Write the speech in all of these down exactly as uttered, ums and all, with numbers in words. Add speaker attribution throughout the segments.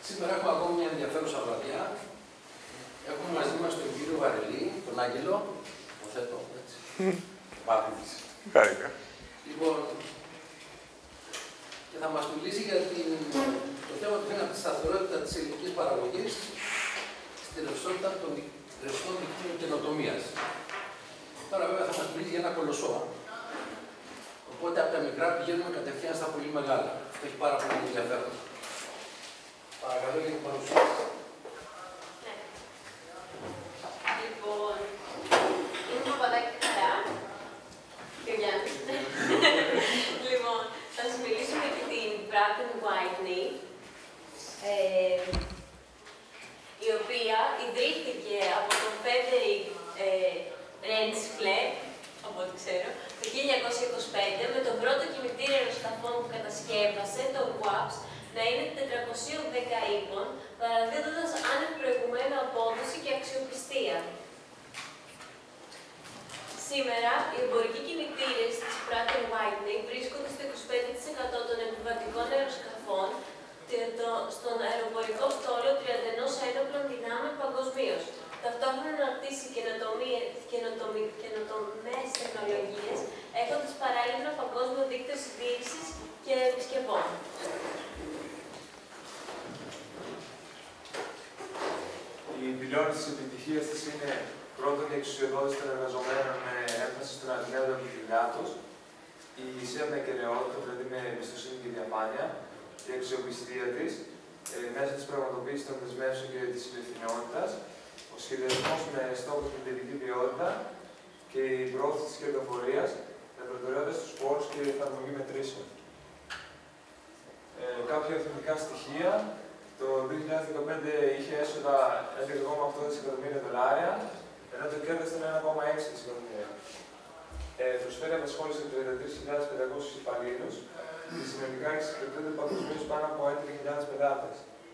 Speaker 1: Σήμερα έχουμε ακόμα μια ενδιαφέρουσα βραδιά. Έχουμε μαζί μας τον κύριο Βαρελή, τον Άγγελο. Υποθέτω, έτσι. Βάθμιση.
Speaker 2: Χάρηκα.
Speaker 1: Λοιπόν, και θα μας μιλήσει για την, το θέμα του είναι τη σταθερότητα της ελληνικής παραγωγής στη ρευστότητα των ρευστών δικτύων καινοτομίας. Τώρα βέβαια θα μας μιλήσει για ένα κολοσσό. Οπότε από τα μικρά πηγαίνουμε κατευθείαν στα πολύ μεγάλα. Αυτό έχει πάρα πολύ ενδιαφέρον. Παρακαλώ για την παρουσίαση.
Speaker 3: Λοιπόν, είμαι Παπαδάκη Χαρά. Και ο Γιάννης. Λοιπόν, θα σας μιλήσουμε για την Pratt and Whitney, ε, η οποία ιδρύθηκε από τον Φέντερικ Ρέντσφλε, από ό,τι ξέρω, το χίλια εννιακόσια είκοσι πέντε, με τον πρώτο κημητήριο αεροσκαφών που κατασκεύασε, το γουάπς, να είναι τετρακόσια δέκα ύπων, παραδίδοντας άνευ προηγουμένου απόδοση και αξιοπιστία. Σήμερα, οι εμπορικοί κινητήρες της Pratt and Whitney βρίσκονται στο είκοσι πέντε τοις εκατό των επιβατικών αεροσκαφών και το, στον αεροπορικό στόλο τριάντα ένα ένοπλων δυνάμεων παγκοσμίως. Ταυτόχρονα αναπτύσσει καινοτομές τεχνολογίες, έχοντας παράλληλα ένα παγκόσμιο δίκτυο συντήρησης και επισκευών.
Speaker 4: Οι πυλώνες της επιτυχίας της είναι πρώτον η εξουσιοδότηση των εργαζομένων με έμφαση στον ανανέοντα πληθυνάτος, η ισεύνα κεραιότητα, δηλαδή με εμπιστοσύνη και διαφάνεια, η αξιοπιστία της, ε, μέσα της πραγματοποίησης των δεσμεύσεων και της υπευθυνότητας, ο σχεδιασμός με στόχο την τελική ποιότητα και η προώθηση της κερδοφορίας, με προτεραιότητα στους πόρους και η εφαρμογή μετρήσεων. Ε, κάποια εθνικά στοιχεία. Το δύο χιλιάδες δεκαπέντε είχε έσοδα έντεκα κόμμα οκτώ δισεκατομμύρια δολάρια, ενώ το κέρδος ήταν ένα κόμμα έξι δισεκατομμύρια. Ε, προσφέρει απασχόληση σε τριάντα τρεις χιλιάδες πεντακόσιους υπαλλήλους και συνολικά εξυπηρετούνται παγκοσμίως πάνω από έντεκα χιλιάδες πελάτες.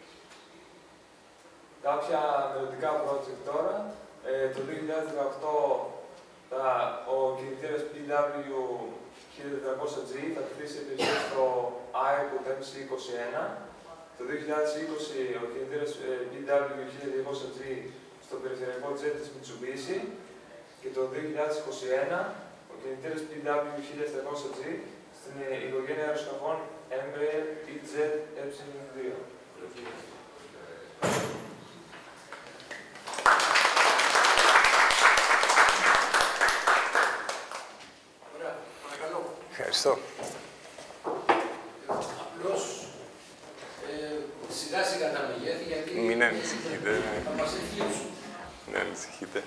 Speaker 4: Κάποια μελλοντικά project τώρα. Ε, το δύο χιλιάδες δεκαοκτώ τα, ο κινητήρας πι ντάμπλιου χίλια τετρακόσια τζι θα τεθεί σε υπηρεσία στο Airport εμ σι είκοσι ένα. Το δύο χιλιάδες είκοσι ο κινητήρας πι ντάμπλιου χίλια διακόσια τζι στο περιφερειακό jet της Mitsubishi και το δύο χιλιάδες είκοσι ένα ο κινητήρας πι ντάμπλιου χίλια επτακόσια τζι στην οικογένεια αεροσκαφών Embraer ι τζετ ε δύο.
Speaker 1: Ωραία, παρακαλώ.
Speaker 2: Ευχαριστώ.
Speaker 1: Απλώς σιγά σιγά τα μεγέθη, γιατί
Speaker 2: μην ανησυχείτε.
Speaker 1: Θα μας εκπλήξουν.
Speaker 2: Μην ανησυχείτε.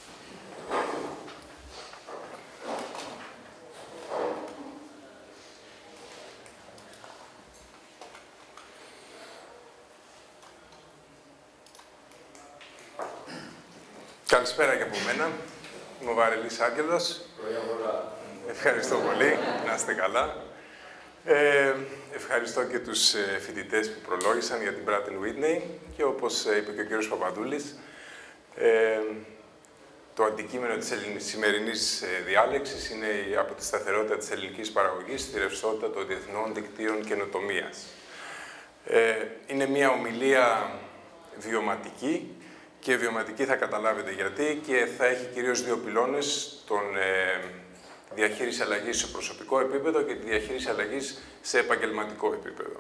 Speaker 2: Καλησπέρα και από μένα. Είμαι ο Βαρελής Άγγελος. Ευχαριστώ πολύ. Να είστε καλά. Ε, ευχαριστώ και τους φοιτητές που προλόγησαν για την Pratt and Whitney και όπως είπε και ο κύριος Παπαδούλης, ε, το αντικείμενο της σημερινής διάλεξης είναι από τη σταθερότητα της ελληνικής παραγωγής στη ρευστότητα των διεθνών δικτύων καινοτομίας. Ε, είναι μια ομιλία βιωματική και βιωματική θα καταλάβετε γιατί και θα έχει κυρίως δύο πυλώνες, τον ε, διαχείριση αλλαγής σε προσωπικό επίπεδο και τη διαχείριση αλλαγής σε επαγγελματικό επίπεδο.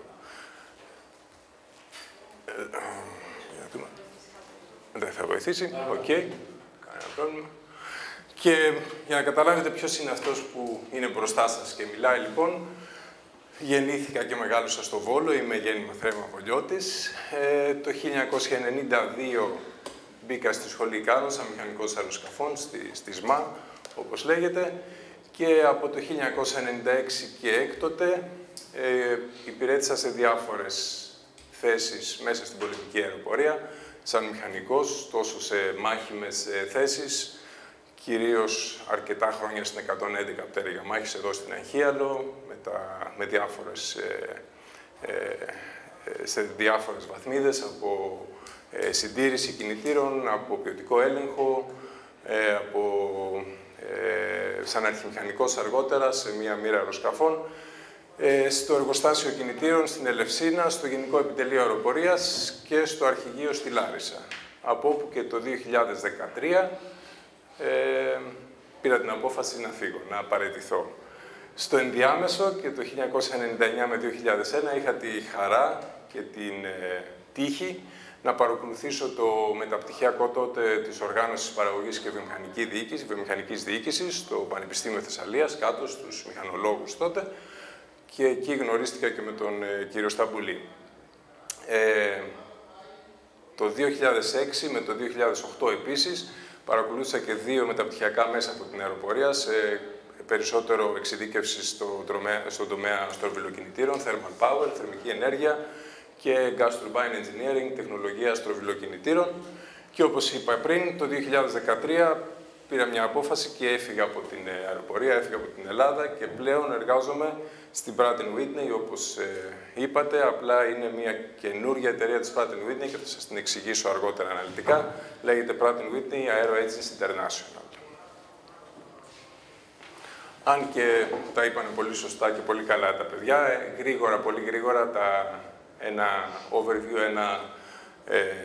Speaker 2: Δεν θα βοηθήσει. Οκ. Okay. Κανένα πρόβλημα. Και για να καταλάβετε ποιος είναι αυτός που είναι μπροστά σας και μιλάει, λοιπόν, γεννήθηκα και μεγάλωσα στο Βόλο, είμαι γέννημα θρέμα Βολιώτης. Ε, το χίλια εννιακόσια ενενήντα δύο μπήκα στη σχολή Κάδων, σαν μηχανικός αεροσκαφών, στη, στη ΣΜΑ, όπως λέγεται. Και από το χίλια εννιακόσια ενενήντα έξι και έκτοτε ε, υπηρέτησα σε διάφορες θέσεις μέσα στην πολιτική αεροπορία, σαν μηχανικός, τόσο σε μάχημες ε, θέσεις, κυρίως αρκετά χρόνια στην εκατόν έντεκα πτέρυγα μάχης εδώ στην Αγχίαλο, με, τα, με διάφορες, ε, ε, σε διάφορες βαθμίδες, από ε, συντήρηση κινητήρων, από ποιοτικό έλεγχο, ε, από... Ε, σαν αρχιμηχανικός αργότερα σε μία μοίρα αεροσκαφών ε, στο εργοστάσιο κινητήρων στην Ελευσίνα, στο Γενικό Επιτελείο Αεροπορίας και στο Αρχηγείο στη Λάρισα. Από όπου και το δύο χιλιάδες δεκατρία ε, πήρα την απόφαση να φύγω, να παραιτηθώ. Στο ενδιάμεσο και το χίλια εννιακόσια ενενήντα εννιά με δύο χιλιάδες ένα είχα τη χαρά και την ε, τύχη να παρακολουθήσω το μεταπτυχιακό τότε της Οργάνωσης Παραγωγής και Βιομηχανική Διοίκηση, Βιομηχανικής Διοίκησης στο Πανεπιστήμιο Θεσσαλίας, κάτω στους μηχανολόγους τότε, και εκεί γνωρίστηκα και με τον ε, κύριο Σταμπουλή. Ε, το δύο χιλιάδες έξι με το δύο χιλιάδες οκτώ επίσης παρακολούθησα και δύο μεταπτυχιακά μέσα από την αεροπορία, σε περισσότερο εξειδίκευση στο τομέα, στον τομέα στροβιλοκινητήρων, thermal power, θερμική ενέργεια, και gas turbine engineering, τεχνολογία στροβιλοκινητήρων. Και όπως είπα πριν, το δύο χιλιάδες δεκατρία πήρα μια απόφαση και έφυγα από την αεροπορία, έφυγα από την Ελλάδα και πλέον εργάζομαι στην Pratt and Whitney, όπως ε, είπατε. Απλά είναι μια καινούργια εταιρεία της Pratt and Whitney και θα σας την εξηγήσω αργότερα αναλυτικά. Λέγεται Pratt and Whitney Aero Engines International. Αν και τα είπαν πολύ σωστά και πολύ καλά τα παιδιά, ε, γρήγορα, πολύ γρήγορα, τα, ένα overview, ένα ε, ε,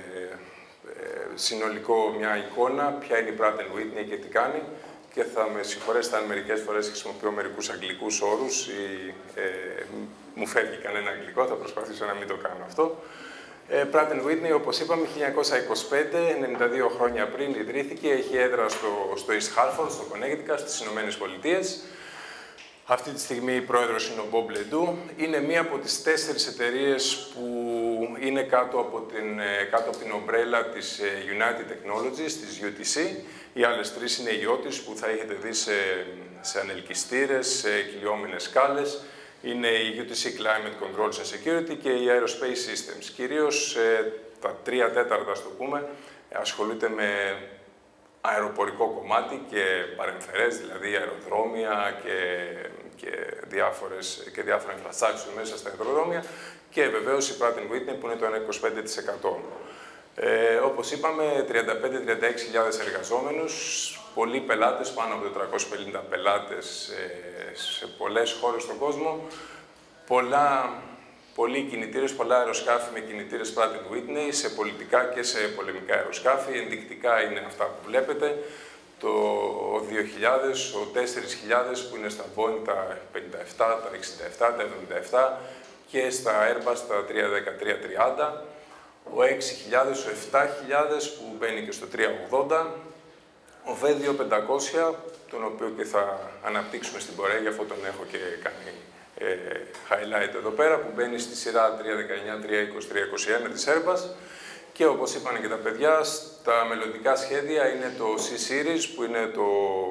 Speaker 2: συνολικό, μια εικόνα, ποια είναι η Pratt and Whitney και τι κάνει, και θα με συγχωρέσετε αν μερικές φορές χρησιμοποιώ μερικούς αγγλικούς όρους ή ε, μου φεύγει κανένα αγγλικό, θα προσπαθήσω να μην το κάνω αυτό. Ε, Pratt and Whitney, όπως είπαμε, χίλια εννιακόσια είκοσι πέντε, ενενήντα δύο χρόνια πριν ιδρύθηκε, έχει έδρα στο, στο East Hartford, στο Connecticut, στις Ηνωμένες Πολιτείες. Αυτή τη στιγμή η πρόεδρος είναι ο Bob Ledoux. Είναι μία από τις τέσσερις εταιρείες που είναι κάτω από την, κάτω από την ομπρέλα της United Technologies, της γιου τι σι. Οι άλλες τρεις είναι οι Otis, που θα έχετε δει σε, σε ανελκυστήρες, σε κυλιόμενες σκάλες. Είναι η γιου τι σι Climate Controls and Security και η Aerospace Systems. Κυρίως ε, τα τρία τέταρτα, ας το πούμε, ασχολούνται με αεροπορικό κομμάτι και παρεμφερές, δηλαδή αεροδρόμια και, και, διάφορες, και διάφορα infrastructure μέσα στα αεροδρόμια, και βεβαίως η Pratt and Whitney που είναι το ένα είκοσι πέντε τοις εκατό. Ε, όπως είπαμε, τριάντα πέντε με τριάντα έξι χιλιάδες εργαζόμενους, πολλοί πελάτες, πάνω από τετρακόσιους πενήντα πελάτες ε, σε πολλές χώρες στον κόσμο, πολλά, πολλοί κινητήρες, πολλά αεροσκάφη με κινητήρες Pratt and Whitney, σε πολιτικά και σε πολεμικά αεροσκάφη. Ενδεικτικά είναι αυτά που βλέπετε, το δύο χιλιάδες, ο τέσσερις χιλιάδες που είναι στα Boeing, τα πενήντα επτά, τα εξήντα επτά, τα εβδομήντα επτά, και στα Airbus τα τριακόσια δέκα, τριακόσια τριάντα, ο έξι χιλιάδες, ο επτά χιλιάδες που μπαίνει και στο τριακόσια ογδόντα, ο βι δύο πεντακόσια, τον οποίο και θα αναπτύξουμε στην πορεία, γι' αυτό τον έχω και κάνει ε, highlight εδώ πέρα, που μπαίνει στη σειρά τριακόσια δεκαεννιά, τριακόσια είκοσι, τριακόσια είκοσι ένα της Airbus. Και όπως είπαν και τα παιδιά, τα μελλοντικά σχέδια είναι το C-Series, που είναι το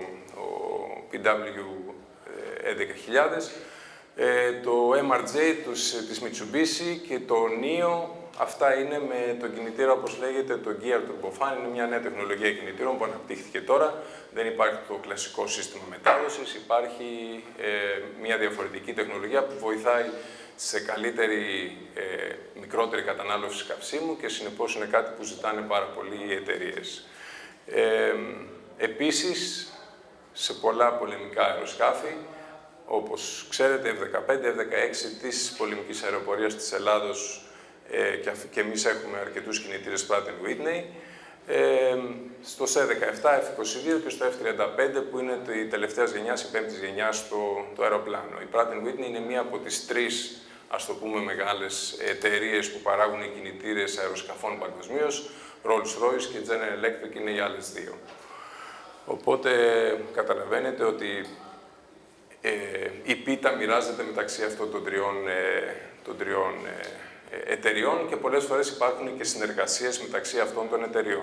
Speaker 2: ο πι ντάμπλιου έντεκα χιλιάδες, ε, το εμ αρ τζέι τους, της Mitsubishi και το Neo. Αυτά είναι με τον κινητήρα, όπως λέγεται, το Gear Turbofan. Είναι μια νέα τεχνολογία κινητήρων που αναπτύχθηκε τώρα. Δεν υπάρχει το κλασικό σύστημα μετάδοσης. Υπάρχει ε, μια διαφορετική τεχνολογία που βοηθάει σε καλύτερη, ε, μικρότερη κατανάλωση καυσίμου και συνεπώς είναι κάτι που ζητάνε πάρα πολλοί οι εταιρείες. Ε, επίσης, σε πολλά πολεμικά αεροσκάφη, όπως ξέρετε, εφ δεκαπέντε, εφ δεκαέξι της πολεμικής αεροπορίας της Ελλάδος, ε, και, και εμείς έχουμε αρκετούς κινητήρες Pratt and Whitney, ε, στο σι δεκαεπτά, εφ είκοσι δύο και στο εφ τριάντα πέντε, που είναι η τελευταία γενιά, η πέμπτη γενιά στο το αεροπλάνο. Η Pratt and Whitney είναι μία από τις τρεις, ας το πούμε, μεγάλες εταιρείες που παράγουν κινητήρες αεροσκαφών παγκοσμίως. Rolls-Royce και General Electric είναι οι άλλες δύο. Οπότε καταλαβαίνετε ότι ε, η πίτα μοιράζεται μεταξύ αυτών των τριών, ε, των τριών ε, εταιριών και πολλές φορές υπάρχουν και συνεργασίες μεταξύ αυτών των εταιριών.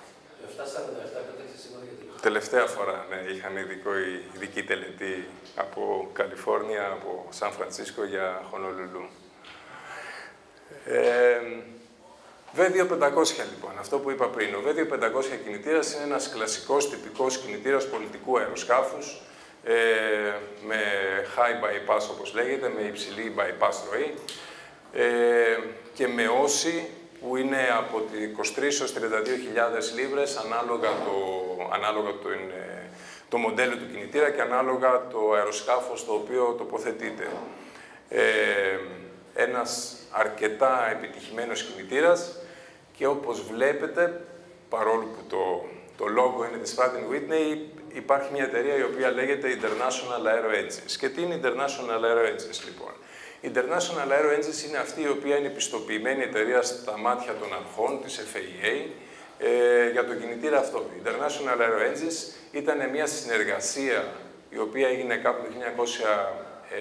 Speaker 2: Τελευταία φορά, ναι, είχαν ειδικό, ειδική τελετή από Καλιφόρνια, από Σαν Φρανσίσκο για Χονολουλού. Ε, βι δύο πεντακόσια, λοιπόν, αυτό που είπα πριν. Ο βι δύο πεντακόσια κινητήρας είναι ένας κλασικός, τυπικός κινητήρας πολιτικού αεροσκάφους, ε, με high bypass, όπως λέγεται, με υψηλή bypass ροή, ε, και με όση που είναι από είκοσι τρεις έως τριάντα δύο χιλιάδες λίβρες, ανάλογα, το, ανάλογα το, είναι, το μοντέλο του κινητήρα και ανάλογα το αεροσκάφος στο οποίο τοποθετείται. Ε, ένας αρκετά επιτυχημένος κινητήρας και όπως βλέπετε, παρόλο που το, το logo είναι της Pratt and Whitney, υπάρχει μια εταιρεία η οποία λέγεται International Aero Engines. Και τι είναι International Aero Engines, λοιπόν? International Aero Engines είναι αυτή η οποία είναι πιστοποιημένη εταιρεία στα μάτια των αρχών της F A A ε, για τον κινητήρα αυτό. Η International Aero Engines ήταν μια συνεργασία η οποία έγινε κάπου το χίλια εννιακόσια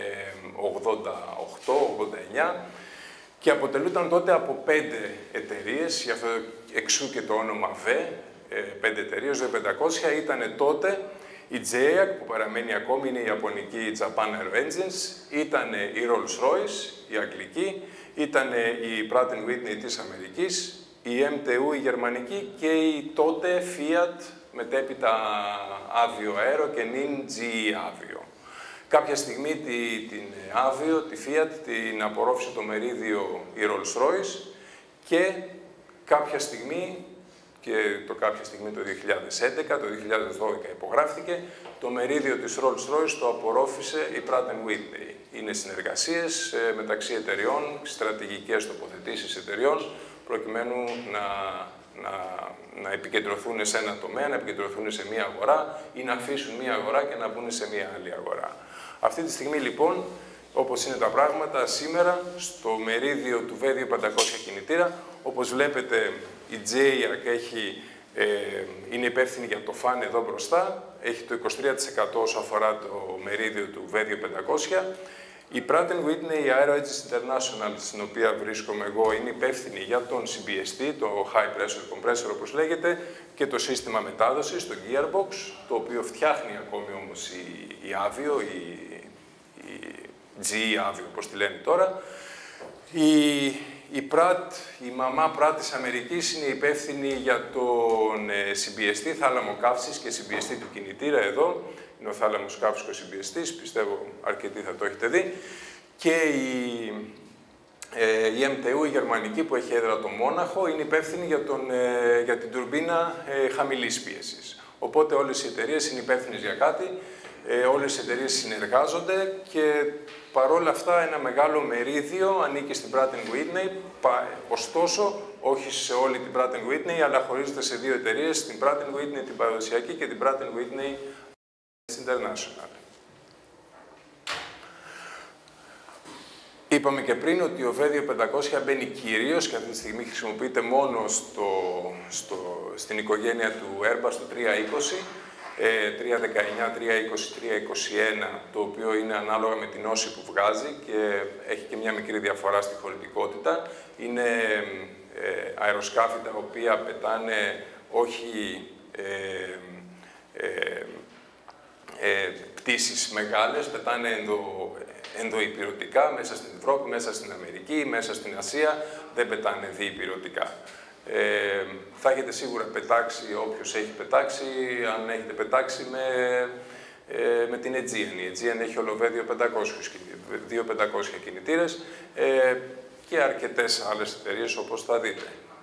Speaker 2: ογδόντα οκτώ ογδόντα εννιά και αποτελούνταν τότε από πέντε εταιρείες, γι' αυτό εξού και το όνομα βι, πέντε εταιρείες, βι πεντακόσια, ήταν τότε η τζέι έι σι, που παραμένει ακόμη, είναι η ιαπωνική Japan Aero Engines, ήταν η Rolls-Royce, η αγγλική, ήταν η Pratt and Whitney της Αμερικής, η εμ τι γιου η γερμανική και η τότε Fiat, μετέπειτα Avio Aero και νυν τζι ι Avio. Κάποια στιγμή την Avio, τη Fiat, την απορρόφησε το μερίδιο η Rolls-Royce και κάποια στιγμή, και το κάποια στιγμή το δύο χιλιάδες έντεκα, το δύο χιλιάδες δώδεκα υπογράφηκε, το μερίδιο της Rolls-Royce το απορρόφησε η Pratt and Whitney. Είναι συνεργασίες μεταξύ εταιριών, στρατηγικές τοποθετήσεις εταιριών, προκειμένου να, να, να επικεντρωθούν σε ένα τομέα, να επικεντρωθούν σε μία αγορά ή να αφήσουν μία αγορά και να μπουν σε μία άλλη αγορά. Αυτή τη στιγμή, λοιπόν, όπως είναι τα πράγματα σήμερα, στο μερίδιο του βι πεντακόσια κινητήρα, όπως βλέπετε, η τζέι έι σι έχει, ε, είναι υπεύθυνη για το φαν εδώ μπροστά, έχει το είκοσι τρία τοις εκατό όσο αφορά το μερίδιο του βι πεντακόσια. Η Pratt and Whitney, η Aero Engines International, στην οποία βρίσκομαι εγώ, είναι υπεύθυνη για τον σι μπι ες τι, το High Pressure Compressor όπως λέγεται, και το σύστημα μετάδοσης, το Gearbox, το οποίο φτιάχνει ακόμη όμως η, η Avio, η, η τζι ι Avio, όπως τη λένε τώρα. Η, η Pratt, η μαμά Pratt της Αμερικής, είναι υπεύθυνη για τον ε, σι μπι ες τι, θάλαμο καύσης και σι μπι ες τι του κινητήρα εδώ. Είναι ο θάλαμος καύσης και ο σι μπι ες τι, πιστεύω αρκετοί θα το έχετε δει. Και η, ε, η εμ τι γιου, η γερμανική, που έχει έδρα το Μόναχο, είναι υπεύθυνη για, τον, ε, για την τουρμπίνα ε, χαμηλής πίεσης. Οπότε όλες οι εταιρείες είναι υπεύθυνες για κάτι, ε, όλες οι εταιρείες συνεργάζονται και παρόλα αυτά ένα μεγάλο μερίδιο ανήκει στην Pratt and Whitney, ωστόσο όχι σε όλη την Pratt and Whitney, αλλά χωρίζεται σε δύο εταιρείες, την Pratt and Whitney την παραδοσιακή και την Pratt and Whitney International. Είπαμε και πριν ότι ο βι πεντακόσια μπαίνει κυρίως και αυτή τη στιγμή χρησιμοποιείται μόνο στο, στο, στην οικογένεια του Airbus, το τριακόσια είκοσι, τριακόσια δεκαεννιά, τριακόσια είκοσι, τριακόσια είκοσι ένα, το οποίο είναι ανάλογα με την όση που βγάζει και έχει και μια μικρή διαφορά στη χωρητικότητα. Είναι ε, αεροσκάφη τα οποία πετάνε όχι ε, ε, ε, πτήσεις μεγάλες, πετάνε ενδο, ενδοϊπειρωτικά μέσα στην Ευρώπη, μέσα στην Αμερική, μέσα στην Ασία, δεν πετάνε διυπειρωτικά. Ε, θα έχετε σίγουρα πετάξει, όποιος έχει πετάξει, αν έχετε πετάξει με, ε, με την Aegean. Η Aegean έχει ολοβέ δύο πεντακόσια κινητήρες ε, και αρκετές άλλες εταιρείες, όπως θα δείτε.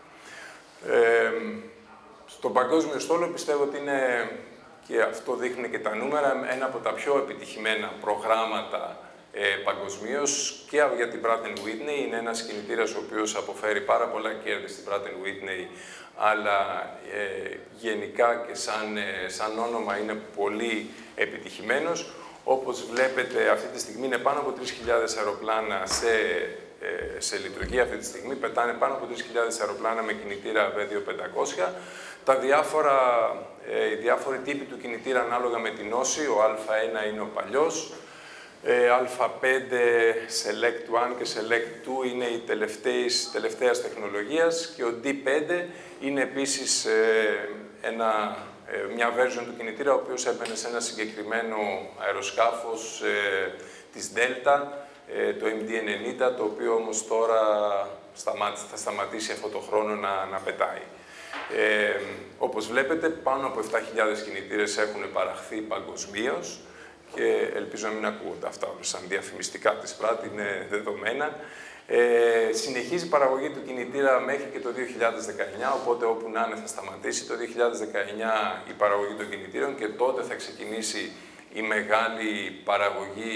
Speaker 2: Ε, στον παγκόσμιο στόλο πιστεύω ότι είναι, και αυτό δείχνει και τα νούμερα, ένα από τα πιο επιτυχημένα προγράμματα ε, παγκοσμίως και για την Pratt and Whitney. Είναι ένας κινητήρας ο οποίος αποφέρει πάρα πολλά κέρδη στην Pratt and Whitney, αλλά ε, γενικά και σαν, ε, σαν όνομα είναι πολύ επιτυχημένος. Όπως βλέπετε, αυτή τη στιγμή είναι πάνω από τρεις χιλιάδες αεροπλάνα σε, ε, σε λειτουργία. Αυτή τη στιγμή πετάνε πάνω από τρεις χιλιάδες αεροπλάνα με κινητήρα βι πεντακόσια. Τα διάφορα, ε, οι διάφοροι τύποι του κινητήρα ανάλογα με την όση. Ο Α ένα είναι ο παλιός, ε, Α πέντε Select ένα και Select δύο είναι η τελευταίας, τελευταίας τεχνολογίας και ο ντι πέντε είναι επίσης ε, ένα, ε, μια version του κινητήρα ο οποίος έμπαινε σε ένα συγκεκριμένο αεροσκάφος ε, της Delta, ε, το εμ ντι ενενήντα, το οποίο όμως τώρα σταμάτησε, θα σταματήσει αυτό το χρόνο να, να πετάει. Ε, όπως βλέπετε, πάνω από επτά χιλιάδες κινητήρες έχουν παραχθεί παγκοσμίως και ελπίζω να μην ακούγονται αυτά όλα σαν διαφημιστικά της Pratt, είναι δεδομένα. Ε, συνεχίζει η παραγωγή του κινητήρα μέχρι και το δύο χιλιάδες δεκαεννιά, οπότε όπου να είναι θα σταματήσει το δύο χιλιάδες δεκαεννιά η παραγωγή των κινητήρων και τότε θα ξεκινήσει η μεγάλη παραγωγή του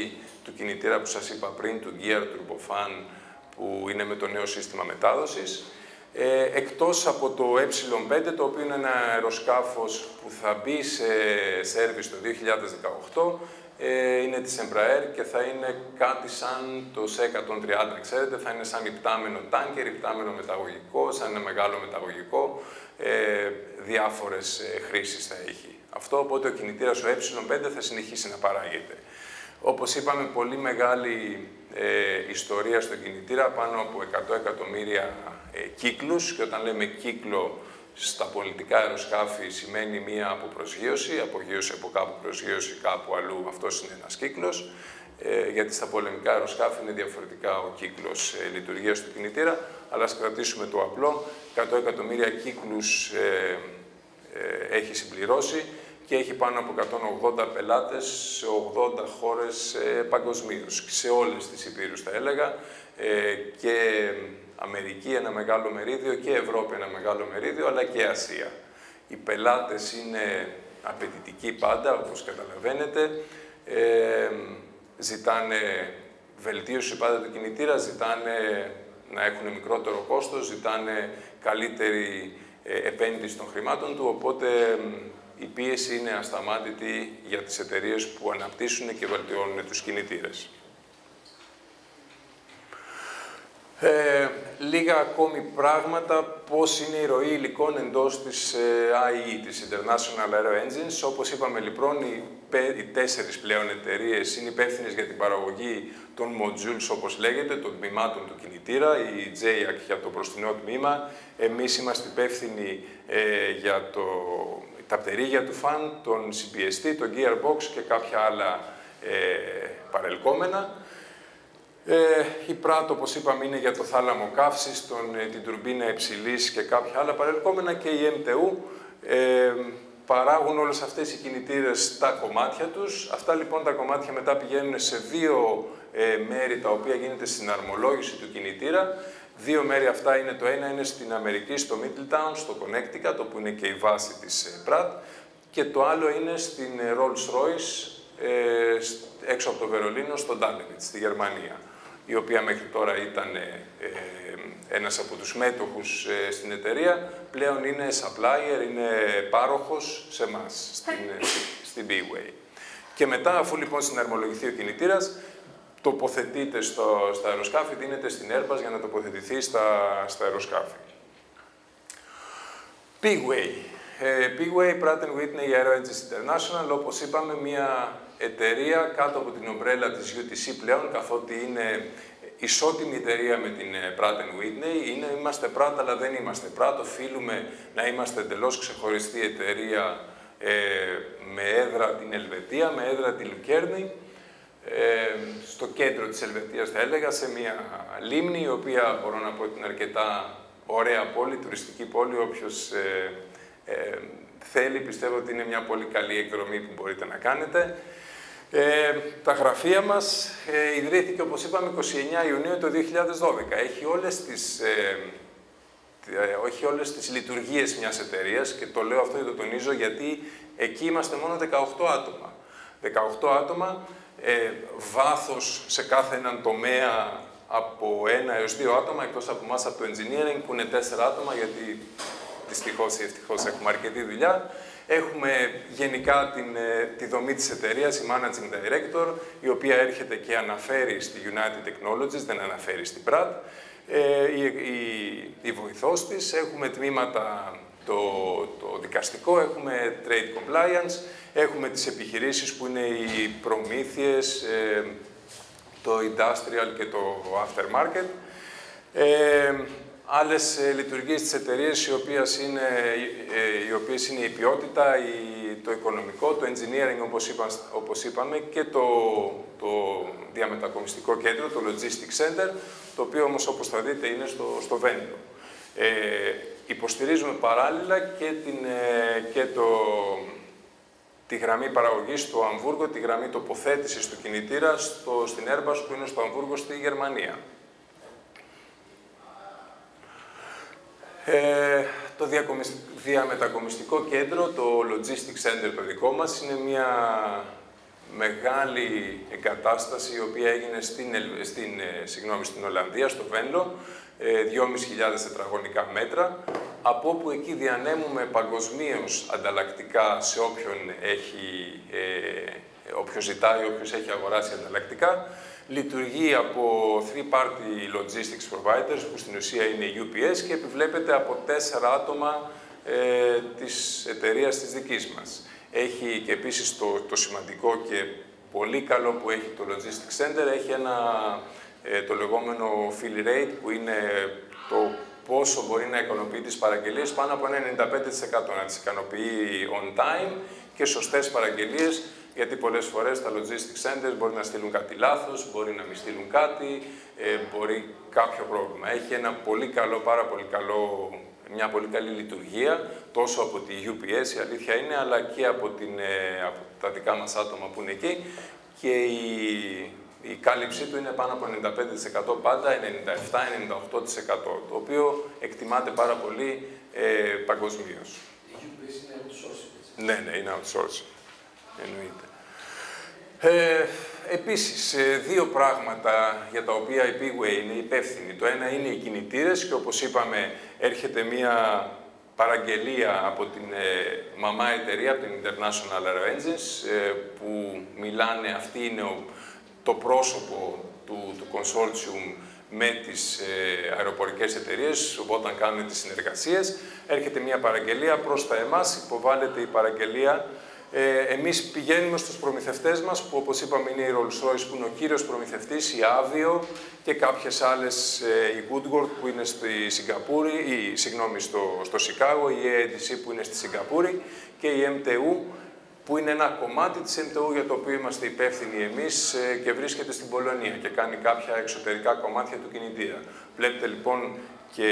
Speaker 2: του κινητήρα που σας είπα πριν, του Gear Turbofan, που είναι με το νέο σύστημα μετάδοσης. Ε, εκτός από το ε πέντε, το οποίο είναι ένα αεροσκάφος που θα μπει σε σέρβις το δύο χιλιάδες δεκαοκτώ, ε, είναι της Embraer και θα είναι κάτι σαν το σι εκατόν τριάντα, ξέρετε, θα είναι σαν υπτάμενο τάνκερ, υπτάμενο μεταγωγικό, σαν ένα μεγάλο μεταγωγικό, ε, διάφορες ε, χρήσεις θα έχει. Αυτό, οπότε ο κινητήρας ο ε πέντε θα συνεχίσει να παράγεται. Όπως είπαμε, πολύ μεγάλη ε, ιστορία στον κινητήρα, πάνω από εκατό εκατομμύρια ε, κύκλους, και όταν λέμε κύκλο στα πολιτικά αεροσκάφη σημαίνει μία αποπροσγείωση, απογείωση από κάπου, προσγείωση κάπου αλλού, αυτός είναι ένας κύκλος, ε, γιατί στα πολεμικά αεροσκάφη είναι διαφορετικά ο κύκλος ε, λειτουργίας του κινητήρα, αλλά ας κρατήσουμε το απλό, εκατό εκατομμύρια κύκλους ε, ε, έχει συμπληρώσει και έχει πάνω από εκατόν ογδόντα πελάτες σε ογδόντα χώρες ε, παγκοσμίως, σε όλες τις υπήρους θα έλεγα, ε, και Αμερική ένα μεγάλο μερίδιο και Ευρώπη ένα μεγάλο μερίδιο, αλλά και Ασία. Οι πελάτες είναι απαιτητικοί πάντα, όπως καταλαβαίνετε, ε, ζητάνε βελτίωση πάντα του κινητήρα, ζητάνε να έχουν μικρότερο κόστος, ζητάνε καλύτερη ε, επένδυση των χρημάτων του, οπότε η πίεση είναι ασταμάτητη για τις εταιρείες που αναπτύσσουν και βελτιώνουν τους κινητήρες. Ε, λίγα ακόμη πράγματα, πώς είναι η ροή υλικών εντός της ε, άι ι, της International Aero Engines. Όπως είπαμε λοιπόν, οι, οι τέσσερις πλέον εταιρείες είναι υπεύθυνες για την παραγωγή των modules, όπως λέγεται, των τμήματων του κινητήρα, η τζέι έι έι σι για το μπροστινό τμήμα, εμείς είμαστε υπεύθυνοι ε, για το, τα πτερίγια του φαν, τον σι πι ες τι, τον gearbox και κάποια άλλα ε, παρελκόμενα. Ε, η Pratt, όπως είπαμε, είναι για το θάλαμο καύσης, τον, ε, την τουρμπίνα υψηλής και κάποια άλλα παρελκόμενα, και η εμ τι γιου ε, παράγουν όλες αυτές οι κινητήρες τα κομμάτια τους. Αυτά λοιπόν τα κομμάτια μετά πηγαίνουν σε δύο ε, μέρη τα οποία γίνεται συναρμολόγηση του κινητήρα. Δύο μέρη αυτά είναι, το ένα είναι στην Αμερική, στο Middletown, στο Connecticut, όπου είναι και η βάση της ε, Pratt, και το άλλο είναι στην ε, Rolls-Royce, ε, έξω από το Βερολίνο, στο Dahlewitz, στη Γερμανία, η οποία μέχρι τώρα ήταν ε, ε, ένας από τους μέτοχους ε, στην εταιρεία, πλέον είναι supplier, είναι πάροχος σε εμάς, στην, ε, στην B-Way. Και μετά, αφού λοιπόν συναρμολογηθεί ο κινητήρας, τοποθετείται στο, στα αεροσκάφη, δίνεται στην Airbus για να τοποθετηθεί στα, στα αεροσκάφη. P-Way. Ε, P-Way, Pratt and Whitney Aero Engines International, όπως είπαμε, μια εταιρεία κάτω από την ομπρέλα της γιου τι σι πλέον, καθότι είναι ισότιμη εταιρεία με την Pratt and Whitney. Είναι, είμαστε Pratt, αλλά δεν είμαστε Pratt. Οφείλουμε να είμαστε εντελώς ξεχωριστή εταιρεία ε, με έδρα την Ελβετία, με έδρα τη Λουκέρνη, ε, στο κέντρο της Ελβετίας θα έλεγα, σε μια λίμνη, η οποία μπορώ να πω ότι είναι αρκετά ωραία πόλη, τουριστική πόλη. Όποιος ε, ε, θέλει, πιστεύω ότι είναι μια πολύ καλή εκδρομή που μπορείτε να κάνετε. Ε, τα γραφεία μας ε, ιδρύθηκε, όπως είπαμε, εικοστή ενάτη Ιουνίου του δύο χιλιάδες δώδεκα. Έχει όλες τις, ε, ε, έχει όλες τις λειτουργίες μιας εταιρείας, και το λέω αυτό και το τονίζω γιατί εκεί είμαστε μόνο δεκαοκτώ άτομα. δεκαοκτώ άτομα, ε, βάθος σε κάθε έναν τομέα από ένα έως δύο άτομα, εκτός από εμάς από το engineering που είναι τέσσερα άτομα, γιατί δυστυχώς ή ευτυχώς έχουμε αρκετή δουλειά. Έχουμε γενικά την, τη δομή της εταιρείας, η Managing Director, η οποία έρχεται και αναφέρει στη United Technologies, δεν αναφέρει στην Pratt. Ε, η, η, η βοηθός της, έχουμε τμήματα το, το δικαστικό, έχουμε Trade Compliance, έχουμε τις επιχειρήσεις που είναι οι προμήθειες, ε, το Industrial και το Aftermarket. Ε, Άλλες ε, λειτουργίες της εταιρείας, οι οποίες είναι, ε, οι οποίες είναι η ποιότητα, η, το οικονομικό, το engineering, όπως, είπα, όπως είπαμε, και το, το διαμετακομιστικό κέντρο, το Logistics Center, το οποίο όμως, όπως θα δείτε, είναι στο, στο Βένιτο. Ε, υποστηρίζουμε παράλληλα και, την, ε, και το, τη γραμμή παραγωγής στο Αμβούργο, τη γραμμή τοποθέτησης του κινητήρα στο, στην Airbus, που είναι στο Αμβούργο, στη Γερμανία. Ε, το διαμετακομιστικό κέντρο, το Logistics Center το δικό μας, είναι μια, μεγάλη εγκατάσταση η οποία έγινε στην, στην, συγγνώμη, στην Ολλανδία, στο Βένλο, δυόμισι χιλιάδες τετραγωνικά μέτρα, από όπου εκεί διανέμουμε παγκοσμίως ανταλλακτικά σε όποιον, έχει, ε, όποιος ζητάει, όποιος έχει αγοράσει ανταλλακτικά. Λειτουργεί από three party logistics providers, που στην ουσία είναι η γιου πι ες, και επιβλέπεται από τέσσερα άτομα ε, της εταιρείας της δικής μας. Έχει και επίσης το, το σημαντικό και πολύ καλό που έχει το Logistics Center, έχει ένα ε, το λεγόμενο fill rate, που είναι το πόσο μπορεί να ικανοποιεί τις παραγγελίες, πάνω από ένα ενενήντα πέντε τοις εκατό, να τις ικανοποιεί on time και σωστές παραγγελίες, γιατί πολλές φορές τα logistics centers μπορεί να στείλουν κάτι λάθος, μπορεί να μην στείλουν κάτι, ε, μπορεί κάποιο πρόβλημα. Έχει ένα πολύ καλό, πάρα πολύ καλό, μια πολύ καλή λειτουργία, τόσο από τη γιου πι ες, η αλήθεια είναι, αλλά και από, την, ε, από τα δικά μας άτομα που είναι εκεί, και η, η κάλυψή του είναι πάνω από ενενήντα πέντε τοις εκατό πάντα, ενενήντα επτά με ενενήντα οκτώ τοις εκατό, το οποίο εκτιμάται πάρα πολύ ε, παγκοσμίως.
Speaker 1: Η γιου πι ες είναι outsourcing, έτσι.
Speaker 2: Ναι, ναι, είναι outsourcing. Εννοείται. Ε, επίσης, δύο πράγματα για τα οποία η P-Way είναι υπεύθυνη. Το ένα είναι οι κινητήρες και, όπως είπαμε, έρχεται μία παραγγελία από την ε, μαμά εταιρεία, από την International Aero Engines, ε, που μιλάνε, αυτή είναι ο, το πρόσωπο του, του consortium με τις ε, αεροπορικές εταιρείες, όταν κάνουν τις συνεργασίες. Έρχεται μία παραγγελία προς τα εμάς, υποβάλλεται η παραγγελία. Ε, εμείς πηγαίνουμε στους προμηθευτές μας, που όπως είπαμε είναι η Rolls-Royce, που είναι ο κύριος προμηθευτής, η Avio και κάποιες άλλες, ε, η Woodward που είναι στη Σιγκαπούρη, ή, συγγνώμη, στο, στο Σικάγο, η έι έι ντι σι που είναι στη Σιγκαπούρη και η εμ τι γιου, που είναι ένα κομμάτι της εμ τι γιου για το οποίο είμαστε υπεύθυνοι εμείς ε, και βρίσκεται στην Πολωνία και κάνει κάποια εξωτερικά κομμάτια του κινητήρα. Βλέπετε λοιπόν και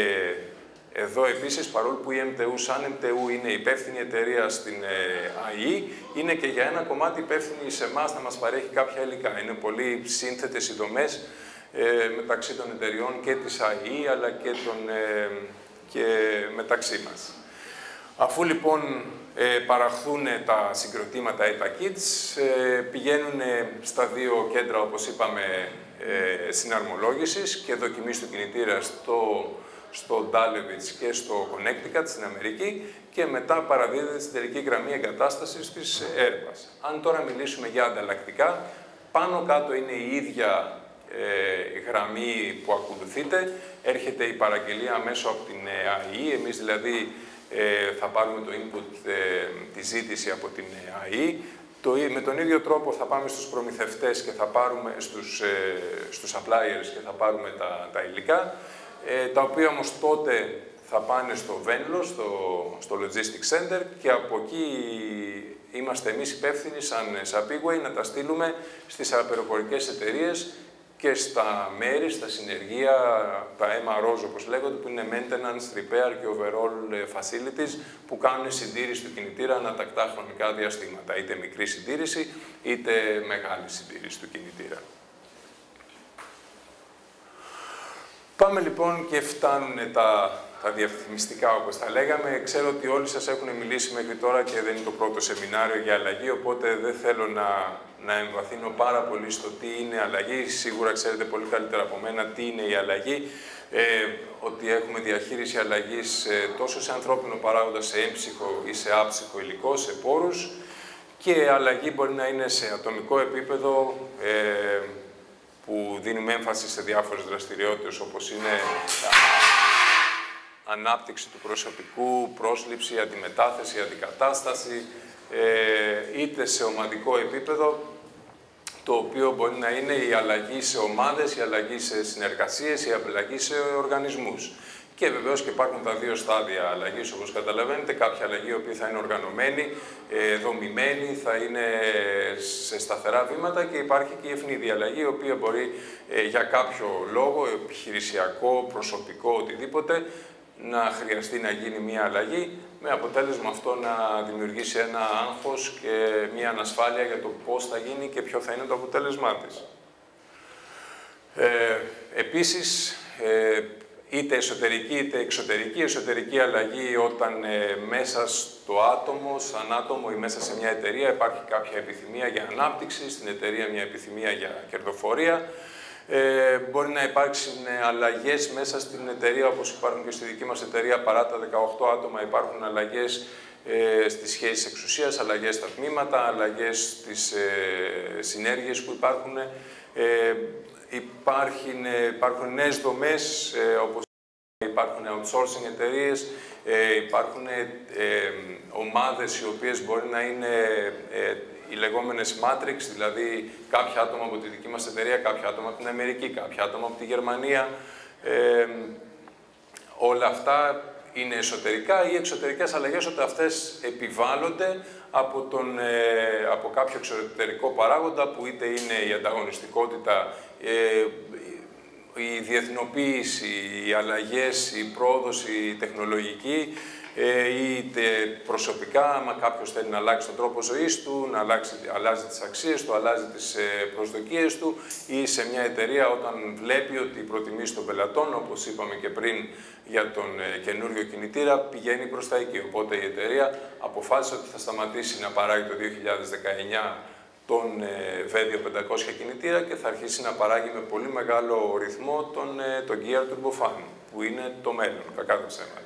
Speaker 2: εδώ επίσης, παρόλο που η εμ τι γιου σαν εμ τι γιου είναι υπεύθυνη εταιρεία στην ε, έι ι, είναι και για ένα κομμάτι υπεύθυνη σε εμάς να μας παρέχει κάποια υλικά. Είναι πολύ σύνθετες οι δομές ε, μεταξύ των εταιριών και της έι ι, αλλά και, των, ε, και μεταξύ μας. Αφού λοιπόν ε, παραχθούν τα συγκροτήματα ή τα kits, ε, πηγαίνουν στα δύο κέντρα, όπως είπαμε, ε, συναρμολόγησης και δοκιμής του κινητήρα στο στο Dulwich και στο Connecticut στην Αμερική, και μετά παραδίδεται στην τελική γραμμή εγκατάστασης της Airbus. Αν τώρα μιλήσουμε για ανταλλακτικά, πάνω κάτω είναι η ίδια ε, γραμμή που ακολουθείτε. Έρχεται η παραγγελία μέσω από την έι ι, εμείς δηλαδή ε, θα πάρουμε το input, ε, τη ζήτηση από την έι ι. Το, με τον ίδιο τρόπο θα πάμε στους προμηθευτές και θα πάρουμε στους, ε, στους suppliers και θα πάρουμε τα, τα υλικά. Ε, τα οποία όμως τότε θα πάνε στο Venlo, στο, στο Logistics Center, και από εκεί είμαστε εμείς υπεύθυνοι σαν, σαν P-Way να τα στείλουμε στις αεροπορικές εταιρείες και στα μέρη, στα συνεργεία, τα εμ αρ ό's όπως λέγονται, που είναι Maintenance, Repair και Overall Facilities, που κάνουν συντήρηση του κινητήρα ανατακτά χρονικά διαστήματα, είτε μικρή συντήρηση, είτε μεγάλη συντήρηση του κινητήρα. Πάμε λοιπόν και φτάνουν τα, τα διαφημιστικά, όπως τα λέγαμε. Ξέρω ότι όλοι σας έχουν μιλήσει μέχρι τώρα και δεν είναι το πρώτο σεμινάριο για αλλαγή, οπότε δεν θέλω να, να εμβαθύνω πάρα πολύ στο τι είναι αλλαγή. Σίγουρα ξέρετε πολύ καλύτερα από μένα τι είναι η αλλαγή, ε, ότι έχουμε διαχείριση αλλαγής ε, τόσο σε ανθρώπινο παράγοντα, σε έμψυχο ή σε άψυχο υλικό, σε πόρους, και αλλαγή μπορεί να είναι σε ατομικό επίπεδο, ε, που δίνουμε έμφαση σε διάφορες δραστηριότητες, όπως είναι ανάπτυξη του προσωπικού, πρόσληψη, αντιμετάθεση, αντικατάσταση, ε, είτε σε ομαδικό επίπεδο, το οποίο μπορεί να είναι η αλλαγή σε ομάδες, η αλλαγή σε συνεργασίες, η αλλαγή σε οργανισμούς. Και βεβαίως και υπάρχουν τα δύο στάδια αλλαγής, όπως καταλαβαίνετε. Κάποια αλλαγή, η οποία θα είναι οργανωμένη, δομημένη, θα είναι σε σταθερά βήματα, και υπάρχει και η ευνίδια αλλαγή, η οποία μπορεί για κάποιο λόγο, επιχειρησιακό, προσωπικό, οτιδήποτε, να χρειαστεί να γίνει μια αλλαγή, με αποτέλεσμα αυτό να δημιουργήσει ένα άγχος και μια ανασφάλεια για το πώς θα γίνει και ποιο θα είναι το αποτέλεσμά της. Ε, επίσης, ε, είτε εσωτερική είτε εξωτερική. Εσωτερική αλλαγή όταν ε, μέσα στο άτομο, σαν άτομο ή μέσα σε μια εταιρεία υπάρχει κάποια επιθυμία για ανάπτυξη, στην εταιρεία μια επιθυμία για κερδοφορία. Ε, μπορεί να υπάρξουν αλλαγές μέσα στην εταιρεία, όπως υπάρχουν και στη δική μας εταιρεία, παρά τα δεκαοκτώ άτομα υπάρχουν αλλαγές ε, στις σχέσεις εξουσίας, αλλαγές στα τμήματα, αλλαγές στις ε, συνέργειες που υπάρχουν. Ε, υπάρχουν, υπάρχουν νέες δομές, ε, όπως υπάρχουν outsourcing εταιρείες, ε, υπάρχουν ε, ομάδες οι οποίες μπορεί να είναι ε, οι λεγόμενες Matrix, δηλαδή κάποια άτομα από τη δική μας εταιρεία, κάποια άτομα από την Αμερική, κάποια άτομα από τη Γερμανία. Ε, όλα αυτά είναι εσωτερικά ή εξωτερικές αλλαγές, όταν αυτές επιβάλλονται από, τον, ε, από κάποιο εξωτερικό παράγοντα, που είτε είναι η ανταγωνιστικότητα, ε, η διεθνοποίηση, οι αλλαγές, η πρόοδος, η τεχνολογική, είτε προσωπικά, άμα κάποιος θέλει να αλλάξει τον τρόπο ζωής του, να αλλάξει, αλλάζει τις αξίες του, αλλάζει τις προσδοκίες του, ή σε μια εταιρεία όταν βλέπει ότι οι προτιμήσεις των πελατών, όπως είπαμε και πριν για τον καινούριο κινητήρα, πηγαίνει προς τα εκεί. Οπότε η εταιρεία αποφάσισε ότι θα σταματήσει να παράγει το δύο χιλιάδες δεκαεννιά τον Βέδιο πεντακόσια κινητήρα και θα αρχίσει να παράγει με πολύ μεγάλο ρυθμό τον, τον Gear Turbofan, που είναι το μέλλον, κακά τα ψέματα.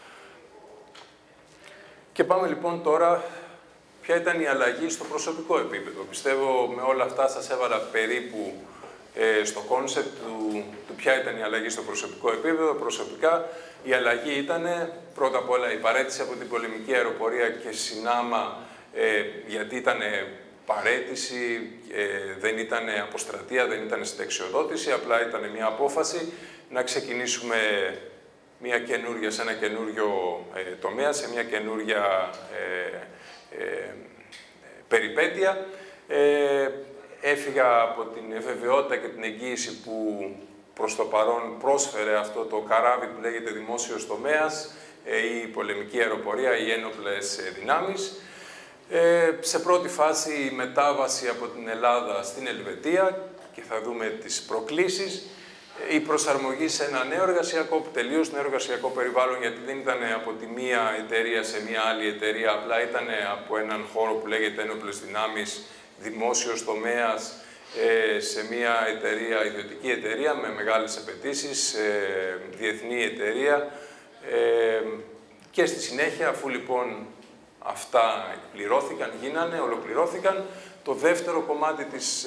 Speaker 2: Και πάμε λοιπόν τώρα, ποια ήταν η αλλαγή στο προσωπικό επίπεδο. Πιστεύω με όλα αυτά σας έβαλα περίπου ε, στο κόνσεπτ του, του ποια ήταν η αλλαγή στο προσωπικό επίπεδο. Προσωπικά η αλλαγή ήταν πρώτα απ' όλα η παραίτηση από την πολεμική αεροπορία και συνάμα, ε, γιατί ήταν παραίτηση, ε, δεν ήταν αποστρατεία, δεν ήταν συνταξιοδότηση, απλά ήταν μια απόφαση να ξεκινήσουμε μια καινούργια, σε ένα καινούριο ε, τομέα, σε μια καινούργια ε, ε, περιπέτεια. Ε, έφυγα από την βεβαιότητα και την εγγύηση που προς το παρόν πρόσφερε αυτό το καράβι που λέγεται δημόσιος τομέας, ε, η πολεμική αεροπορία, οι ένοπλες δυνάμεις. Ε, σε πρώτη φάση η μετάβαση από την Ελλάδα στην Ελβετία και θα δούμε τις προκλήσεις. Η προσαρμογή σε ένα νέο εργασιακό, τελείως νέο εργασιακό περιβάλλον, γιατί δεν ήταν από τη μία εταιρεία σε μία άλλη εταιρεία, απλά ήταν από έναν χώρο που λέγεται ένοπλες δυνάμεις, δημόσιος τομέας, σε μία εταιρεία, ιδιωτική εταιρεία με μεγάλες απαιτήσεις, διεθνή εταιρεία. Και στη συνέχεια, αφού λοιπόν αυτά εκπληρώθηκαν, γίνανε, ολοκληρώθηκαν, το δεύτερο κομμάτι της,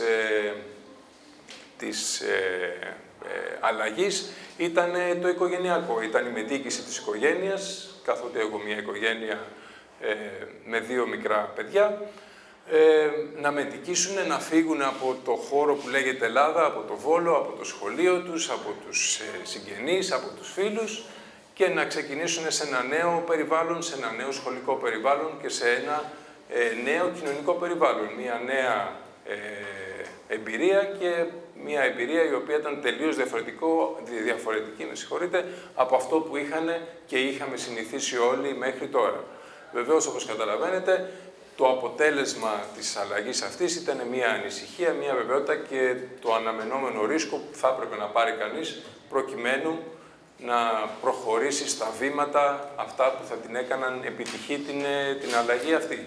Speaker 2: της Ε, αλλαγής ήταν το οικογενειακό, ήταν η μετοίκηση της οικογένειας, καθότι έχω μια οικογένεια ε, με δύο μικρά παιδιά, ε, να μετοικήσουν, να φύγουν από το χώρο που λέγεται Ελλάδα, από το Βόλο, από το σχολείο τους, από τους ε, συγγενείς, από τους φίλους και να ξεκινήσουν σε ένα νέο περιβάλλον, σε ένα νέο σχολικό περιβάλλον και σε ένα ε, νέο κοινωνικό περιβάλλον, μια νέα ε, εμπειρία και μια εμπειρία η οποία ήταν τελείως διαφορετικό, διαφορετική, με συγχωρείτε, από αυτό που είχαν και είχαμε συνηθίσει όλοι μέχρι τώρα. Βεβαίως, όπως καταλαβαίνετε, το αποτέλεσμα της αλλαγής αυτής ήταν μια ανησυχία, μια βεβαιότητα και το αναμενόμενο ρίσκο που θα έπρεπε να πάρει κανείς προκειμένου να προχωρήσει στα βήματα αυτά που θα την έκαναν επιτυχή την, την αλλαγή αυτή.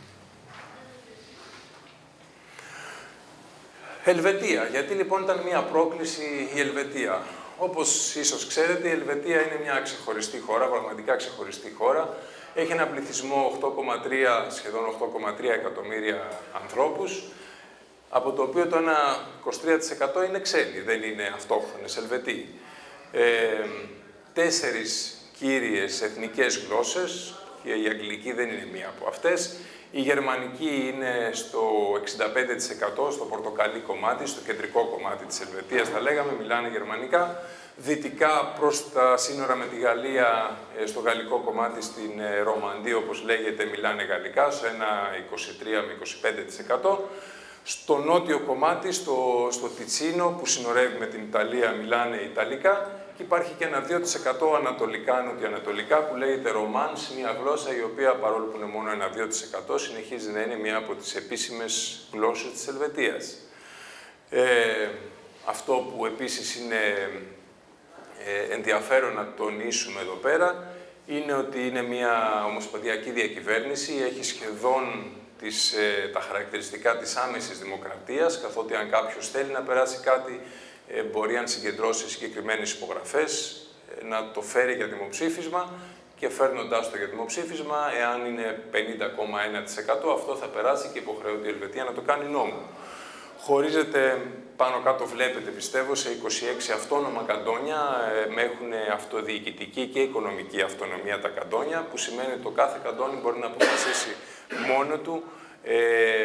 Speaker 2: Ελβετία. Γιατί λοιπόν ήταν μια πρόκληση η Ελβετία. Όπως ίσως ξέρετε, η Ελβετία είναι μια ξεχωριστή χώρα, πραγματικά ξεχωριστή χώρα. Έχει ένα πληθυσμό οκτώ κόμμα τρία, σχεδόν οκτώ κόμμα τρία εκατομμύρια ανθρώπους, από το οποίο το είκοσι τρία τοις εκατό είναι ξένοι, δεν είναι αυτόχθονες Ελβετοί. Ε, τέσσερις κύριες εθνικές γλώσσες, και η αγγλική δεν είναι μία από αυτές. Η γερμανική είναι στο εξήντα πέντε τοις εκατό, στο πορτοκαλί κομμάτι, στο κεντρικό κομμάτι της Ελβετίας, θα λέγαμε, μιλάνε γερμανικά. Δυτικά προς τα σύνορα με τη Γαλλία, στο γαλλικό κομμάτι, στην Ρωμαντή, όπως λέγεται, μιλάνε γαλλικά, σε ένα είκοσι τρία με είκοσι πέντε τοις εκατό. Στο νότιο κομμάτι, στο, στο Τιτσίνο, που συνορεύει με την Ιταλία, μιλάνε Ιταλικά. Και υπάρχει και ένα δύο τοις εκατό ανατολικά, νοτιοανατολικά, που λέγεται Ρομάνς, μια γλώσσα η οποία, παρόλο που είναι μόνο ένα δύο τοις εκατό, συνεχίζει να είναι μια από τις επίσημες γλώσσες της Ελβετίας. Ε, αυτό που επίσης είναι ε, ενδιαφέρον να τονίσουμε εδώ πέρα είναι ότι είναι μια ομοσπονδιακή διακυβέρνηση, έχει σχεδόν τις, ε, τα χαρακτηριστικά της άμεσης δημοκρατίας, καθότι αν κάποιος θέλει να περάσει κάτι, ε, μπορεί αν συγκεντρώσει συγκεκριμένες υπογραφές, ε, να το φέρει για δημοψήφισμα και φέρνοντάς το για δημοψήφισμα, εάν είναι πενήντα κόμμα ένα τοις εκατό, αυτό θα περάσει και υποχρεώται η Ελβετία να το κάνει νόμο. Χωρίζεται, πάνω κάτω βλέπετε πιστεύω, σε είκοσι έξι αυτόνομα καντόνια, ε, έχουν αυτοδιοικητική και οικονομική αυτονομία τα καντόνια, που σημαίνει ότι το κάθε καντόνι μπορεί να αποφασίσει μόνο του ε,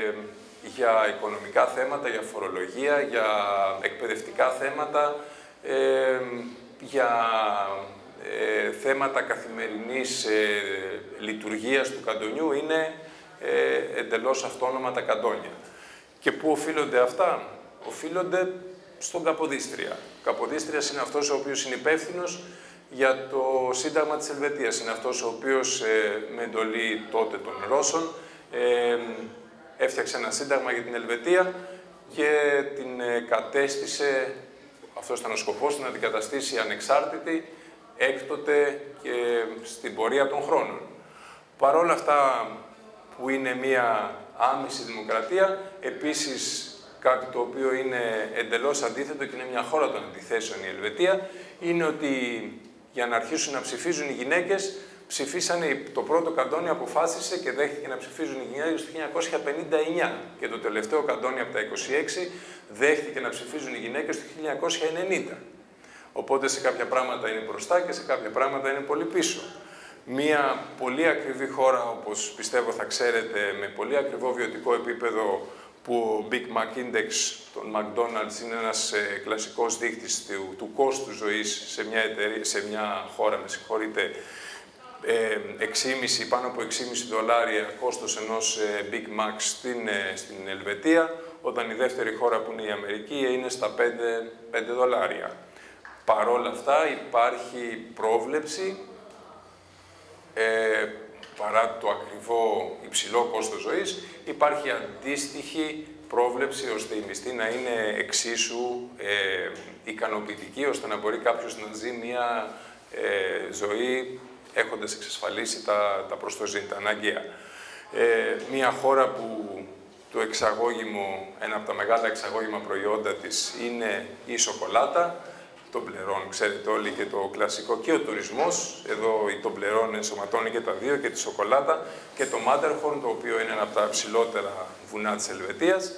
Speaker 2: για οικονομικά θέματα, για φορολογία, για εκπαιδευτικά θέματα, ε, για ε, θέματα καθημερινής ε, λειτουργίας του καντονιού, είναι ε, εντελώς αυτόνομα τα καντόνια. Και πού οφείλονται αυτά? Οφείλονται στον Καποδίστρια. Ο Καποδίστριας είναι αυτός ο οποίος είναι υπεύθυνος για το Σύνταγμα της Ελβετίας. Είναι αυτός ο οποίος ε, με εντολή τότε των Ρώσων ε, έφτιαξε ένα σύνταγμα για την Ελβετία και την ε, κατέστησε, αυτός ήταν ο σκοπός, να την καταστήσει ανεξάρτητη έκτοτε και στην πορεία των χρόνων. Παρ' όλα αυτά που είναι μία άμεση δημοκρατία, επίσης κάτι το οποίο είναι εντελώς αντίθετο και είναι μια χώρα των αντιθέσεων η Ελβετία, είναι ότι για να αρχίσουν να ψηφίζουν οι γυναίκες, ψηφίσανε, το πρώτο καντόνι αποφάσισε και δέχτηκε να ψηφίζουν οι γυναίκες το χίλια εννιακόσια πενήντα εννιά και το τελευταίο καντόνι από τα είκοσι έξι δέχτηκε να ψηφίζουν οι γυναίκες το χίλια εννιακόσια ενενήντα. Οπότε σε κάποια πράγματα είναι μπροστά και σε κάποια πράγματα είναι πολύ πίσω. Μία πολύ ακριβή χώρα, όπως πιστεύω θα ξέρετε, με πολύ ακριβό βιωτικό επίπεδο, που ο Big Mac Index των McDonald's είναι ένας ε, κλασικός δείκτης του, του κόστου ζωής σε μια, εταιρεία, σε μια χώρα, με συγχωρείτε, ε, έξι κόμμα πέντε, πάνω από έξι κόμμα πέντε δολάρια κόστος ενός ε, Big Mac στην, ε, στην Ελβετία, όταν η δεύτερη χώρα που είναι η Αμερική είναι στα πέντε δολάρια. Παρ' όλα αυτά υπάρχει πρόβλεψη, ε, παρά το ακριβό υψηλό κόστος ζωής, υπάρχει αντίστοιχη πρόβλεψη ώστε η μισθή να είναι εξίσου ε, ικανοποιητική, ώστε να μπορεί κάποιος να ζει μια ε, ζωή έχοντας εξασφαλίσει τα, τα προστοζήν, τα αναγκαία. Ε, μια χώρα που το εξαγώγημο, ένα από τα μεγάλα εξαγώγημα προϊόντα της είναι η σοκολάτα, τον Τομπλερόν, ξέρετε όλοι, και το κλασικό, και ο τουρισμός. Εδώ η Τομπλερόν ενσωματώνει και τα δύο, και τη σοκολάτα, και το Μάτερχορν, το οποίο είναι ένα από τα ψηλότερα βουνά της Ελβετίας.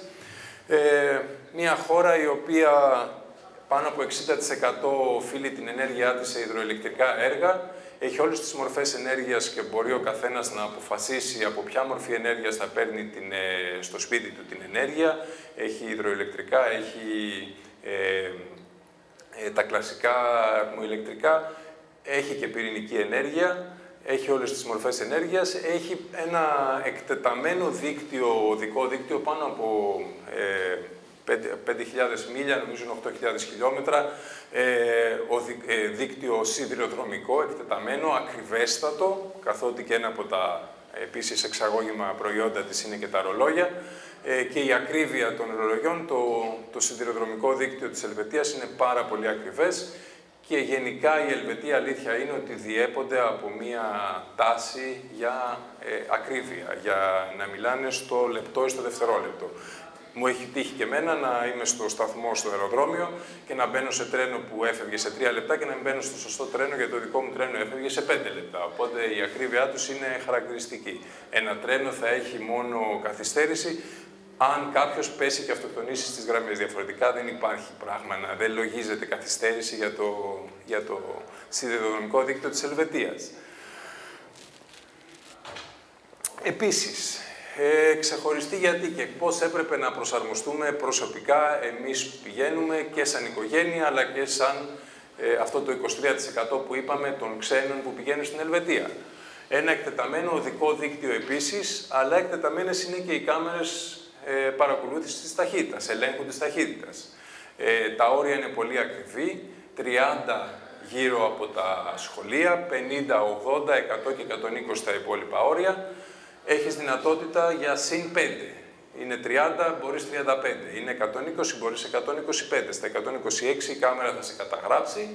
Speaker 2: Ε, μια χώρα η οποία πάνω από εξήντα τοις εκατό οφείλει την ενέργειά της σε υδροηλεκτρικά έργα. Έχει όλες τις μορφές ενέργειας και μπορεί ο καθένας να αποφασίσει από ποια μορφή ενέργειας θα παίρνει την, ε, στο σπίτι του την ενέργεια. Έχει υδροηλεκτρικά, έχει ε, ε, τα κλασικά ατμοηλεκτρικά, έχει και πυρηνική ενέργεια, έχει όλες τις μορφές ενέργειας, έχει ένα εκτεταμένο δίκτυο, οδικό δίκτυο πάνω από ε, πέντε χιλιάδες μίλια, νομίζω είναι οκτώ χιλιάδες χιλιόμετρα, ε, ο δι, ε, δίκτυο σιδηροδρομικό, εκτεταμένο, ακριβέστατο, καθότι και ένα από τα επίσης εξαγώγημα προϊόντα της είναι και τα ρολόγια, ε, και η ακρίβεια των ρολογιών, το, το σιδηροδρομικό δίκτυο της Ελβετίας είναι πάρα πολύ ακριβές, και γενικά η Ελβετία, αλήθεια είναι ότι διέπονται από μία τάση για ε, ακρίβεια, για να μιλάνε στο λεπτό ή στο δευτερόλεπτο. Μου έχει τύχει και εμένα να είμαι στο σταθμό, στο αεροδρόμιο, και να μπαίνω σε τρένο που έφευγε σε τρία λεπτά και να μην μπαίνω στο σωστό τρένο, γιατί το δικό μου τρένο έφευγε σε πέντε λεπτά. Οπότε η ακρίβειά τους είναι χαρακτηριστική. Ένα τρένο θα έχει μόνο καθυστέρηση αν κάποιος πέσει και αυτοκτονήσει στις γραμμές. Διαφορετικά δεν υπάρχει πράγμα, να δεν λογίζεται καθυστέρηση για το, για το σιδηροδρομικό δίκτυο της Ελβετίας. Επίσης, Ε, ξεχωριστεί γιατί και πώς έπρεπε να προσαρμοστούμε προσωπικά εμείς που πηγαίνουμε, και σαν οικογένεια, αλλά και σαν ε, αυτό το είκοσι τρία τοις εκατό που είπαμε των ξένων που πηγαίνουν στην Ελβετία. Ένα εκτεταμένο οδικό δίκτυο επίσης, αλλά εκτεταμένες είναι και οι κάμερες ε, παρακολούθησης της ταχύτητας, ελέγχου της ταχύτητας. Ε, τα όρια είναι πολύ ακριβή, τριάντα γύρω από τα σχολεία, πενήντα, ογδόντα, εκατό και εκατόν είκοσι τα υπόλοιπα όρια. Έχεις δυνατότητα για συν πέντε. Είναι τριάντα, μπορείς τριάντα πέντε. Είναι εκατόν είκοσι, μπορείς εκατόν είκοσι πέντε. Στα εκατόν είκοσι έξι η κάμερα θα σε καταγράψει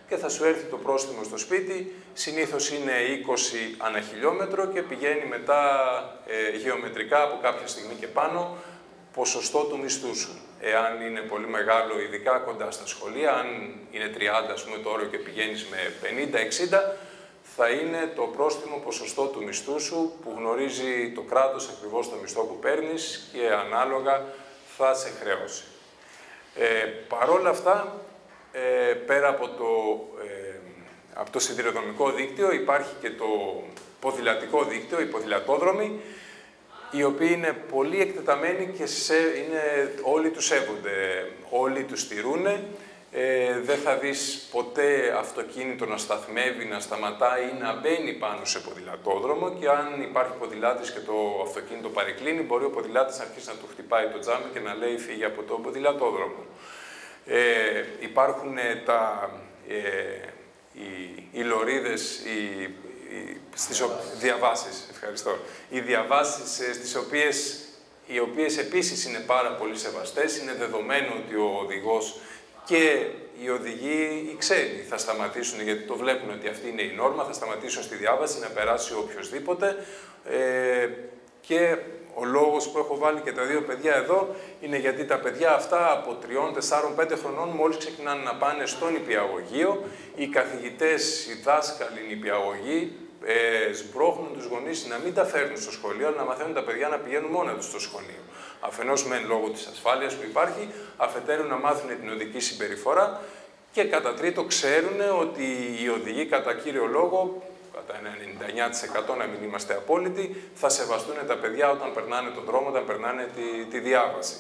Speaker 2: και θα σου έρθει το πρόστιμο στο σπίτι, συνήθως είναι είκοσι ανά χιλιόμετρο και πηγαίνει μετά ε, γεωμετρικά από κάποια στιγμή και πάνω ποσοστό του μισθού σου. Εάν είναι πολύ μεγάλο, ειδικά κοντά στα σχολεία, αν είναι τριάντα ας πούμε το όριο και πηγαίνεις με πενήντα εξήντα, θα είναι το πρόστιμο ποσοστό του μισθού σου που γνωρίζει το κράτος ακριβώς το μισθό που παίρνεις και ανάλογα θα σε χρέωσει. Ε, παρόλα αυτά, ε, πέρα από το, ε, από το σιδηροδρομικό δίκτυο υπάρχει και το ποδηλατικό δίκτυο, οι ποδηλατόδρομοι, οι οποίοι είναι πολύ εκτεταμένοι και σε, είναι, όλοι τους σέβονται, όλοι τους στηρούνε. Ε, δεν θα δεις ποτέ αυτοκίνητο να σταθμεύει, να σταματάει ή να μπαίνει πάνω σε ποδηλατόδρομο και αν υπάρχει ποδηλάτης και το αυτοκίνητο παρεκκλίνει, μπορεί ο ποδηλάτης να αρχίσει να του χτυπάει το τζάμι και να λέει φύγε από τον ποδηλατόδρομο. Ε, υπάρχουν ε, τα, ε, οι, οι λωρίδες, οι, οι, στις ο, διαβάσεις, ευχαριστώ, οι διαβάσεις ε, στις οποίες, οι οποίες επίσης είναι πάρα πολύ σεβαστές, είναι δεδομένο ότι ο οδηγός και οι οδηγοί, οι ξένοι, θα σταματήσουν, γιατί το βλέπουν ότι αυτή είναι η νόρμα, θα σταματήσουν στη διάβαση, να περάσει οποιοσδήποτε. Ε, και ο λόγος που έχω βάλει και τα δύο παιδιά εδώ είναι γιατί τα παιδιά αυτά από τριών, τεσσάρων, πέντε χρονών μόλις ξεκινάνε να πάνε στο νηπιαγωγείο, οι καθηγητές, οι δάσκαλοι νηπιαγωγοί ε, σμπρώχνουν τους γονείς να μην τα φέρνουν στο σχολείο, αλλά να μαθαίνουν τα παιδιά να πηγαίνουν μόνα τους στο σχολείο. Αφενός μεν λόγω της ασφάλειας που υπάρχει, αφετέρου να μάθουν την οδική συμπεριφορά και κατά τρίτο ξέρουν ότι οι οδηγοί κατά κύριο λόγο, κατά ένα ενενήντα εννιά τοις εκατό να μην είμαστε απόλυτοι, θα σεβαστούν τα παιδιά όταν περνάνε τον δρόμο, όταν περνάνε τη, τη διάβαση.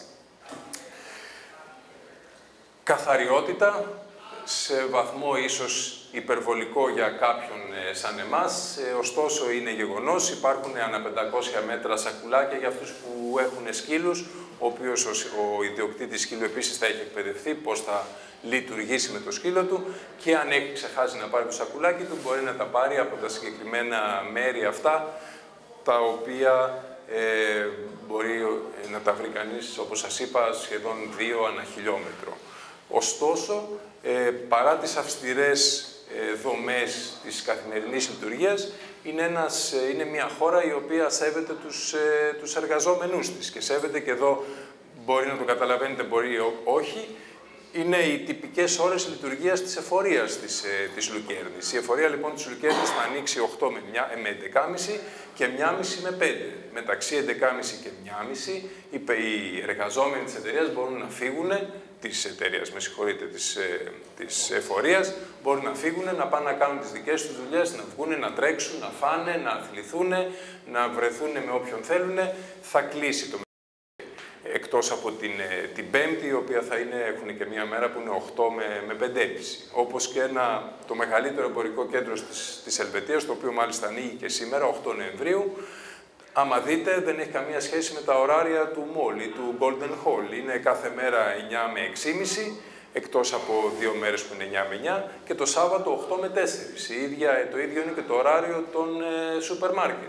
Speaker 2: Καθαριότητα, σε βαθμό ίσως υπερβολικό για κάποιον ε, σαν εμάς, ε, ωστόσο είναι γεγονός, υπάρχουν ανά πεντακόσια μέτρα σακουλάκια για αυτούς που έχουν σκύλους, ο οποίος ο, ο ιδιοκτήτης σκύλου επίσης θα έχει εκπαιδευτεί πώς θα λειτουργήσει με το σκύλο του και αν έχει ξεχάσει να πάρει το σακουλάκι του, μπορεί να τα πάρει από τα συγκεκριμένα μέρη αυτά, τα οποία ε, μπορεί ε, να τα βρει κανείς, όπως σας είπα, σχεδόν δύο ανά χιλιόμετρο. Ωστόσο, ε, παρά τις αυστηρές ε, δομές της καθημερινής λειτουργίας, είναι, ένας, ε, είναι μια χώρα η οποία σέβεται τους, ε, τους εργαζόμενούς της και σέβεται και εδώ, μπορεί να το καταλαβαίνετε, μπορεί ό, όχι, είναι οι τυπικές ώρες λειτουργίας της εφορίας της, ε, της Λουκέρνης. Η εφορία λοιπόν της Λουκέρνης θα ανοίξει οκτώ με έντεκα και μισή και μία και μισή με πέντε. Μεταξύ έντεκα και μισή και μία και μισή οι, οι εργαζόμενοι της εταιρείας μπορούν να φύγουν, της εταιρείας, με συγχωρείτε, της, ε, της εφορίας, μπορούν να φύγουν, να πάνε να κάνουν τις δικές τους δουλειές, να βγουν, να τρέξουν, να φάνε, να αθληθούν, να βρεθούν με όποιον θέλουν. Θα κλείσει το εκτός από την, την Πέμπτη, η οποία θα είναι, έχουν και μία μέρα που είναι οκτώ με πέντε και μισή. Όπως και ένα, το μεγαλύτερο εμπορικό κέντρο της, της Ελβετίας, το οποίο μάλιστα ανοίγει και σήμερα, οκτώ Νοεμβρίου. Άμα δείτε, δεν έχει καμία σχέση με τα ωράρια του Mall ή του Golden Hall. Είναι κάθε μέρα εννιά με έξι και μισή, εκτός από δύο μέρες που είναι εννιά με εννιά, και το Σάββατο οκτώ με τέσσερα. Η ίδια, το ίδιο είναι και το ωράριο των ε, σούπερ μάρκετ.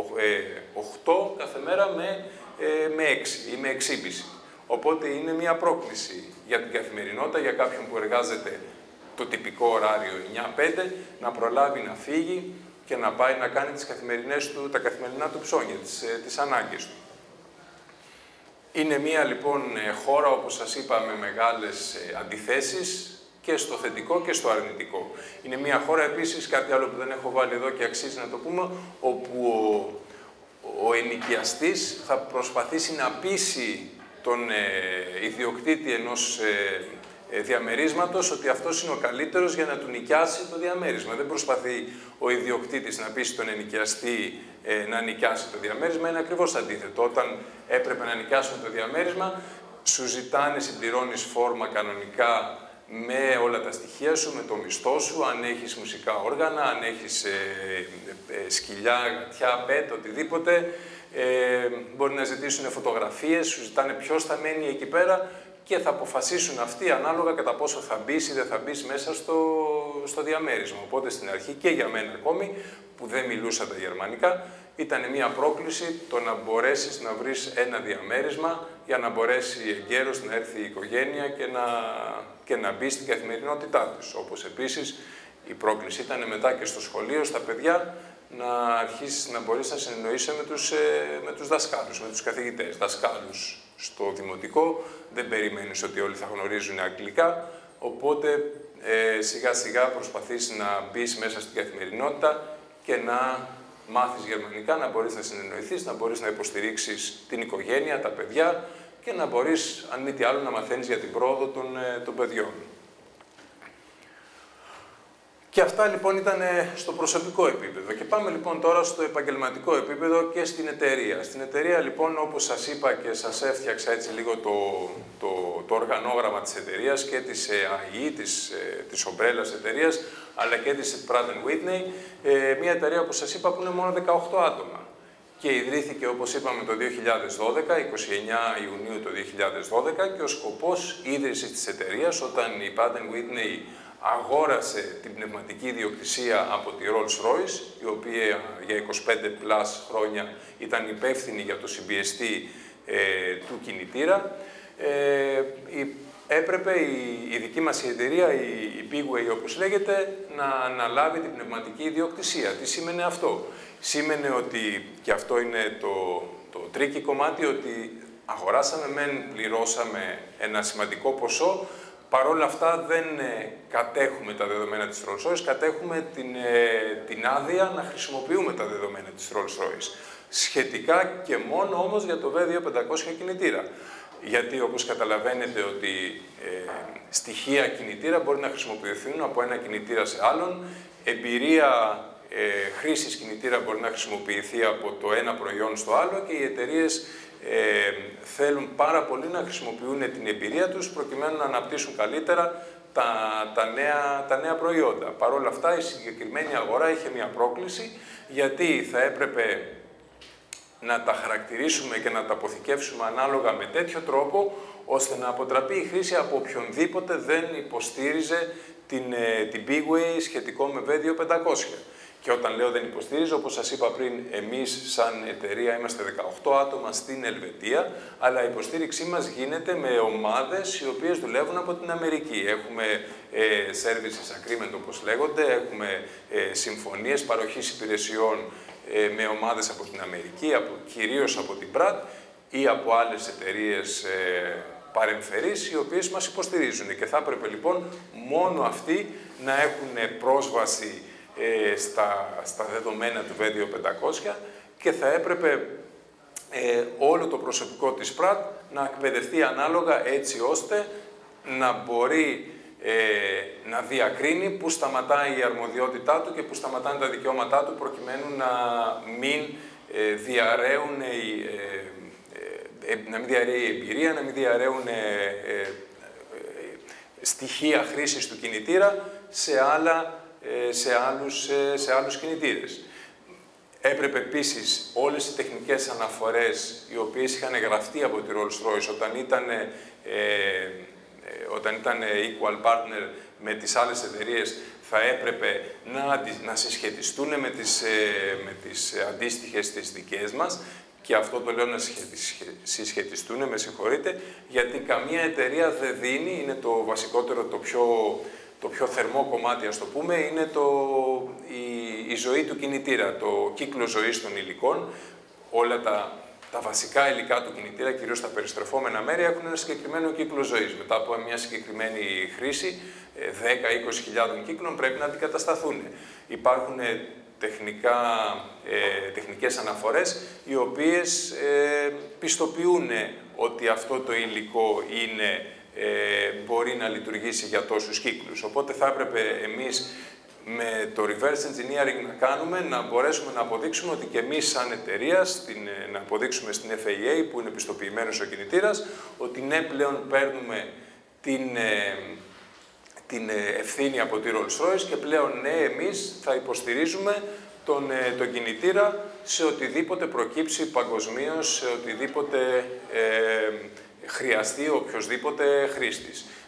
Speaker 2: οκτώ κάθε μέρα με με έξι ή με έξι και μισή. Οπότε είναι μια πρόκληση για την καθημερινότητα, για κάποιον που εργάζεται το τυπικό ωράριο εννιά με πέντε, να προλάβει να φύγει και να πάει να κάνει τις καθημερινές του, τα καθημερινά του ψώνια, τις, τις ανάγκες του. Είναι μια λοιπόν χώρα, όπως σας είπα, με μεγάλες αντιθέσεις και στο θετικό και στο αρνητικό. Είναι μια χώρα επίσης, κάτι άλλο που δεν έχω βάλει εδώ και αξίζει να το πούμε, όπου ο ο ενοικιαστής θα προσπαθήσει να πείσει τον ε, ιδιοκτήτη ενός ε, ε, διαμερίσματος ότι αυτός είναι ο καλύτερος για να του νοικιάσει το διαμέρισμα. Δεν προσπαθεί ο ιδιοκτήτης να πείσει τον ενοικιαστή ε, να νοικιάσει το διαμέρισμα, είναι ακριβώς αντίθετο. Όταν έπρεπε να νοικιάσουν το διαμέρισμα, σου ζητάνε, συμπληρώνεις φόρμα κανονικά με όλα τα στοιχεία σου, με το μισθό σου, αν έχεις μουσικά όργανα, αν έχεις ε, ε, σκυλιά, γατιά, πέτ, οτιδήποτε. Ε, μπορεί να ζητήσουν φωτογραφίες, σου ζητάνε ποιος θα μένει εκεί πέρα και θα αποφασίσουν αυτοί ανάλογα κατά πόσο θα μπεις ή δεν θα μπεις μέσα στο, στο διαμέρισμα. Οπότε στην αρχή και για μένα ακόμη, που δεν μιλούσα τα γερμανικά, ήταν μια πρόκληση το να μπορέσεις να βρεις ένα διαμέρισμα για να μπορέσει εγκαίρως να έρθει η οικογένεια και να και να μπει στην καθημερινότητά τους. Όπως επίσης η πρόκληση ήταν μετά και στο σχολείο, στα παιδιά, να αρχίσεις να μπορείς να συνεννοείσαι με τους, ε, με τους δασκάλους, με τους καθηγητές. Δασκάλους στο δημοτικό, δεν περιμένεις ότι όλοι θα γνωρίζουν αγγλικά, οπότε ε, σιγά σιγά προσπαθείς να μπεις μέσα στην καθημερινότητα και να μάθεις γερμανικά, να μπορείς να συνεννοηθείς, να μπορείς να υποστηρίξεις την οικογένεια, τα παιδιά και να μπορείς, αν μη τι άλλο, να μαθαίνεις για την πρόοδο των, ε, των παιδιών. Και αυτά λοιπόν ήταν στο προσωπικό επίπεδο. Και πάμε λοιπόν τώρα στο επαγγελματικό επίπεδο και στην εταιρεία. Στην εταιρεία λοιπόν, όπως σας είπα και σας έφτιαξα έτσι λίγο το, το, το οργανόγραμμα της εταιρείας και της έι άι, της, της ομπρέλας εταιρείας, αλλά και της Pratt and Whitney, μια εταιρεία, όπως σας είπα, που είναι μόνο δεκαοκτώ άτομα. Και ιδρύθηκε, όπως είπαμε, το δύο χιλιάδες δώδεκα, εικοστή ενάτη Ιουνίου του δύο χιλιάδες δώδεκα, και ο σκοπός ίδρυσης της εταιρείας, όταν η Pratt and Whitney αγόρασε την πνευματική ιδιοκτησία από τη Rolls-Royce, η οποία για είκοσι πέντε πλας χρόνια ήταν υπεύθυνη για το συμπιεστή ε, του κινητήρα, ε, η, έπρεπε η, η δική μας η εταιρεία, η, η Bigway όπως λέγεται, να αναλάβει την πνευματική ιδιοκτησία. Τι σήμαινε αυτό? Σήμαινε ότι, και αυτό είναι το, το τρίκι κομμάτι, ότι αγοράσαμε μεν, πληρώσαμε ένα σημαντικό ποσό, παρ' όλα αυτά δεν ε, κατέχουμε τα δεδομένα της Rolls-Royce, κατέχουμε την, ε, την άδεια να χρησιμοποιούμε τα δεδομένα της Rolls-Royce. Σχετικά και μόνο όμως για το βι δύο πεντακόσια κινητήρα. Γιατί όπως καταλαβαίνετε ότι ε, στοιχεία κινητήρα μπορεί να χρησιμοποιηθούν από ένα κινητήρα σε άλλον, εμπειρία ε, χρήσης κινητήρα μπορεί να χρησιμοποιηθεί από το ένα προϊόν στο άλλο και οι εταιρείες Ε, θέλουν πάρα πολύ να χρησιμοποιούν την εμπειρία τους προκειμένου να αναπτύσσουν καλύτερα τα, τα, νέα, τα νέα προϊόντα. Παρ' όλα αυτά, η συγκεκριμένη αγορά είχε μια πρόκληση, γιατί θα έπρεπε να τα χαρακτηρίσουμε και να τα αποθηκεύσουμε ανάλογα με τέτοιο τρόπο, ώστε να αποτραπεί η χρήση από οποιονδήποτε δεν υποστήριζε την, την Bigway σχετικό με βι δύο πεντακόσια. Και όταν λέω δεν υποστήριζω, όπως σας είπα πριν, εμείς σαν εταιρεία είμαστε δεκαοκτώ άτομα στην Ελβετία, αλλά η υποστήριξή μας γίνεται με ομάδες οι οποίες δουλεύουν από την Αμερική. Έχουμε ε, services agreement, όπως λέγονται, έχουμε ε, συμφωνίες παροχής υπηρεσιών ε, με ομάδες από την Αμερική, από, κυρίως από την Pratt ή από άλλες εταιρείες ε, παρεμφερείς, οι οποίες μας υποστηρίζουν. Και θα έπρεπε λοιπόν μόνο αυτοί να έχουν πρόσβαση Ε, στα, στα δεδομένα του βι δύο πεντακόσια και θα έπρεπε ε, όλο το προσωπικό της Pratt να εκπαιδευτεί ανάλογα, έτσι ώστε να μπορεί ε, να διακρίνει πού σταματάει η αρμοδιότητά του και πού σταματάνε τα δικαιώματά του, προκειμένου να μην ε, διαρρέουν η, ε, ε, να μην διαρρέει η εμπειρία, να μην διαρρέουν ε, ε, ε, στοιχεία χρήσης του κινητήρα σε άλλα Σε άλλους, σε άλλους κινητήρες. Έπρεπε επίσης όλες οι τεχνικές αναφορές, οι οποίες είχαν γραφτεί από τη Rolls-Royce όταν ήταν, ε, ε, όταν ήταν equal partner με τις άλλες εταιρείες, θα έπρεπε να, να συσχετιστούν με τις, ε, με τις αντίστοιχες τις δικές μας. Και αυτό το λέω να συσχετιστούν, με συγχωρείτε, γιατί καμία εταιρεία δεν δίνει, είναι το βασικότερο, το πιο Το πιο θερμό κομμάτι, ας το πούμε, είναι το, η, η ζωή του κινητήρα, το κύκλο ζωής των υλικών. Όλα τα, τα βασικά υλικά του κινητήρα, κυρίως τα περιστρεφόμενα μέρη, έχουν ένα συγκεκριμένο κύκλο ζωής. Μετά από μια συγκεκριμένη χρήση, δέκα με είκοσι χιλιάδων κύκλων, πρέπει να αντικατασταθούν. Υπάρχουν τεχνικά, ε, τεχνικές αναφορές, οι οποίες ε, πιστοποιούν ότι αυτό το υλικό είναι Ε, μπορεί να λειτουργήσει για τόσους κύκλους. Οπότε θα έπρεπε εμείς με το reverse engineering να κάνουμε, να μπορέσουμε να αποδείξουμε ότι και εμείς σαν εταιρεία, στην, να αποδείξουμε στην εφ έι έι, που είναι πιστοποιημένος ο κινητήρας, ότι ναι, πλέον παίρνουμε την, ε, την ευθύνη από τη Rolls-Royce και πλέον ναι, εμείς θα υποστηρίζουμε τον, ε, τον κινητήρα σε οτιδήποτε προκύψει παγκοσμίως, σε οτιδήποτε ε, χρειαστεί οποιοσδήποτε χρήστης.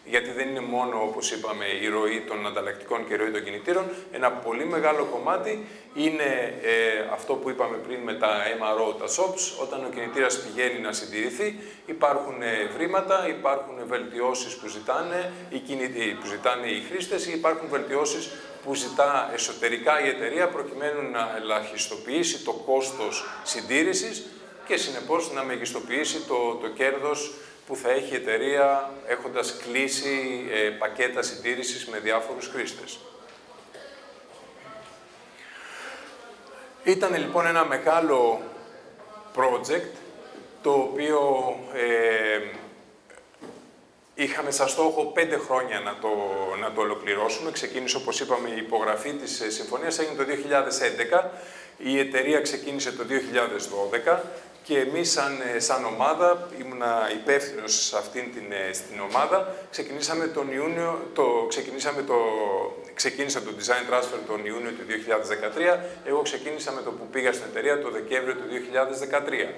Speaker 2: γιατί δεν είναι μόνο, όπως είπαμε, η ροή των ανταλλακτικών και η ροή των κινητήρων. Ένα πολύ μεγάλο κομμάτι είναι ε, αυτό που είπαμε πριν με τα εμ αρ ο, τα σοπς. Όταν ο κινητήρας πηγαίνει να συντηρηθεί, υπάρχουν βρήματα, υπάρχουν βελτιώσεις που ζητάνε οι, κινητή, που ζητάνε οι χρήστες ή υπάρχουν βελτιώσεις που ζητά εσωτερικά η εταιρεία προκειμένου να ελαχιστοποιήσει το κόστος συντήρησης και συνεπώς να μεγιστοποιήσει το, το κέρδος που θα έχει η εταιρεία έχοντας κλείσει ε, πακέτα συντήρησης με διάφορους χρήστες. Ήταν λοιπόν ένα μεγάλο project, το οποίο ε, είχαμε σαν στόχο πέντε χρόνια να το, να το ολοκληρώσουμε. Ξεκίνησε, όπως είπαμε, η υπογραφή της συμφωνίας έγινε το δύο χιλιάδες έντεκα, η εταιρεία ξεκίνησε το δύο χιλιάδες δώδεκα και εμείς σαν, σαν ομάδα, ήμουνα υπεύθυνος σε αυτήν την στην ομάδα, ξεκινήσαμε τον Ιούνιο, το, ξεκινήσαμε το, ξεκίνησα το design transfer τον Ιούνιο του δύο χιλιάδες δεκατρία, εγώ ξεκίνησα με το που πήγα στην εταιρεία το Δεκέμβριο του δύο χιλιάδες δεκατρία.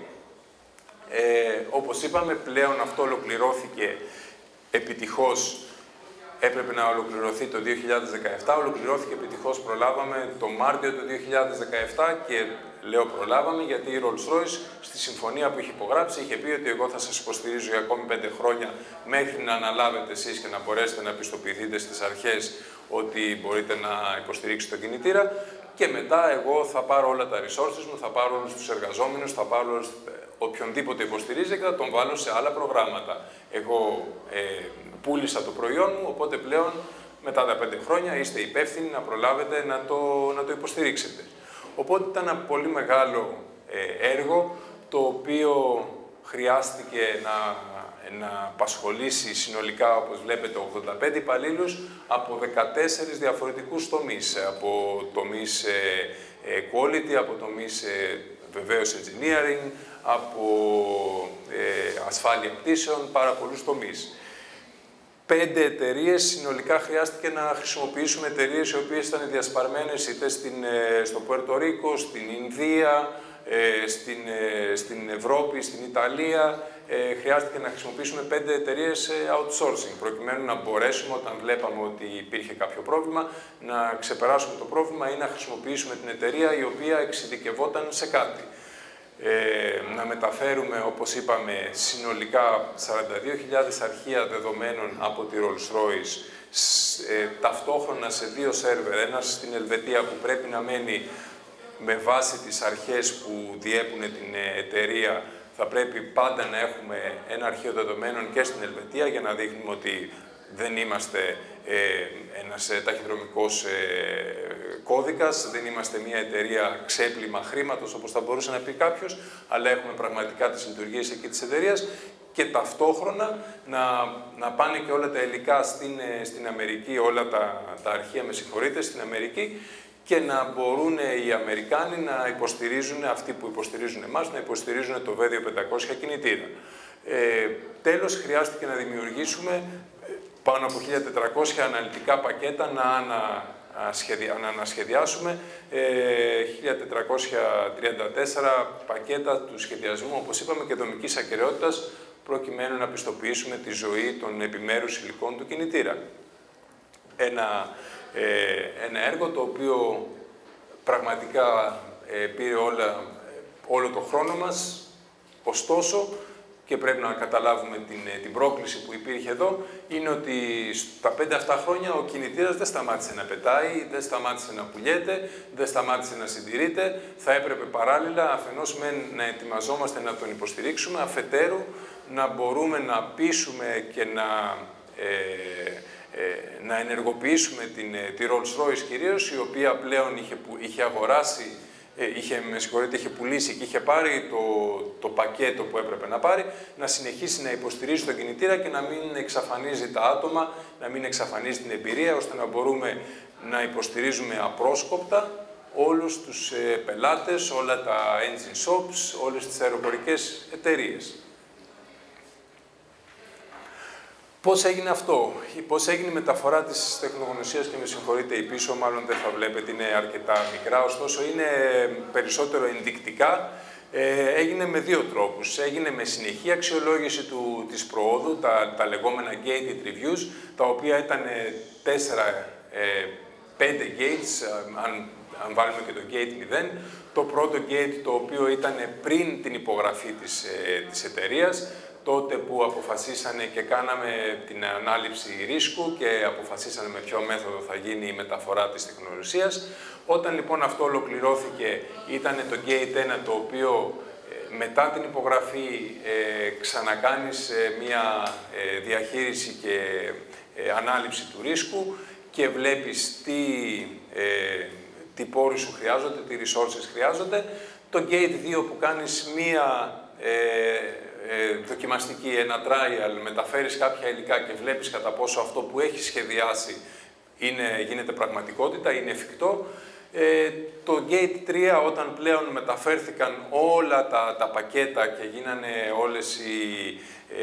Speaker 2: Ε, όπως είπαμε, πλέον αυτό ολοκληρώθηκε επιτυχώς. Έπρεπε να ολοκληρωθεί το δύο χιλιάδες δεκαεπτά, ολοκληρώθηκε επιτυχώς, προλάβαμε το Μάρτιο του δύο χιλιάδες δεκαεπτά και λέω προλάβαμε γιατί η Rolls-Royce στη συμφωνία που είχε υπογράψει είχε πει ότι εγώ θα σας υποστηρίζω για ακόμη πέντε χρόνια μέχρι να αναλάβετε εσείς και να μπορέσετε να πιστοποιηθείτε στις αρχές ότι μπορείτε να υποστηρίξετε τον κινητήρα και μετά εγώ θα πάρω όλα τα resources μου, θα πάρω όλους τους εργαζόμενους, θα πάρω οποιονδήποτε υποστηρίζει και θα τον βάλω σε άλλα προγράμματα. Εγώ ε, πούλησα το προϊόν μου, οπότε πλέον μετά τα πέντε χρόνια είστε υπεύθυνοι να προλάβετε να το, να το υποστηρίξετε. Οπότε ήταν ένα πολύ μεγάλο ε, έργο, το οποίο χρειάστηκε να, να απασχολήσει συνολικά, όπως βλέπετε, ογδόντα πέντε υπαλλήλους από δεκατέσσερις διαφορετικούς τομείς. Από τομείς ε, ε, quality, από τομείς ε, βεβαίως engineering, από ε, ασφάλεια πτήσεων, πάρα πολλούς τομείς. Πέντε εταιρείες συνολικά χρειάστηκε να χρησιμοποιήσουμε εταιρείες οι οποίες ήταν διασπαρμένες είτε στην, στο Πουέρτο Ρίκο, στην Ινδία, στην, στην Ευρώπη, στην Ιταλία. Χρειάστηκε να χρησιμοποιήσουμε πέντε εταιρείες outsourcing, προκειμένου να μπορέσουμε όταν βλέπαμε ότι υπήρχε κάποιο πρόβλημα, να ξεπεράσουμε το πρόβλημα ή να χρησιμοποιήσουμε την εταιρεία η οποία εξειδικευόταν σε κάτι. Ε, να μεταφέρουμε, όπως είπαμε, συνολικά σαράντα δύο χιλιάδες αρχεία δεδομένων από τη Rolls-Royce ε, ταυτόχρονα σε δύο σερβερ, ένα στην Ελβετία που πρέπει να μένει με βάση τις αρχές που διέπουν την εταιρεία. Θα πρέπει πάντα να έχουμε ένα αρχείο δεδομένων και στην Ελβετία για να δείχνουμε ότι δεν είμαστε ε, ένας ε, ταχυδρομικός ε, κώδικας, δεν είμαστε μια εταιρεία ξέπλυμα χρήματος, όπως θα μπορούσε να πει κάποιος, αλλά έχουμε πραγματικά τις λειτουργίες εκεί της εταιρείας και ταυτόχρονα να, να πάνε και όλα τα υλικά στην, στην Αμερική, όλα τα, τα αρχεία, με συγχωρείτε, στην Αμερική και να μπορούν οι Αμερικάνοι να υποστηρίζουν, αυτοί που υποστηρίζουν εμάς, να υποστηρίζουν το βι δύο πεντακόσια κινητήρα. Ε, τέλος, χρειάστηκε να δημιουργήσουμε πάνω από χίλια τετρακόσια αναλυτικά πακέτα να, ανα, να ανασχεδιάσουμε, ε, χίλια τετρακόσια τριάντα τέσσερα πακέτα του σχεδιασμού, όπως είπαμε, και δομικής ακεραιότητας, προκειμένου να πιστοποιήσουμε τη ζωή των επιμέρους υλικών του κινητήρα. Ένα, ε, ένα έργο το οποίο πραγματικά ε, πήρε όλα, όλο το χρόνο μας, ωστόσο, και πρέπει να καταλάβουμε την, την πρόκληση που υπήρχε εδώ, είναι ότι στα πέντε αυτά χρόνια ο κινητήρας δεν σταμάτησε να πετάει, δεν σταμάτησε να πουλιέται, δεν σταμάτησε να συντηρείται. Θα έπρεπε παράλληλα, αφενός μεν να ετοιμαζόμαστε να τον υποστηρίξουμε, αφετέρου να μπορούμε να πείσουμε και να, ε, ε, να ενεργοποιήσουμε την, τη Rolls-Royce κυρίως, η οποία πλέον είχε, είχε αγοράσει, Είχε, με συγχωρείτε, είχε πουλήσει και είχε πάρει το, το πακέτο που έπρεπε να πάρει, να συνεχίσει να υποστηρίζει τον κινητήρα και να μην εξαφανίζει τα άτομα, να μην εξαφανίζει την εμπειρία, ώστε να μπορούμε να υποστηρίζουμε απρόσκοπτα όλους τους ε, πελάτες, όλα τα engine shops, όλες τις αεροπορικές εταιρείες. Πώς έγινε αυτό, πώς έγινε η μεταφορά της τεχνογνωσίας και με συγχωρείτε η πίσω, μάλλον δεν θα βλέπετε, είναι αρκετά μικρά, ωστόσο είναι περισσότερο ενδεικτικά Ε, έγινε με δύο τρόπους. Έγινε με συνεχή αξιολόγηση του, της προόδου, τα, τα λεγόμενα gated reviews, τα οποία ήταν τέσσερα, ε, πέντε gates, αν, αν βάλουμε και το gate μηδέν. Το πρώτο gate, το οποίο ήταν πριν την υπογραφή της, ε, της εταιρείας, τότε που αποφασίσανε και κάναμε την ανάληψη ρίσκου και αποφασίσανε με ποιο μέθοδο θα γίνει η μεταφορά της τεχνολογίας. Όταν λοιπόν αυτό ολοκληρώθηκε, ήταν το Gate ένα, το οποίο ε, μετά την υπογραφή ε, ξανακάνεις ε, μια ε, διαχείριση και ε, ανάληψη του ρίσκου και βλέπεις τι, ε, τι πόροι σου χρειάζονται, τι resources χρειάζονται. Το Gate δύο, που κάνεις μία ε, ε, δοκιμαστική, ένα trial, μεταφέρεις κάποια υλικά και βλέπεις κατά πόσο αυτό που έχεις σχεδιάσει είναι, γίνεται πραγματικότητα, είναι εφικτό. Ε, το Gate τρία, όταν πλέον μεταφέρθηκαν όλα τα, τα πακέτα και γίνανε όλες οι, ε,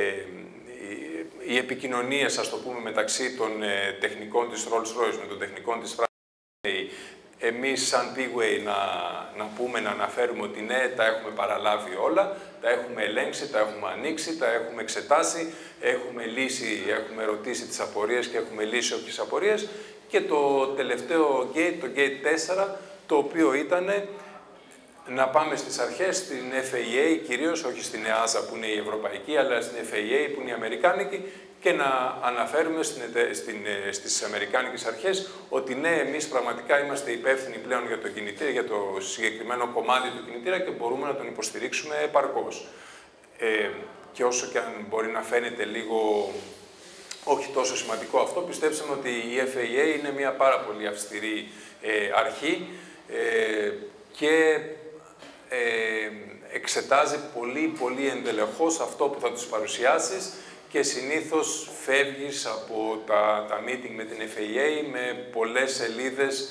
Speaker 2: οι, οι επικοινωνίες, ας το πούμε, μεταξύ των ε, τεχνικών της Rolls-Royce με των τεχνικών της Fraport, εμείς σαν P-Way να, να πούμε, να αναφέρουμε ότι ναι, τα έχουμε παραλάβει όλα, τα έχουμε ελέγξει, τα έχουμε ανοίξει, τα έχουμε εξετάσει, έχουμε λύσει, έχουμε ρωτήσει τις απορίες και έχουμε λύσει όποιες απορίες. Και το τελευταίο gate, το gate τέσσερα, το οποίο ήταν να πάμε στις αρχές, στην F A A κυρίως, όχι στην E A S A που είναι η ευρωπαϊκή, αλλά στην F A A που είναι η αμερικάνικη, και να αναφέρουμε στην, στην, στις αμερικάνικες αρχές ότι ναι, εμείς πραγματικά είμαστε υπεύθυνοι πλέον για το κινητήρα, για το συγκεκριμένο κομμάτι του κινητήρα και μπορούμε να τον υποστηρίξουμε επαρκώς. Ε, και όσο και αν μπορεί να φαίνεται λίγο όχι τόσο σημαντικό αυτό, πιστέψαμε ότι η F A A είναι μια πάρα πολύ αυστηρή ε, αρχή ε, και ε, εξετάζει πολύ, πολύ ενδελεχώς αυτό που θα τους παρουσιάσεις και συνήθως φεύγεις από τα, τα meeting με την F A A με πολλές σελίδες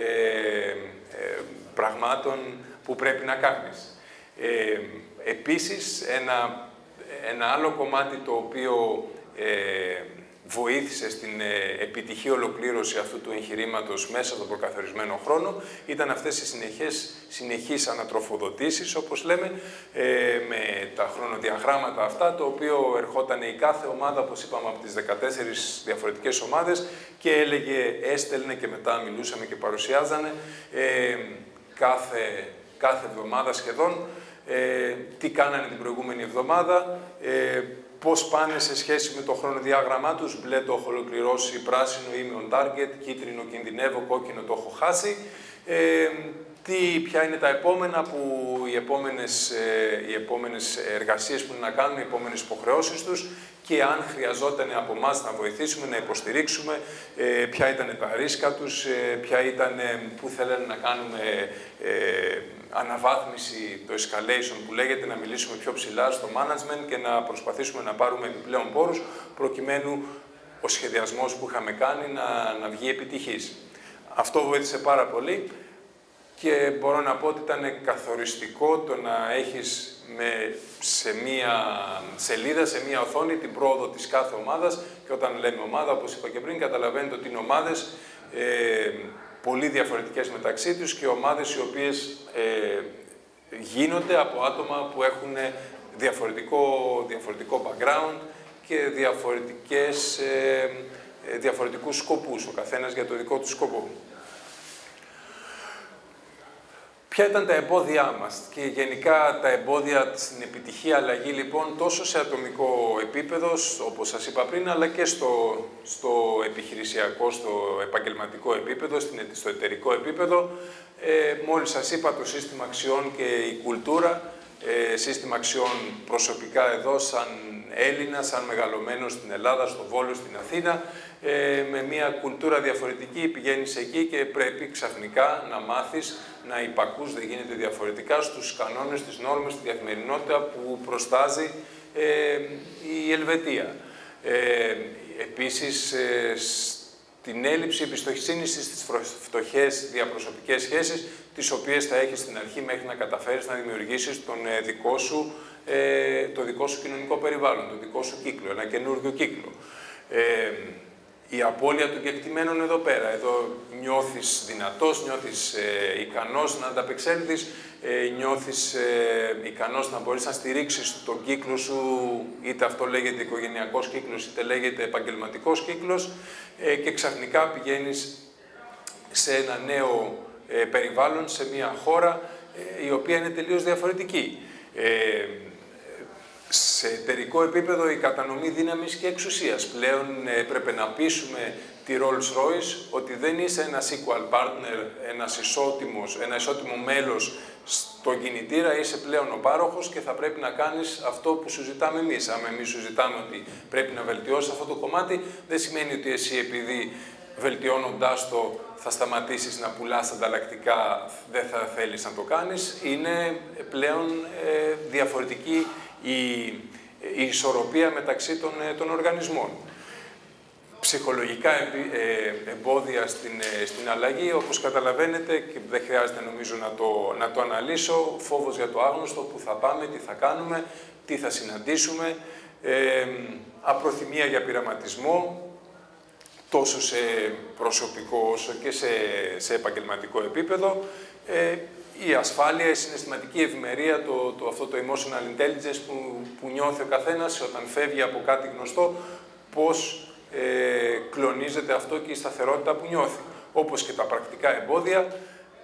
Speaker 2: ε, ε, πραγμάτων που πρέπει να κάνεις. Ε, επίσης, ένα, ένα άλλο κομμάτι το οποίο ε, βοήθησε στην ε, επιτυχή ολοκλήρωση αυτού του εγχειρήματος μέσα στον προκαθορισμένο χρόνο ήταν αυτές οι συνεχές, συνεχείς ανατροφοδοτήσεις, όπως λέμε, ε, με τα χρονοδιαγράμματα αυτά, το οποίο ερχόταν η κάθε ομάδα, όπως είπαμε, από τις δεκατέσσερις διαφορετικές ομάδες και έλεγε, έστελνε και μετά μιλούσαμε και παρουσιάζανε ε, κάθε, κάθε εβδομάδα σχεδόν ε, τι κάνανε την προηγούμενη εβδομάδα, ε, πώς πάνε σε σχέση με το χρονοδιάγραμμά τους, μπλε το έχω ολοκληρώσει, πράσινο είμαι on target, κίτρινο κινδυνεύω, κόκκινο το έχω χάσει. Ε, τι, ποια είναι τα επόμενα, που οι επόμενες, ε, οι επόμενες εργασίες που είναι να κάνουν, οι επόμενες υποχρεώσεις τους και αν χρειαζόταν από εμάς να βοηθήσουμε, να υποστηρίξουμε, ε, ποια ήταν τα ρίσκα τους, ε, ποια ήταν, ε, που θέλανε να κάνουμε ε, αναβάθμιση, το escalation που λέγεται, να μιλήσουμε πιο ψηλά στο management και να προσπαθήσουμε να πάρουμε επιπλέον πόρους, προκειμένου ο σχεδιασμός που είχαμε κάνει να, να βγει επιτυχής. Αυτό βοήθησε πάρα πολύ και μπορώ να πω ότι ήταν καθοριστικό το να έχεις με, σε μία σελίδα, σε μία οθόνη, την πρόοδο της κάθε ομάδας και όταν λέμε ομάδα, όπως είπα και πριν, καταλαβαίνετε ότι είναι ομάδες ε, πολύ διαφορετικές μεταξύ τους και ομάδες οι οποίες ε, γίνονται από άτομα που έχουν διαφορετικό, διαφορετικό background και διαφορετικές, ε, διαφορετικούς σκοπούς, ο καθένας για το δικό του σκοπό. Ποια ήταν τα εμπόδια μας και γενικά τα εμπόδια στην επιτυχή αλλαγή, λοιπόν, τόσο σε ατομικό επίπεδο, όπως σας είπα πριν, αλλά και στο, στο επιχειρησιακό, στο επαγγελματικό επίπεδο, στο εταιρικό επίπεδο. Ε, μόλις σας είπα, το σύστημα αξιών και η κουλτούρα, ε, σύστημα αξιών προσωπικά εδώ, σαν Έλληνα, σαν μεγαλωμένος στην Ελλάδα, στο Βόλο, στην Αθήνα, ε, με μια κουλτούρα διαφορετική, πηγαίνεις εκεί και πρέπει ξαφνικά να μάθεις να υπακούς, δεν γίνεται διαφορετικά, στους κανόνες, στις νόρμες, στη καθημερινότητα που προστάζει ε, η Ελβετία. Ε, επίσης, ε, την έλλειψη εμπιστοσύνης στις φτωχές διαπροσωπικές σχέσεις, τις οποίες θα έχεις στην αρχή μέχρι να καταφέρεις να δημιουργήσεις τον ε, δικό σου, ε, το δικό σου κοινωνικό περιβάλλον, το δικό σου κύκλο, ένα καινούργιο κύκλο. Ε, η απώλεια των κεκτημένων εδώ πέρα. Εδώ νιώθεις δυνατός, νιώθεις ε, ικανός να ανταπεξέλθεις, ε, νιώθεις ε, ικανός να μπορείς να στηρίξεις τον κύκλο σου, είτε αυτό λέγεται οικογενειακός κύκλος, είτε λέγεται επαγγελματικός κύκλος, ε, και ξαφνικά πηγαίνεις σε ένα νέο ε, περιβάλλον, σε μια χώρα ε, η οποία είναι τελείως διαφορετική. Ε, Σε εταιρικό επίπεδο η κατανομή δύναμης και εξουσίας. Πλέον έπρεπε να πείσουμε τη Rolls-Royce ότι δεν είσαι ένας equal partner, ένας ισότιμος, ένα ισότιμο μέλος στον κινητήρα, είσαι πλέον ο πάροχος και θα πρέπει να κάνεις αυτό που σου ζητάμε εμείς. Αν εμείς σου ζητάμε ότι πρέπει να βελτιώσεις αυτό το κομμάτι, δεν σημαίνει ότι εσύ επειδή βελτιώνοντάς το θα σταματήσεις να πουλάς ανταλλακτικά, δεν θα θέλεις να το κάνεις. Είναι πλέον ε, διαφορετική η, η ισορροπία μεταξύ των, των οργανισμών. Ψυχολογικά ε, εμπόδια στην, ε, στην αλλαγή, όπως καταλαβαίνετε, και δεν χρειάζεται νομίζω να το, να το αναλύσω, φόβος για το άγνωστο, που θα πάμε, τι θα κάνουμε, τι θα συναντήσουμε, ε, απροθυμία για πειραματισμό, τόσο σε προσωπικό όσο και σε, σε επαγγελματικό επίπεδο, ε, η ασφάλεια, η συναισθηματική ευημερία, το, το, αυτό το emotional intelligence που, που νιώθει ο καθένας όταν φεύγει από κάτι γνωστό, πώς ε, κλονίζεται αυτό και η σταθερότητα που νιώθει. Όπως και τα πρακτικά εμπόδια.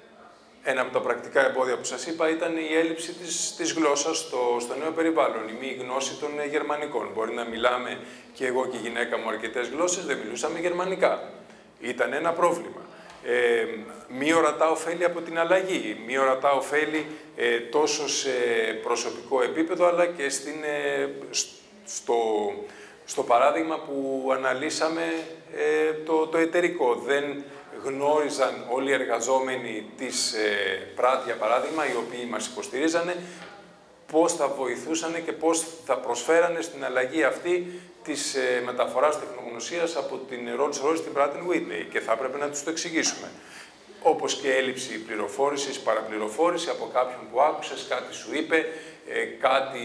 Speaker 2: Ένα από τα πρακτικά εμπόδια που σας είπα ήταν η έλλειψη της, της γλώσσας στο, στο νέο περιβάλλον, η μη γνώση των γερμανικών. Μπορεί να μιλάμε και εγώ και η γυναίκα μου αρκετές γλώσσες, δεν μιλούσαμε γερμανικά. Ήταν ένα πρόβλημα. Ε, μη ορατά ωφέλη από την αλλαγή, μη ορατά ωφέλη ε, τόσο σε προσωπικό επίπεδο, αλλά και στην, ε, στο, στο παράδειγμα που αναλύσαμε ε, το, το εταιρικό. Δεν γνώριζαν όλοι οι εργαζόμενοι της ε, ΠΡΑΤ, για παράδειγμα, οι οποίοι μας υποστηρίζανε, πώς θα βοηθούσαν και πώς θα προσφέρανε στην αλλαγή αυτή της ε, μεταφοράς τεχνογνωσίας από την Rolls-Royce στην Pratt and Whitney, και θα έπρεπε να τους το εξηγήσουμε. Όπως και έλλειψη πληροφόρησης, παραπληροφόρηση από κάποιον που άκουσες, κάτι σου είπε, ε, κάτι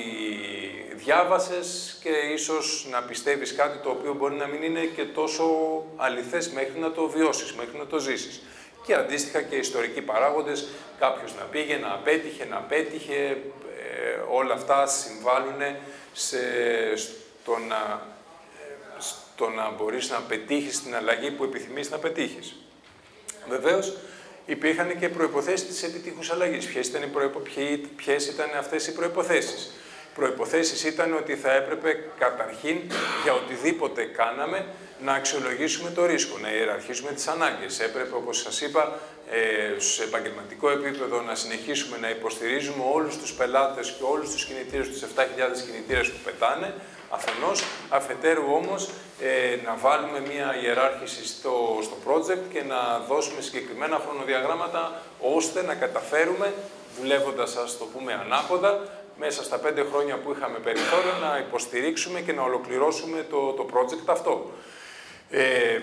Speaker 2: διάβασες και ίσως να πιστεύεις κάτι το οποίο μπορεί να μην είναι και τόσο αληθές μέχρι να το βιώσεις, μέχρι να το ζήσεις. Και αντίστοιχα και ιστορικοί παράγοντες, κάποιος να πήγε, να απέτυχε, να πέτυχε, ε, όλα αυτά συμβάλλουν σε, στο, να, στο να μπορείς να πετύχεις την αλλαγή που επιθυμείς να πετύχεις. Βεβαίως, υπήρχαν και προϋποθέσεις της επιτυχούς αλλαγής. Ποιες ήταν, οι προϋπο... Ποιες ήταν αυτές οι προϋποθέσεις? Οι προϋποθέσεις ήταν ότι θα έπρεπε καταρχήν για οτιδήποτε κάναμε να αξιολογήσουμε το ρίσκο, να ιεραρχήσουμε τις ανάγκες. Έπρεπε, όπως σας είπα, ε, σε επαγγελματικό επίπεδο να συνεχίσουμε να υποστηρίζουμε όλους τους πελάτες και όλους τους κινητήρες, τους επτά χιλιάδες κινητήρες που πετάνε, αφενός, αφετέρου όμως ε, να βάλουμε μια ιεράρχηση στο, στο project και να δώσουμε συγκεκριμένα χρονοδιαγράμματα ώστε να καταφέρουμε, δουλεύοντας, ας το πούμε, ανάποδα, μέσα στα πέντε χρόνια που είχαμε περιθώριο, να υποστηρίξουμε και να ολοκληρώσουμε το, το project αυτό. Ε,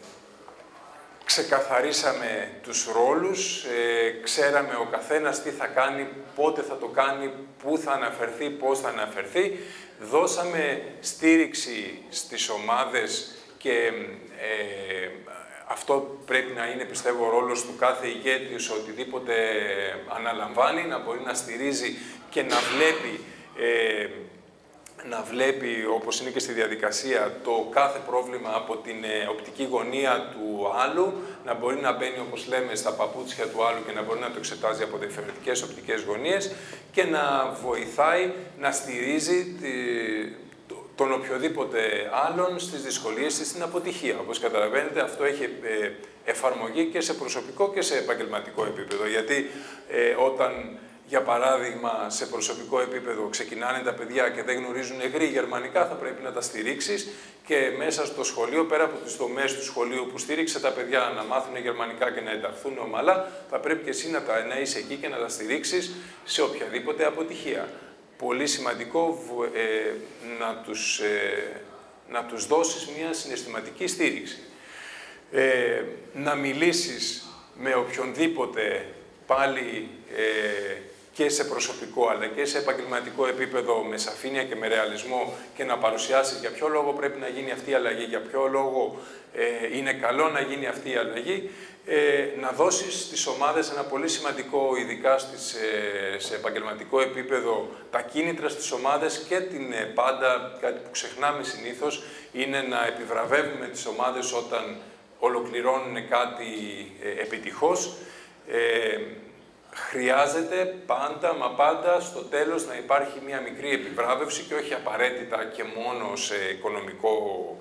Speaker 2: ξεκαθαρίσαμε τους ρόλους, ε, ξέραμε ο καθένας τι θα κάνει, πότε θα το κάνει, πού θα αναφερθεί, πώς θα αναφερθεί. Δώσαμε στήριξη στις ομάδες και ε, αυτό πρέπει να είναι, πιστεύω, ο ρόλος του κάθε ηγέτη σε οτιδήποτε αναλαμβάνει, να μπορεί να στηρίζει και να βλέπει, ε, να βλέπει, όπως είναι και στη διαδικασία, το κάθε πρόβλημα από την ε, οπτική γωνία του άλλου, να μπορεί να μπαίνει, όπως λέμε, στα παπούτσια του άλλου και να μπορεί να το εξετάζει από διαφορετικές οπτικές γωνίες και να βοηθάει να στηρίζει τη, τον οποιοδήποτε άλλον στις δυσκολίες ή στην αποτυχία. Όπως καταλαβαίνετε, αυτό έχει ε, εφαρμογή και σε προσωπικό και σε επαγγελματικό επίπεδο. Γιατί ε, όταν, για παράδειγμα, σε προσωπικό επίπεδο ξεκινάνε τα παιδιά και δεν γνωρίζουν ευρύ γερμανικά, θα πρέπει να τα στηρίξεις και μέσα στο σχολείο, πέρα από τις δομές του σχολείου που στήριξε τα παιδιά να μάθουν γερμανικά και να ενταχθούν ομαλά, θα πρέπει και εσύ να, τα, να είσαι εκεί και να τα στηρίξεις σε οποιαδήποτε αποτυχία. Πολύ σημαντικό ε, να, τους, ε, να τους δώσεις μια συναισθηματική στήριξη. Ε, να μιλήσεις με οποιονδήποτε πάλι ε, και και σε προσωπικό αλλά και σε επαγγελματικό επίπεδο με σαφήνεια και με ρεαλισμό και να παρουσιάσεις για ποιο λόγο πρέπει να γίνει αυτή η αλλαγή, για ποιο λόγο ε, είναι καλό να γίνει αυτή η αλλαγή, ε, να δώσεις στις ομάδες ένα πολύ σημαντικό, ειδικά στις, ε, σε επαγγελματικό επίπεδο, τα κίνητρα στις ομάδες και την ε, πάντα, κάτι που ξεχνάμε συνήθως, είναι να επιβραβεύουμε τις ομάδες όταν ολοκληρώνουν κάτι ε, επιτυχώς. Ε, Χρειάζεται πάντα, μα πάντα, στο τέλος να υπάρχει μια μικρή επιβράβευση και όχι απαραίτητα και μόνο σε, οικονομικό,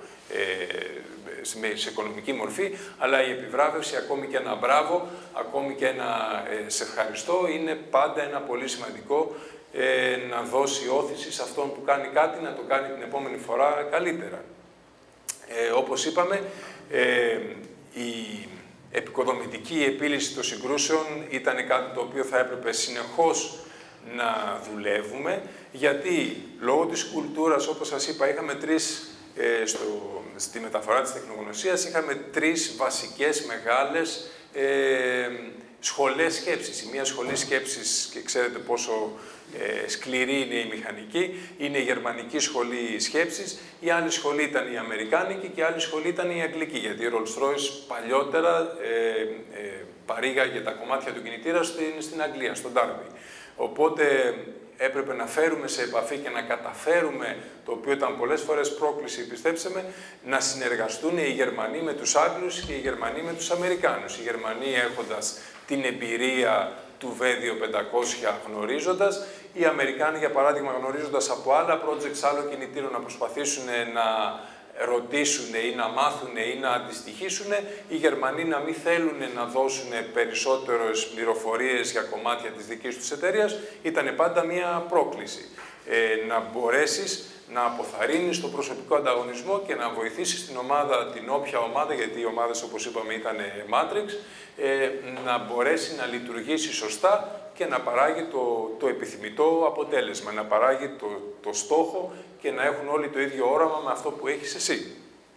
Speaker 2: ε, σε οικονομική μορφή, αλλά η επιβράβευση, ακόμη και ένα μπράβο, ακόμη και ένα ε, σε ευχαριστώ, είναι πάντα ένα πολύ σημαντικό ε, να δώσει όθηση σε αυτόν που κάνει κάτι, να το κάνει την επόμενη φορά καλύτερα. Ε, όπως είπαμε, ε, η επικοδομητική επίλυση των συγκρούσεων ήταν κάτι το οποίο θα έπρεπε συνεχώς να δουλεύουμε, γιατί λόγω της κουλτούρας, όπως σας είπα, είχαμε τρεις, ε, στο, στη μεταφορά της τεχνογνωσίας, είχαμε τρεις βασικές μεγάλες ε, σχολές σκέψης. Η μία σχολή σκέψης, και ξέρετε πόσο ε, σκληρή είναι η μηχανική, είναι η γερμανική σχολή σκέψης, η άλλη σχολή ήταν η αμερικάνικη και η άλλη σχολή ήταν η αγγλική, γιατί η Rolls-Royce παλιότερα ε, ε, παρήγαγε τα κομμάτια του κινητήρα στην, στην Αγγλία, στον Derby. Οπότε έπρεπε να φέρουμε σε επαφή και να καταφέρουμε, το οποίο ήταν πολλές φορές πρόκληση, πιστέψτε με, να συνεργαστούν οι Γερμανοί με τους Άγγλους και οι Γερμανοί με τους Αμερικάνους. Οι Γερμανοί έχοντας την εμπειρία του βι δύο πεντακόσια γνωρίζοντας, οι Αμερικάνοι, για παράδειγμα, γνωρίζοντας από άλλα projects, άλλο κινητήρο, να προσπαθήσουν να ρωτήσουν ή να μάθουν ή να αντιστοιχίσουν, οι Γερμανοί να μην θέλουν να δώσουν περισσότερες πληροφορίες για κομμάτια της δικής τους εταιρείας, ήταν πάντα μία πρόκληση. Ε, να μπορέσεις να αποθαρρύνεις τον προσωπικό ανταγωνισμό και να βοηθήσεις την ομάδα, την όποια ομάδα, γιατί οι ομάδες, όπως είπαμε, ήταν Matrix, ε, να μπορέσει να λειτουργήσει σωστά και να παράγει το, το επιθυμητό αποτέλεσμα, να παράγει το, το στόχο και να έχουν όλοι το ίδιο όραμα με αυτό που έχεις εσύ.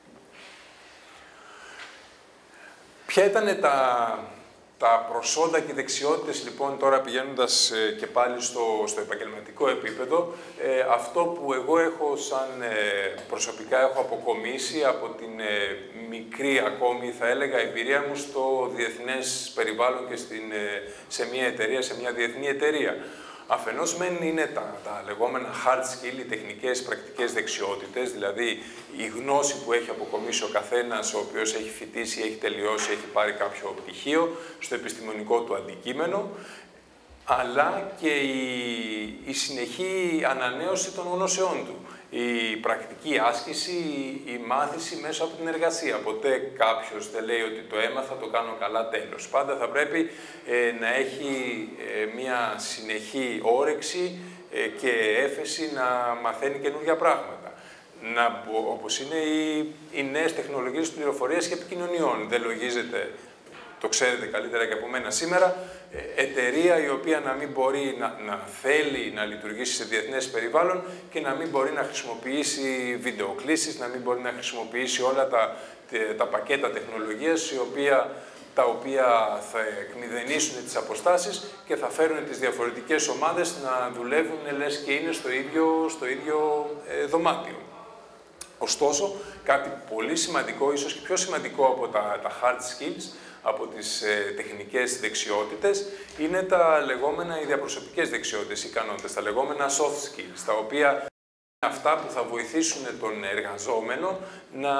Speaker 2: Ποια ήταν τα, τα προσόντα και οι δεξιότητες, λοιπόν, τώρα πηγαίνοντας ε, και πάλι στο, στο επαγγελματικό επίπεδο, ε, αυτό που εγώ έχω σαν ε, προσωπικά έχω αποκομίσει από την ε, μικρή ακόμη, θα έλεγα, εμπειρία μου στο διεθνές περιβάλλον και στην, ε, σε μια εταιρεία, σε μια διεθνή εταιρεία. Αφενός μεν είναι τα, τα λεγόμενα hard skill, οι τεχνικές πρακτικές δεξιότητες, δηλαδή η γνώση που έχει αποκομίσει ο καθένας, ο οποίος έχει φοιτήσει, έχει τελειώσει, έχει πάρει κάποιο πτυχίο στο επιστημονικό του αντικείμενο, αλλά και η, η συνεχή ανανέωση των γνώσεών του. Η πρακτική άσκηση, η μάθηση μέσα από την εργασία. Ποτέ κάποιος δεν λέει ότι το έμαθα, το κάνω καλά, τέλος. Πάντα θα πρέπει ε, να έχει ε, μια συνεχή όρεξη ε, και έφεση να μαθαίνει καινούργια πράγματα. Να, όπως είναι οι, οι νέες τεχνολογίες πληροφορίας και επικοινωνιών. Δεν λογίζεται, το ξέρετε καλύτερα και από μένα σήμερα, εταιρεία η οποία να μην μπορεί να, να θέλει να λειτουργήσει σε διεθνές περιβάλλον και να μην μπορεί να χρησιμοποιήσει βιντεοκλήσεις, να μην μπορεί να χρησιμοποιήσει όλα τα, τα πακέτα τεχνολογίας η οποία, τα οποία θα εκμηδενήσουν τις αποστάσεις και θα φέρουν τις διαφορετικές ομάδες να δουλεύουν λες και είναι στο ίδιο, στο ίδιο ε, δωμάτιο. Ωστόσο, κάτι πολύ σημαντικό, ίσως και πιο σημαντικό από τα, τα hard skills, από τις ε, τεχνικές δεξιότητες, είναι τα λεγόμενα οι διαπροσωπικές δεξιότητες, οι ικανότητες, τα λεγόμενα soft skills, τα οποία είναι αυτά που θα βοηθήσουν τον εργαζόμενο να,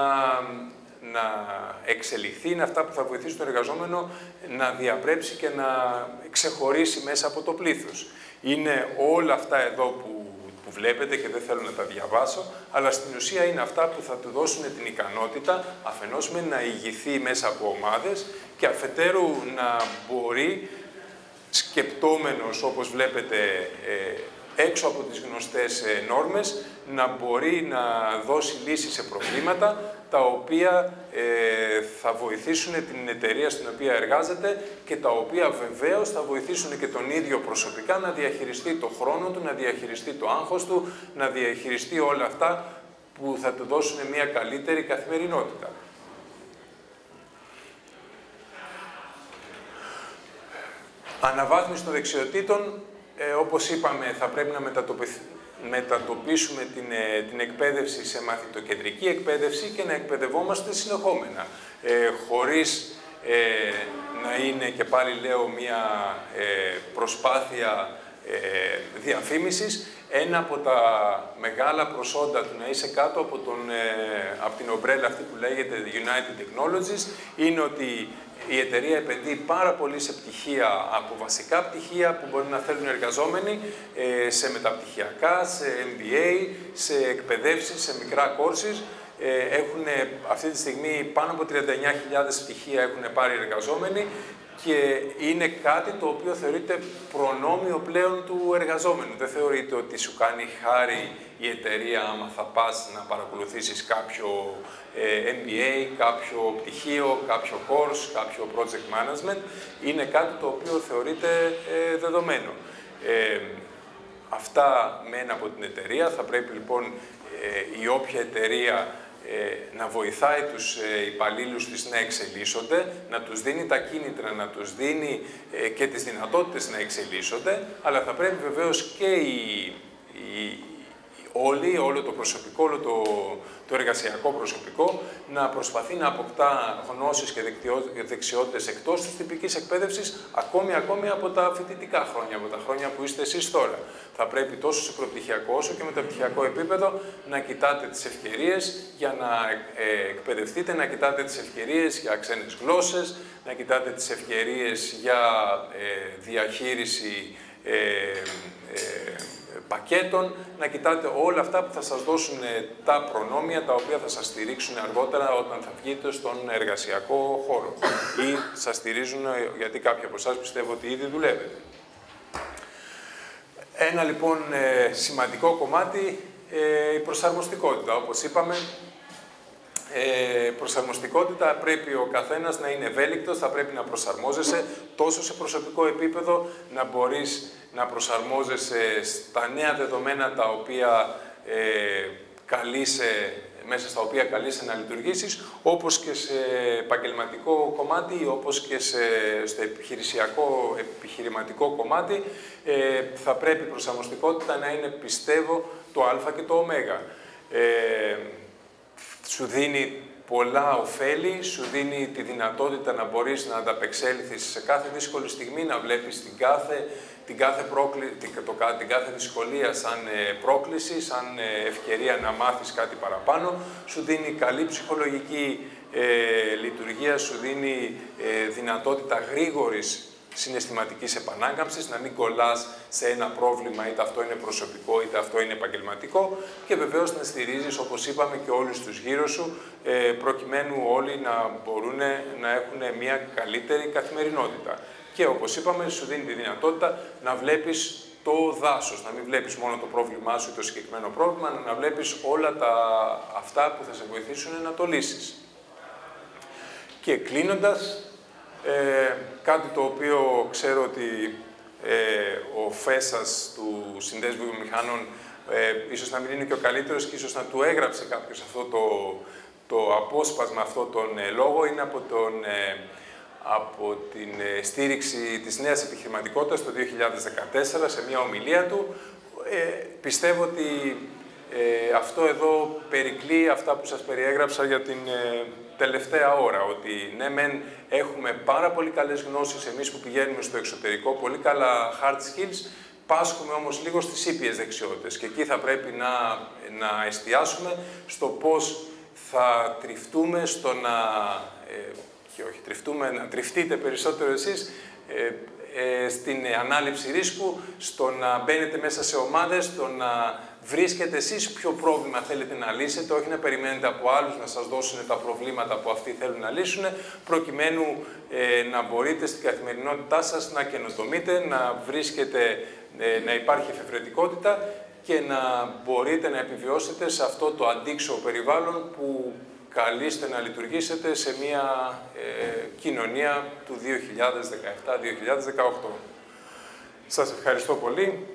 Speaker 2: να εξελιχθεί, είναι αυτά που θα βοηθήσουν τον εργαζόμενο να διαπρέψει και να ξεχωρίσει μέσα από το πλήθος. Είναι όλα αυτά εδώ που που βλέπετε και δεν θέλω να τα διαβάσω, αλλά στην ουσία είναι αυτά που θα του δώσουν την ικανότητα αφενός με να ηγηθεί μέσα από ομάδες και αφετέρου να μπορεί, σκεπτόμενος όπως βλέπετε έξω από τις γνωστές νόρμες, να μπορεί να δώσει λύσεις σε προβλήματα τα οποία ε, θα βοηθήσουν την εταιρεία στην οποία εργάζεται και τα οποία βεβαίως θα βοηθήσουν και τον ίδιο προσωπικά να διαχειριστεί το χρόνο του, να διαχειριστεί το άγχος του, να διαχειριστεί όλα αυτά που θα του δώσουν μια καλύτερη καθημερινότητα. Αναβάθμιση των δεξιοτήτων ε, όπως είπαμε, θα πρέπει να μετατοπίσουμε την, ε, την εκπαίδευση σε μαθητοκεντρική εκπαίδευση και να εκπαιδευόμαστε συνεχόμενα, ε, χωρίς ε, να είναι, και πάλι λέω, μια ε, προσπάθεια ε, διαφήμισης. Ένα από τα μεγάλα προσόντα του να είσαι κάτω από, τον, ε, από την ομπρέλα αυτή που λέγεται United Technologies είναι ότι η εταιρεία επενδύει πάρα πολύ σε πτυχία, από βασικά πτυχία που μπορεί να θέλουν οι εργαζόμενοι, ε, σε μεταπτυχιακά, σε εμ μπι έι, σε εκπαιδεύσεις, σε μικρά courses. Ε, έχουν αυτή τη στιγμή πάνω από τριάντα εννιά χιλιάδες πτυχία έχουν πάρει εργαζόμενοι και είναι κάτι το οποίο θεωρείται προνόμιο πλέον του εργαζόμενου. Δεν θεωρείται ότι σου κάνει χάρη η εταιρεία άμα θα πας να παρακολουθήσεις κάποιο ε, εμ μπι έι, κάποιο πτυχίο, κάποιο course, κάποιο project management. Είναι κάτι το οποίο θεωρείται ε, δεδομένο. Ε, αυτά μένα από την εταιρεία. Θα πρέπει λοιπόν ε, η όποια εταιρεία Ε, να βοηθάει τους ε, υπαλλήλους της να εξελίσσονται, να τους δίνει τα κίνητρα, να τους δίνει ε, και τις δυνατότητες να εξελίσσονται, αλλά θα πρέπει βεβαίως και οι, οι, όλοι, όλο το προσωπικό, όλο το, το εργασιακό προσωπικό, να προσπαθεί να αποκτά γνώσεις και δεξιότητες εκτός της τυπικής εκπαίδευσης, ακόμη, ακόμη από τα φοιτητικά χρόνια, από τα χρόνια που είστε εσείς τώρα. Θα πρέπει τόσο σε προπτυχιακό όσο και μεταπτυχιακό επίπεδο να κοιτάτε τις ευκαιρίες για να ε, εκπαιδευτείτε, να κοιτάτε τις ευκαιρίες για ξένες γλώσσες, να κοιτάτε τις ευκαιρίες για ε, διαχείριση ε, ε, πακέτων, να κοιτάτε όλα αυτά που θα σας δώσουν τα προνόμια, τα οποία θα σας στηρίξουν αργότερα όταν θα βγείτε στον εργασιακό χώρο. Ή σας στηρίζουν, γιατί κάποιοι από εσάς πιστεύω ότι ήδη δουλεύετε. Ένα λοιπόν σημαντικό κομμάτι, η προσαρμοστικότητα. Όπως είπαμε, ε, προσαρμοστικότητα πρέπει ο καθένας να είναι ευέλικτος, θα πρέπει να προσαρμόζεσαι τόσο σε προσωπικό επίπεδο, να μπορείς να προσαρμόζεσαι στα νέα δεδομένα τα οποία ε, καλείσαι, μέσα στα οποία καλείσαι να λειτουργήσεις, όπως και σε επαγγελματικό κομμάτι, όπως και σε, στο επιχειρησιακό, επιχειρηματικό κομμάτι, ε, θα πρέπει η προσαρμοστικότητα να είναι, πιστεύω, το α και το ω. Ε, σου δίνει πολλά ωφέλη, σου δίνει τη δυνατότητα να μπορείς να ανταπεξέλθεις σε κάθε δύσκολη στιγμή, να βλέπεις την κάθε, την κάθε, πρόκλη, την, το, την κάθε δυσκολία σαν ε, πρόκληση, σαν ε, ευκαιρία να μάθεις κάτι παραπάνω, σου δίνει καλή ψυχολογική ε, λειτουργία, σου δίνει ε, δυνατότητα γρήγορης συναισθηματικής επανάκαμψης, να μην κολλάς σε ένα πρόβλημα, είτε αυτό είναι προσωπικό, είτε αυτό είναι επαγγελματικό, και βεβαίως να στηρίζεις, όπως είπαμε, και όλους τους γύρω σου, προκειμένου όλοι να μπορούν να έχουν μια καλύτερη καθημερινότητα. Και όπως είπαμε, σου δίνει τη δυνατότητα να βλέπεις το δάσος, να μην βλέπεις μόνο το πρόβλημά σου ή το συγκεκριμένο πρόβλημα, να βλέπεις όλα τα αυτά που θα σε βοηθήσουν να το λύσεις. Και κλείνοντας, Ε, κάτι το οποίο ξέρω ότι ε, ο Φέσας του Συνδέσμου Βιομηχανών ε, ίσως να μην είναι και ο καλύτερος και ίσως να του έγραψε κάποιος αυτό το, το απόσπασμα, αυτό τον ε, λόγο, είναι από, τον, ε, από την ε, στήριξη της νέας επιχειρηματικότητας το δύο χιλιάδες δεκατέσσερα σε μια ομιλία του. Ε, πιστεύω ότι ε, αυτό εδώ περικλεί αυτά που σας περιέγραψα για την ε, τελευταία ώρα, ότι ναι μεν έχουμε πάρα πολύ καλές γνώσεις εμείς που πηγαίνουμε στο εξωτερικό, πολύ καλά hard skills, πάσχουμε όμως λίγο στις ήπιες δεξιότητες και εκεί θα πρέπει να, να εστιάσουμε στο πώς θα τριφτούμε, στο να, ε, και όχι τριφτούμε, να τριφτείτε περισσότερο εσείς, ε, ε, στην ανάληψη ρίσκου, στο να μπαίνετε μέσα σε ομάδες, στο να βρίσκετε εσείς ποιο πρόβλημα θέλετε να λύσετε, όχι να περιμένετε από άλλους να σας δώσουν τα προβλήματα που αυτοί θέλουν να λύσουν, προκειμένου ε, να μπορείτε στην καθημερινότητά σας να καινοτομείτε, να βρίσκετε, ε, να υπάρχει εφευρετικότητα και να μπορείτε να επιβιώσετε σε αυτό το αντίξωο περιβάλλον που καλείστε να λειτουργήσετε σε μια ε, κοινωνία του δύο χιλιάδες δεκαεπτά δύο χιλιάδες δεκαοκτώ. Σας ευχαριστώ πολύ.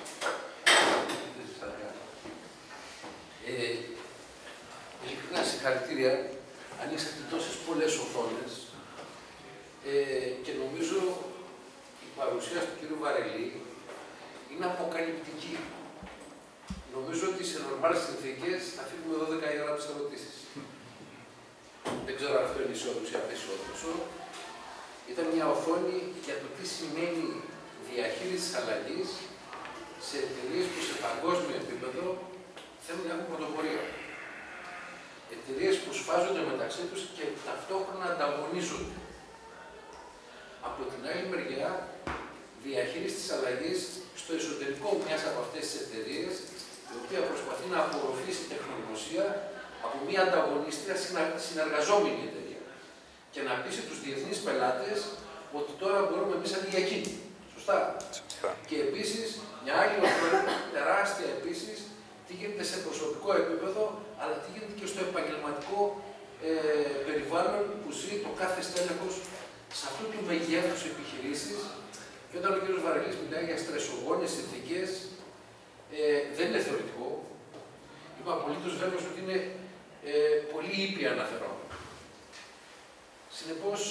Speaker 1: Ε, συγχαρητήρια. Ανοίξατε τόσες πολλές οθόνες ε, και νομίζω η παρουσία του κ. Βαρελή είναι αποκαλυπτική. Νομίζω ότι σε νορμάλες συνθήκες θα φύγουμε δώδεκα η ώρα από τις ερωτήσεις. Δεν ξέρω αν αυτό είναι ισόδοξο ή απεσιόδοξο. Ήταν μια οθόνη για το τι σημαίνει διαχείριση της αλλαγής σε εταιρείες που σε παγκόσμιο επίπεδο θέλουν να έχουν πρωτοπορία. Εταιρείες που σφάζονται μεταξύ τους και ταυτόχρονα ανταγωνίζονται. Από την άλλη μεριά, διαχείριση της αλλαγής στο εσωτερικό μιας από αυτές τις εταιρείες, η οποία προσπαθεί να απορροφήσει τεχνογνωσία από μια ανταγωνίστρια συνεργαζόμενη εταιρεία και να πείσει τους διεθνείς πελάτες ότι τώρα μπορούμε εμείς αντί για εκείνη. Σωστά. Σωστά. Και επίσης, μια άλλη οθόνη, τεράστια επίσης, τι γίνεται σε προσωπικό επίπεδο, αλλά τι γίνεται και στο επαγγελματικό ε, περιβάλλον που ζει το κάθε στέλεχος σε αυτού του μεγέθους επιχειρήσεις. Και όταν ο κ. Βαρελής μιλάει για στρεσογόνες συνθήκες, ε, δεν είναι θεωρητικό. Είμαι απολύτως βέβαιος ότι είναι ε, πολύ ήπια αναφερόμενο. Συνεπώς,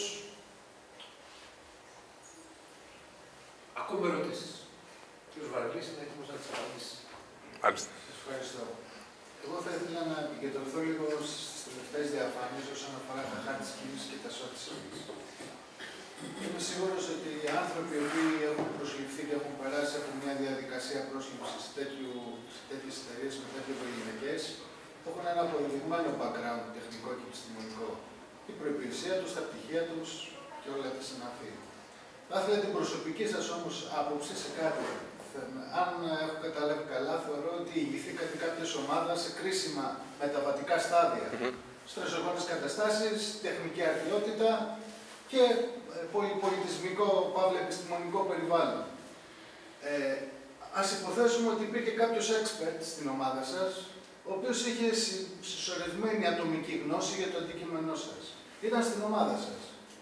Speaker 1: ακούμε ερωτήσεις. Ο κ. Βαρελής είναι έτοιμος να τις απαντήσει.
Speaker 2: Μάλιστα.
Speaker 5: Σας ευχαριστώ. Εγώ θα ήθελα να επικεντρωθώ λίγο στις τελευταίες διαφάνειες όσον αφορά τα hard skills και τα soft skills. Είμαι σίγουρος ότι οι άνθρωποι οι οποίοι έχουν προσληφθεί και έχουν περάσει από μια διαδικασία πρόσληψης σε τέτοιες εταιρείες με τέτοιες γυναίκες έχουν ένα αποδεδειγμένο background τεχνικό και επιστημονικό. Η προϋπηρεσία τους, τα πτυχία τους και όλα τα συναφή. Θα ήθελα την προσωπική σας όμως άποψη σε κάτι. Αν έχω καταλάβει καλά, θεωρώ ότι ηγηθήκατε κάποιες ομάδες σε κρίσιμα μεταβατικά στάδια. Mm-hmm. Στρεσογόνες καταστάσεις, τεχνική αρτιότητα και πολυπολιτισμικό, παύλα επιστημονικό περιβάλλον. Ε, ας υποθέσουμε ότι υπήρχε κάποιος expert στην ομάδα σας, ο οποίος είχε συσσωρευμένη ατομική γνώση για το αντικείμενό σας. Ήταν στην ομάδα σας.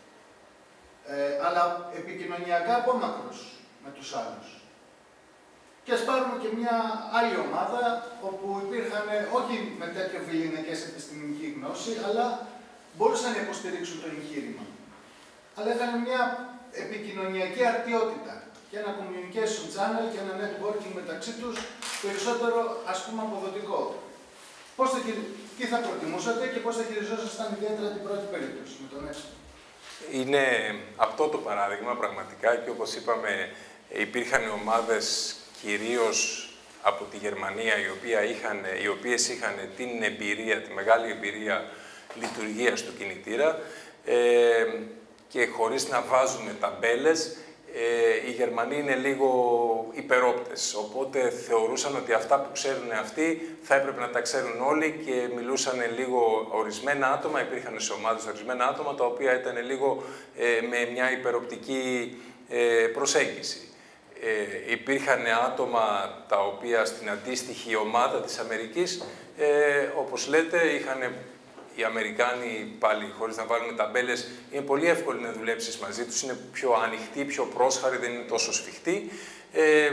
Speaker 5: Ε, αλλά επικοινωνιακά απόμακρος με τους άλλους. Και ας πάρουμε και μια άλλη ομάδα, όπου υπήρχαν όχι με τέτοιο βιλινικές επιστημονική γνώση, αλλά μπορούσαν να υποστηρίξουν το εγχείρημα. Αλλά είχαν μια επικοινωνιακή αρτιότητα και ένα communication channel και ένα networking μεταξύ τους περισσότερο, ας πούμε, αποδοτικό. Πώς θα, τι θα προτιμούσατε και πώς θα χειριζόσασταν ιδιαίτερα την πρώτη περίπτωση με τον έξω.
Speaker 2: Είναι αυτό το παράδειγμα πραγματικά και όπως είπαμε υπήρχαν ομάδες κυρίως από τη Γερμανία οι, οποία είχαν, οι οποίες είχαν την εμπειρία, τη μεγάλη εμπειρία λειτουργίας του κινητήρα ε, και χωρίς να βάζουμε ταμπέλες, ε, οι Γερμανοί είναι λίγο υπερόπτες, οπότε θεωρούσαν ότι αυτά που ξέρουν αυτοί θα έπρεπε να τα ξέρουν όλοι και μιλούσαν λίγο ορισμένα άτομα, υπήρχαν σε ομάδες ορισμένα άτομα τα οποία ήταν λίγο ε, με μια υπεροπτική ε, προσέγγιση. Ε, υπήρχαν άτομα τα οποία στην αντίστοιχη ομάδα της Αμερικής, ε, όπως λέτε, είχαν οι Αμερικάνοι πάλι, χωρίς να βάλουμε ταμπέλες, είναι πολύ εύκολο να δουλέψεις μαζί τους, είναι πιο ανοιχτοί, πιο πρόσχαροι, δεν είναι τόσο σφιχτοί. Ε,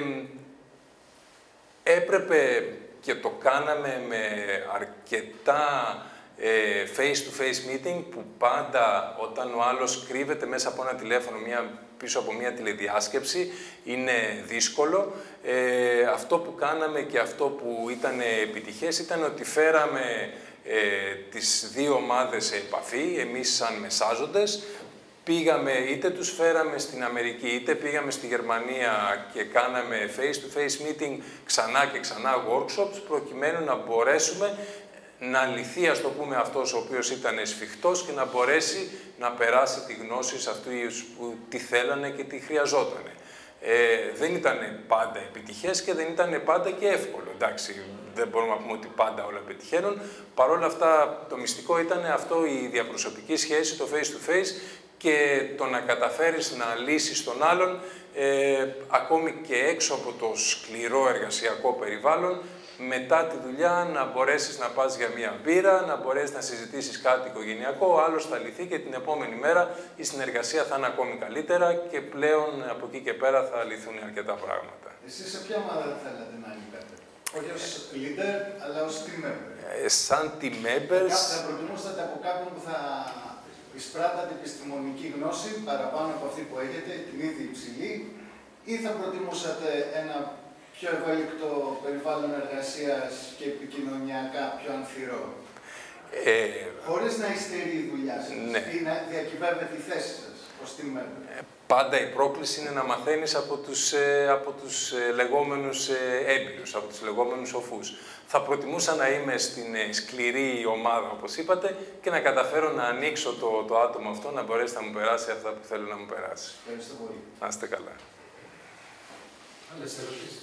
Speaker 2: έπρεπε και το κάναμε με αρκετά ε, face-to-face meeting, που πάντα όταν ο άλλος κρύβεται μέσα από ένα τηλέφωνο, μια, πίσω από μια τηλεδιάσκεψη, είναι δύσκολο. Ε, αυτό που κάναμε και αυτό που ήταν επιτυχές ήταν ότι φέραμε ε, τις δύο ομάδες σε επαφή, εμείς σαν μεσάζοντες, πήγαμε, είτε τους φέραμε στην Αμερική, είτε πήγαμε στη Γερμανία και κάναμε face-to-face meeting ξανά και ξανά workshops, προκειμένου να μπορέσουμε να λυθεί, ας το πούμε, αυτός ο οποίος ήταν σφιχτός και να μπορέσει να περάσει τη γνώση σε αυτούς που τη θέλανε και τη χρειαζότανε. Ε, δεν ήταν πάντα επιτυχές και δεν ήταν πάντα και εύκολο. Εντάξει, δεν μπορούμε να πούμε ότι πάντα όλα πετυχαίνουν. Παρ' όλα αυτά, το μυστικό ήταν αυτό, η διαπροσωπική σχέση, το face-to-face και το να καταφέρεις να λύσεις τον άλλον, ε, ακόμη και έξω από το σκληρό εργασιακό περιβάλλον, μετά τη δουλειά να μπορέσεις να πας για μία μπύρα, να μπορέσεις να συζητήσεις κάτι οικογενειακό, ο άλλος θα λυθεί και την επόμενη μέρα η συνεργασία θα είναι ακόμη καλύτερα και πλέον από εκεί και πέρα θα λυθούν αρκετά πράγματα.
Speaker 5: Εσείς σε ποια ομάδα θέλατε να λυκάτε? Όχι ως leader, αλλά ως team member.
Speaker 2: Ε, σαν team members...
Speaker 5: Θα προτιμούσατε από κάποιον που θα εισπράττατε επιστημονική γνώση παραπάνω από αυτή που έχετε, την ίδια υψηλή, ή θα προτιμούσατε ένα πιο ευέλικτο περιβάλλον εργασίας και επικοινωνιακά πιο ανθυρό.
Speaker 2: Ε,
Speaker 5: Χωρίς να υστερεί η δουλειά σας
Speaker 2: ναι.
Speaker 5: ή να διακυβεύεται η θέση σας ως team member.
Speaker 2: Ε, πάντα η πρόκληση είναι να μαθαίνεις από τους, ε, από τους ε, λεγόμενους ε, έμπειρους, από τους λεγόμενους σοφούς. Θα προτιμούσα να είμαι στην ε, σκληρή ομάδα, όπως είπατε, και να καταφέρω να ανοίξω το, το άτομο αυτό, να μπορέσει να μου περάσει αυτά που θέλω να μου περάσει.
Speaker 5: Ευχαριστώ πολύ.
Speaker 2: Να είστε καλά.
Speaker 1: Άλλες ερωτήσεις.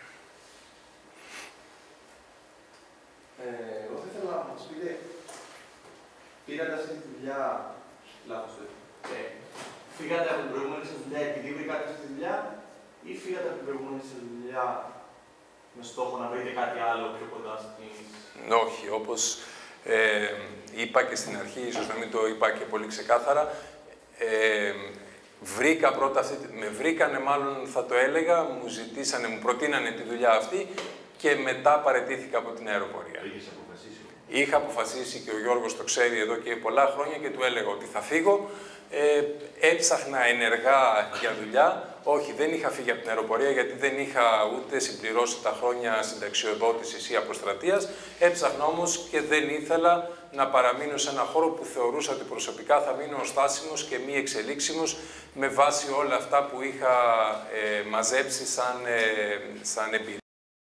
Speaker 6: Ε, εγώ θα ήθελα να μας πείτε, πήρατε αυτή τη δουλειά, λάθος το ε, φύγατε από την προηγούμενη σας δουλειά επειδή βρήκατε αυτή τη δουλειά ή φύγατε από την προηγούμενη σας δουλειά με στόχο να βρείτε κάτι άλλο πιο κοντά στην...
Speaker 2: Όχι, όπως ε, είπα και στην αρχή, ίσως να μην το είπα και πολύ ξεκάθαρα, ε, βρήκα πρώτα αυτή, με βρήκανε μάλλον θα το έλεγα, μου ζητήσανε, μου προτείνανε τη δουλειά αυτή και μετά παραιτήθηκα από την αεροπορία.
Speaker 6: Είχες αποφασίσει.
Speaker 2: Είχα αποφασίσει και ο Γιώργος το ξέρει εδώ και πολλά χρόνια και του έλεγα ότι θα φύγω. Ε, έψαχνα ενεργά για δουλειά. Όχι, δεν είχα φύγει από την αεροπορία γιατί δεν είχα ούτε συμπληρώσει τα χρόνια συνταξιοδότησης ή αποστρατείας. Έψαχνα όμως και δεν ήθελα να παραμείνω σε ένα χώρο που θεωρούσα ότι προσωπικά θα μείνω στάσιμος και μη εξελίξιμος με βάση όλα αυτά που είχα ε, μαζέψει σαν, ε, σαν εμπειρία.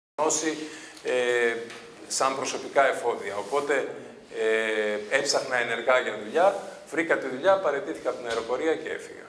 Speaker 2: Ε, σαν προσωπικά εφόδια. Οπότε ε, έψαχνα ενεργά για δουλειά, βρήκα τη δουλειά, παραιτήθηκα από την αεροπορία και έφυγα.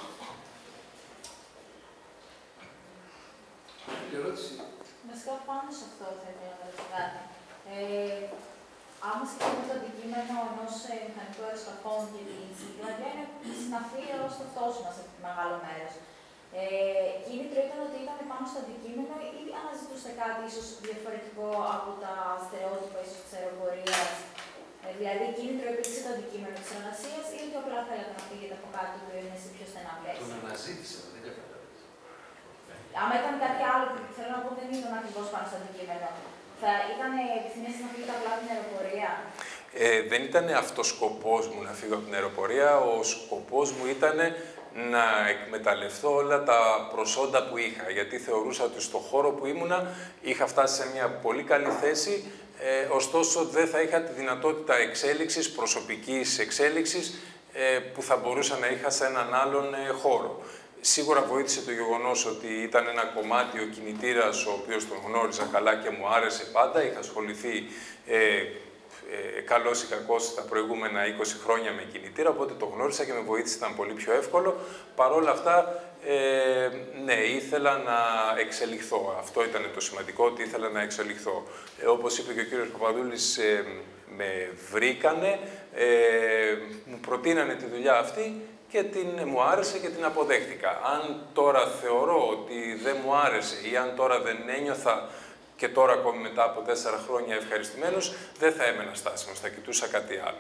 Speaker 1: Ερώτηση.
Speaker 7: Βασικά πάνω σε αυτό θα ήθελα να ρωτήσω κάτι. Ε, άμα σκεφτούμε το αντικείμενο ενός ε, μηχανικού αεροσκαφών και την συγκλαδιά είναι συναφή ως το αυτός μας σε μεγάλο μέρος. Ε, κίνητρο ήταν ότι ήταν πάνω στο αντικείμενο ή αναζητούσατε κάτι ίσως διαφορετικό από τα στερεότυπα ίσως της αεροπορίας. Ε, δηλαδή, κίνητρο υπήρξε το αντικείμενο της εργασίας ή ότι απλά θέλατε να φύγετε από κάτι που είναι σε πιο στενά πλαίσια.
Speaker 1: Τον αναζήτησα, δεν κατάλαβα.
Speaker 7: Άμα ήταν κάτι άλλο που θέλω να πω δεν ήταν ακριβώς πάνω στο αντικείμενο, θα ήταν επιθυμίες να φύγετε απλά από την αεροπορία.
Speaker 2: Ε, δεν ήταν αυτός σκοπός μου να φύγω από την αεροπορία. Ο σκοπός μου ήταν να εκμεταλλευτώ όλα τα προσόντα που είχα, γιατί θεωρούσα ότι στο χώρο που ήμουνα είχα φτάσει σε μια πολύ καλή θέση, ε, ωστόσο δεν θα είχα τη δυνατότητα εξέλιξης, προσωπικής εξέλιξης, ε, που θα μπορούσα να είχα σε έναν άλλον ε, χώρο. Σίγουρα βοήθησε το γεγονός ότι ήταν ένα κομμάτι ο κινητήρας, ο οποίος τον γνώριζα καλά και μου άρεσε πάντα. Είχα ασχοληθεί ε, ε, καλός ή κακός τα προηγούμενα είκοσι χρόνια με κινητήρα, οπότε το γνώρισα και με βοήθησε, ήταν πολύ πιο εύκολο. Παρ' όλα αυτά, ε, ναι, ήθελα να εξελιχθώ. Αυτό ήταν το σημαντικό, ότι ήθελα να εξελιχθώ. Ε, όπως είπε και ο κύριος Παπαδούλης, ε, με βρήκανε, ε, μου προτείνανε τη δουλειά αυτή και την, μου άρεσε και την αποδέχτηκα. Αν τώρα θεωρώ ότι δεν μου άρεσε ή αν τώρα δεν ένιωθα και τώρα ακόμη μετά από τέσσερα χρόνια ευχαριστημένος, δεν θα έμενα στάσιμος, θα κοιτούσα κάτι άλλο.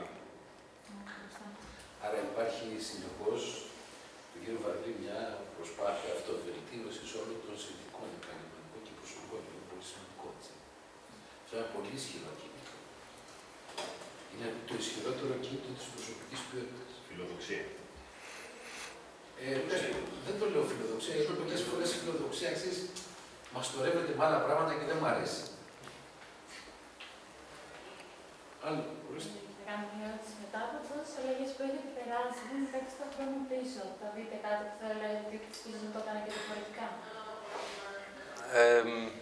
Speaker 1: Άρα υπάρχει συνεχώς, του κύριου Βαρδί, μια προσπάθεια αυτοβελτίωσης όλων των συνθηκών επαγγελματικών και προσωπικών. Είναι πολύ σημαντικό. Αυτό είναι ένα πολύ ισχυρό κίνητρο. Είναι το ισχυρότερο κίνητρο της προσωπικής ποιότητας.
Speaker 6: Φιλοδοξία.
Speaker 1: Ε, δεν το λέω φιλοδοξία, γιατί πολλές φορές η φιλοδοξία ξέρεις, μαστορεύεται με άλλα πράγματα και δεν μ' αρέσει. Άλλο, ορίστε.
Speaker 7: Θα κάνω μια ερώτηση μετά από τόσες αλλαγές που έχετε περάσει, δεν είναι κάτι στον χρόνο πίσω. Θα δείτε κάτι που θα λέτε ότι ίσως να το έκανα και διαφορετικά.
Speaker 2: Ε,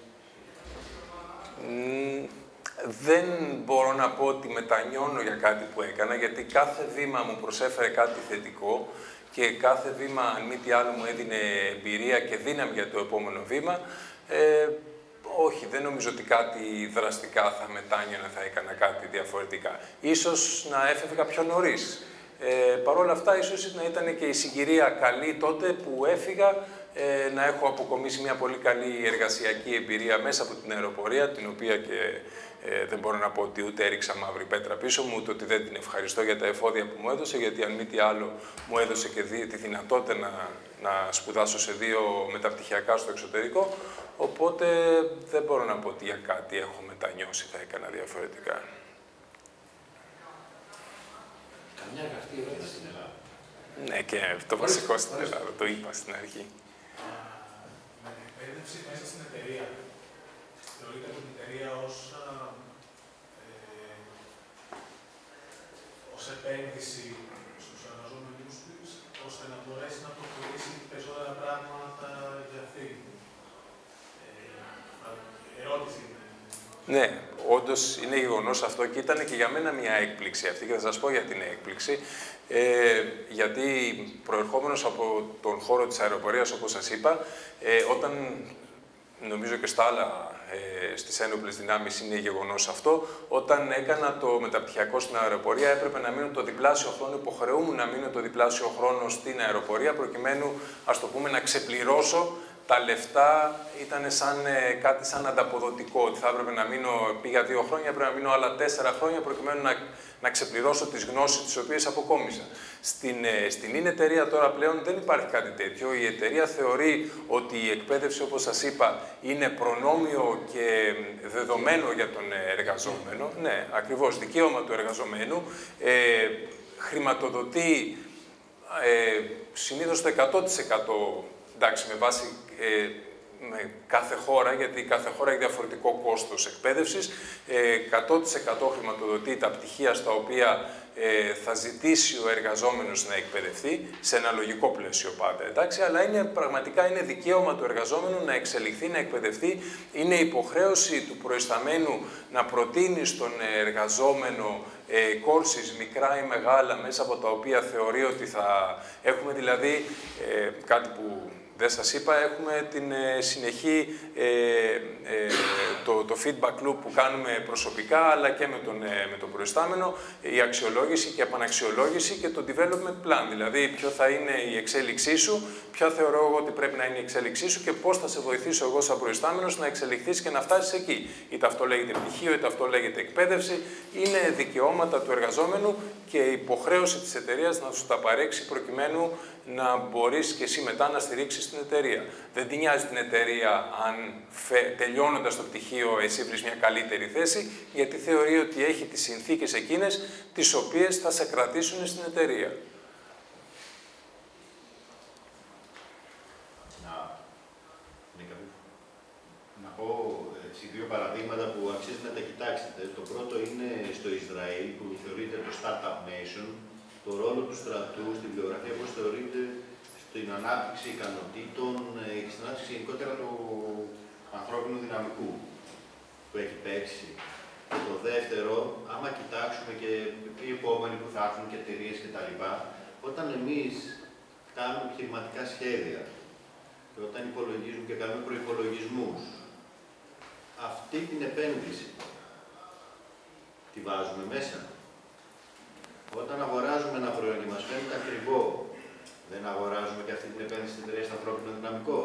Speaker 2: μ, δεν μπορώ να πω ότι μετανιώνω για κάτι που έκανα, γιατί κάθε βήμα μου προσέφερε κάτι θετικό και κάθε βήμα, αν μη τι άλλο, μου έδινε εμπειρία και δύναμη για το επόμενο βήμα. Ε, όχι, δεν νομίζω ότι κάτι δραστικά θα μετάνιωνα, θα έκανα κάτι διαφορετικά. Ίσως να έφευγα πιο νωρίς. Ε, Παρ' όλα αυτά, ίσως να ήταν και η συγκυρία καλή τότε που έφυγα, ε, να έχω αποκομίσει μια πολύ καλή εργασιακή εμπειρία μέσα από την αεροπορία, την οποία και ε, δεν μπορώ να πω ότι ούτε έριξα μαύρη πέτρα πίσω μου, ούτε ότι δεν την ευχαριστώ για τα εφόδια που μου έδωσε, γιατί αν μη τι άλλο μου έδωσε και τη δυνατότητα να, να σπουδάσω σε δύο μεταπτυχιακά στο εξωτερικό. οπότε δεν μπορώ να πω ότι για κάτι έχω μετανιώσει, θα έκανα διαφορετικά.
Speaker 1: Καμιά καυτή ερώτηση στην Ελλάδα.
Speaker 2: Ναι, και το βασικό στην Ελλάδα, το είπα στην αρχή.
Speaker 8: Με την εκπαίδευση μέσα στην εταιρεία, θεωρείται από την εταιρεία ως, ε, ως επένδυση στους εργαζόμενους της, ώστε να μπορέσει να προχωρήσει περισσότερα πράγματα για αυτή. Ε, ερώτηση είναι.
Speaker 2: Ναι, όντως είναι γεγονός αυτό και ήταν και για μένα μια έκπληξη αυτή και θα σας πω γιατί είναι έκπληξη. Ε, γιατί προερχόμενος από τον χώρο της αεροπορίας, όπως σας είπα, ε, όταν νομίζω και στα άλλα, ε, στις ένοπλες δυνάμεις είναι γεγονός αυτό, όταν έκανα το μεταπτυχιακό στην αεροπορία έπρεπε να μείνω το διπλάσιο χρόνο, υποχρεούμουν να μείνω το διπλάσιο χρόνο στην αεροπορία προκειμένου, ας το πούμε, να ξεπληρώσω τα λεφτά. Ήταν σαν, ε, κάτι σαν ανταποδοτικό, ότι θα έπρεπε να μείνω, πήγα δύο χρόνια, έπρεπε να μείνω άλλα τέσσερα χρόνια προκειμένου να, να ξεπληρώσω τις γνώσεις τις οποίες αποκόμισα. Στην, ε, στην ίν εταιρεία τώρα πλέον δεν υπάρχει κάτι τέτοιο. Η εταιρεία θεωρεί ότι η εκπαίδευση, όπως σας είπα, είναι προνόμιο και δεδομένο για τον εργαζόμενο. Ναι, ακριβώς, δικαίωμα του εργαζομένου. Ε, χρηματοδοτεί ε, συνήθως το εκατό τοις εκατό, εντάξει, με βάση ε, με κάθε χώρα, γιατί κάθε χώρα έχει διαφορετικό κόστος εκπαίδευσης. Ε, εκατό τοις εκατό χρηματοδοτεί τα πτυχία στα οποία ε, θα ζητήσει ο εργαζόμενος να εκπαιδευτεί, σε ένα λογικό πλαίσιο πάντα, εντάξει, αλλά είναι, πραγματικά είναι δικαίωμα του εργαζόμενου να εξελιχθεί, να εκπαιδευτεί. Είναι υποχρέωση του προϊσταμένου να προτείνει στον εργαζόμενο ε, courses μικρά ή μεγάλα, μέσα από τα οποία θεωρεί ότι θα έχουμε, δηλαδή, ε, κάτι που δεν σας είπα, έχουμε την ε, συνεχή, ε, ε, το, το feedback loop που κάνουμε προσωπικά, αλλά και με τον, ε, με τον προϊστάμενο, η αξιολόγηση και η επαναξιολόγηση και το development plan, δηλαδή ποιο θα είναι η εξέλιξή σου, ποια θεωρώ εγώ ότι πρέπει να είναι η εξέλιξή σου και πώς θα σε βοηθήσω εγώ σαν προϊστάμενος να εξελιχθείς και να φτάσεις εκεί. Είτε αυτό λέγεται πτυχίο, είτε αυτό λέγεται εκπαίδευση, είναι δικαιώματα του εργαζόμενου και υποχρέωση της εταιρείας να σου τα παρέξει προκειμένου να μπορείς και εσύ μετά να στηρίξεις την εταιρεία. Δεν την νοιάζει την εταιρεία αν τελειώνοντας το πτυχίο εσύ βρεις μια καλύτερη θέση, γιατί θεωρεί ότι έχει τις συνθήκες εκείνες τις οποίες θα σε κρατήσουν στην εταιρεία.
Speaker 9: Να, να πω έτσι, δύο παραδείγματα που αξίζει να τα κοιτάξετε. Το πρώτο είναι στο Ισραήλ, που θεωρείται το Startup Nation, το ρόλο του στρατού στην βιογραφία, πώς θεωρείται στην ανάπτυξη ικανοτήτων και στην ανάπτυξη γενικότερα του ανθρώπινου δυναμικού που έχει παίξει. Και το δεύτερο, άμα κοιτάξουμε και οι επόμενοι που θα έρθουν και εταιρείες κτλ., όταν εμείς κάνουμε επιχειρηματικά σχέδια και όταν υπολογίζουμε και κάνουμε προϋπολογισμούς, αυτή την επένδυση τη βάζουμε μέσα. Όταν αγοράζουμε ένα προϊόν και μας φαίνεται ακριβό, δεν αγοράζουμε και αυτή την επένδυση στην εταιρεία στο ανθρώπινο δυναμικό.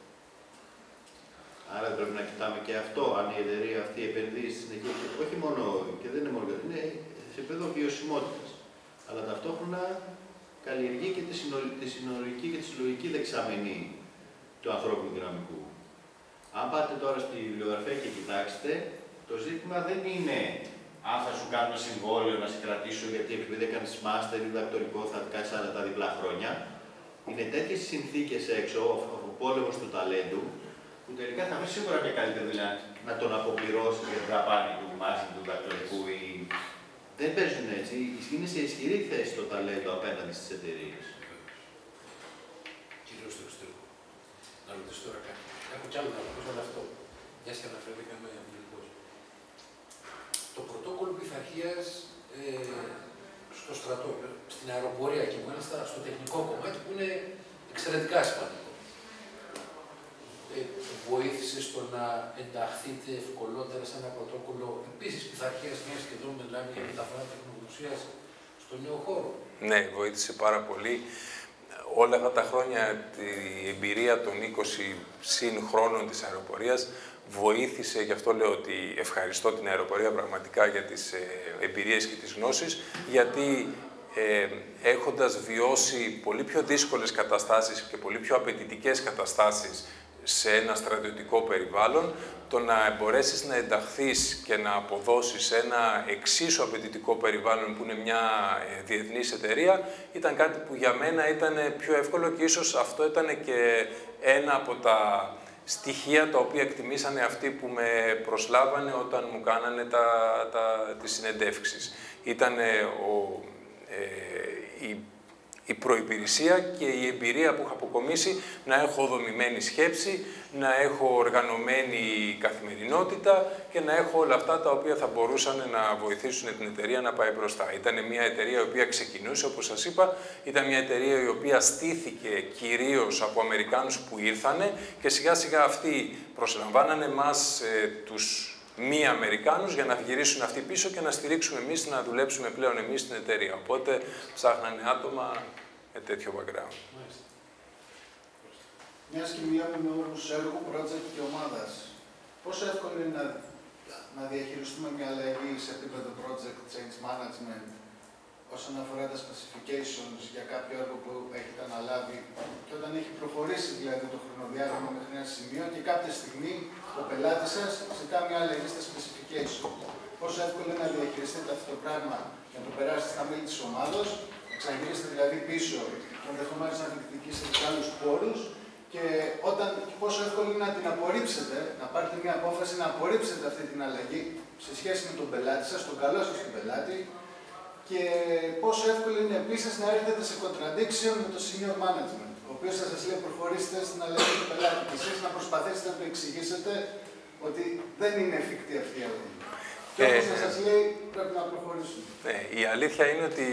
Speaker 9: Άρα πρέπει να κοιτάμε και αυτό, αν η εταιρεία αυτή επενδύει στη συνεχεία, όχι μόνο, και δεν είναι μόνο, είναι σε επίπεδο βιωσιμότητας, αλλά ταυτόχρονα καλλιεργεί και τη, τη συνολική και τη συλλογική δεξαμενή του ανθρώπινου δυναμικού. Αν πάτε τώρα στη βιβλιογραφία και κοιτάξετε, το ζήτημα δεν είναι αν θα σου κάνω συμβόλαιο να σε κρατήσω, γιατί επειδή έκανες μάστερ ή διδακτορικό θα κάτσεις άλλα τα διπλά χρόνια. Είναι τέτοιες συνθήκες έξω, ο πόλεμος του ταλέντου, που τελικά θα βρεις σίγουρα μια καλύτερη δουλειά να τον αποπληρώσεις για την δαπάνη του μάστερ, του διδακτορικού. Ή... Δεν παίζουν έτσι. Είναι σε ισχυρή θέση το ταλέντο απέναντι στις εταιρείες.
Speaker 1: Κυρίως στο εξωτερικό. Να ρωτήσω τώρα κάτι. Έχω κι άλλο να ρωτήσω, αλλά αυτό. Μια και αναφερθήκαμε αμυντικώς. Το πρωτόκολλο πειθαρχίας ε, στο στρατό, στην αεροπορία και μάλιστα στο τεχνικό κομμάτι που είναι εξαιρετικά σημαντικό. Ε, βοήθησε στο να ενταχθείτε ευκολότερα σε ένα πρωτόκολλο επίσης πειθαρχίας, μια και εδώ μιλάμε για μεταφορά τεχνογνωσίας στο νέο χώρο.
Speaker 2: Ναι, βοήθησε πάρα πολύ. Όλα αυτά τα χρόνια η εμπειρία των είκοσι συν χρόνων της αεροπορίας βοήθησε, γι' αυτό λέω ότι ευχαριστώ την αεροπορία πραγματικά για τις ε, εμπειρίες και τις γνώσεις, γιατί ε, έχοντας βιώσει πολύ πιο δύσκολες καταστάσεις και πολύ πιο απαιτητικές καταστάσεις σε ένα στρατιωτικό περιβάλλον, το να μπορέσεις να ενταχθείς και να αποδώσεις σε ένα εξίσου απαιτητικό περιβάλλον που είναι μια διεθνής εταιρεία, ήταν κάτι που για μένα ήταν πιο εύκολο και ίσως αυτό ήταν και ένα από τα στοιχεία τα οποία εκτιμήσανε αυτοί που με προσλάβανε όταν μου κάνανε τα, τα, τις συνεντεύξεις. Ήταν ο, ε, η η προϋπηρεσία και η εμπειρία που έχω αποκομίσει να έχω δομημένη σκέψη, να έχω οργανωμένη καθημερινότητα και να έχω όλα αυτά τα οποία θα μπορούσαν να βοηθήσουν την εταιρεία να πάει μπροστά. Ήταν μια εταιρεία η οποία ξεκινούσε, όπως σας είπα, ήταν μια εταιρεία η οποία στήθηκε κυρίως από Αμερικάνους που ήρθανε και σιγά σιγά αυτοί προσλαμβάνανε εμάς ε, τους μη Αμερικάνους για να γυρίσουν αυτοί πίσω και να στηρίξουμε εμείς, να δουλέψουμε πλέον εμείς στην εταιρεία. Οπότε ψάχνανε άτομα με τέτοιο background.
Speaker 5: Μιας και μιλάμε με όρους έργου, project και ομάδας, πόσο εύκολο είναι να, να διαχειριστούμε μια αλλαγή σε επίπεδο project, change management, όσον αφορά τα specifications για κάποιο έργο που έχετε αναλάβει και όταν έχει προχωρήσει δηλαδή το χρονοδιάγραμμα μέχρι ένα σημείο και κάποια στιγμή ο πελάτης σας ζητά μια αλλαγή στα specifications. Πόσο εύκολο είναι να διαχειριστείτε αυτό το πράγμα και να το περάσετε στα μέλη της ομάδας, να ξαναγυρίσετε δηλαδή πίσω και ενδεχομένως να διεκδικήσετε σε άλλους πόρους και όταν, πόσο εύκολο είναι να την απορρίψετε, να πάρετε μια απόφαση να απορρίψετε αυτή την αλλαγή σε σχέση με τον πελάτη σας, τον καλό σας τον πελάτη. Και πόσο εύκολο είναι επίσης να έρθετε σε contradiction με το senior management, ο οποίος θα σας λέει προχωρήστε στην αλλαγή του πελάτη και εσείς να προσπαθήσετε να το εξηγήσετε ότι δεν είναι εφικτή αυτή η αλλαγή. Και όπως θα σας λέει πρέπει να προχωρήσουμε.
Speaker 2: Ναι, η αλήθεια είναι ότι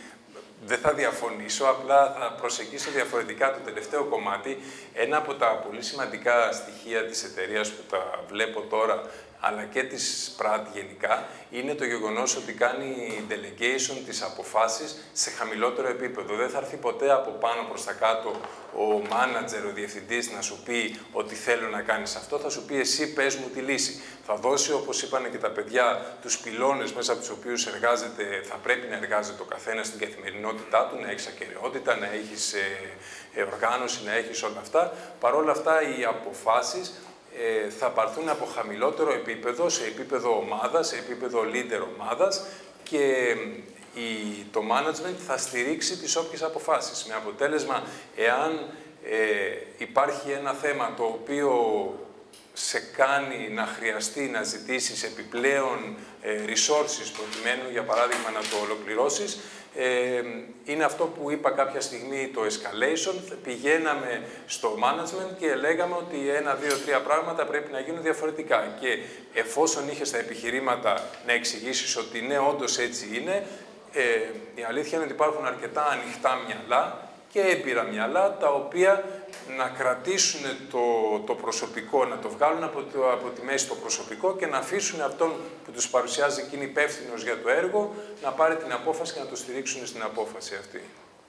Speaker 2: δεν θα διαφωνήσω, απλά θα προσεγγίσω διαφορετικά το τελευταίο κομμάτι. Ένα από τα πολύ σημαντικά στοιχεία της εταιρείας που τα βλέπω τώρα, αλλά και της ΠΡΑΤ γενικά, είναι το γεγονός ότι κάνει delegation τις αποφάσεις σε χαμηλότερο επίπεδο. Δεν θα έρθει ποτέ από πάνω προς τα κάτω ο manager, ο διευθυντής να σου πει ότι θέλω να κάνεις αυτό, θα σου πει εσύ πες μου τη λύση. Θα δώσει, όπως είπαν και τα παιδιά, τους πυλώνες μέσα από τους οποίους εργάζεται, θα πρέπει να εργάζεται ο καθένας στην καθημερινότητά του, να έχεις ακεραιότητα, να έχεις ε, οργάνωση, να έχεις όλα αυτά. Παρ' όλα αυτά οι αποφάσεις Ε, θα πάρθουν από χαμηλότερο επίπεδο, σε επίπεδο ομάδας, σε επίπεδο leader ομάδας και η, το management θα στηρίξει τις όποιες αποφάσεις. Με αποτέλεσμα, εάν ε, υπάρχει ένα θέμα το οποίο σε κάνει να χρειαστεί να ζητήσεις επιπλέον ε, resources προκειμένου, για παράδειγμα, να το ολοκληρώσεις, Ε, είναι αυτό που είπα κάποια στιγμή, το escalation. Πηγαίναμε στο management και λέγαμε ότι ένα, δύο, τρία πράγματα πρέπει να γίνουν διαφορετικά. Και εφόσον είχες τα επιχειρήματα να εξηγήσεις ότι ναι, όντως έτσι είναι, ε, η αλήθεια είναι ότι υπάρχουν αρκετά ανοιχτά μυαλά και έμπειρα μυαλά, τα οποία να κρατήσουν το, το προσωπικό, να το βγάλουν από, το, από τη μέση το προσωπικό και να αφήσουν αυτόν που τους παρουσιάζει εκείνη υπεύθυνος για το έργο, να πάρει την απόφαση και να το στηρίξουν στην απόφαση αυτή.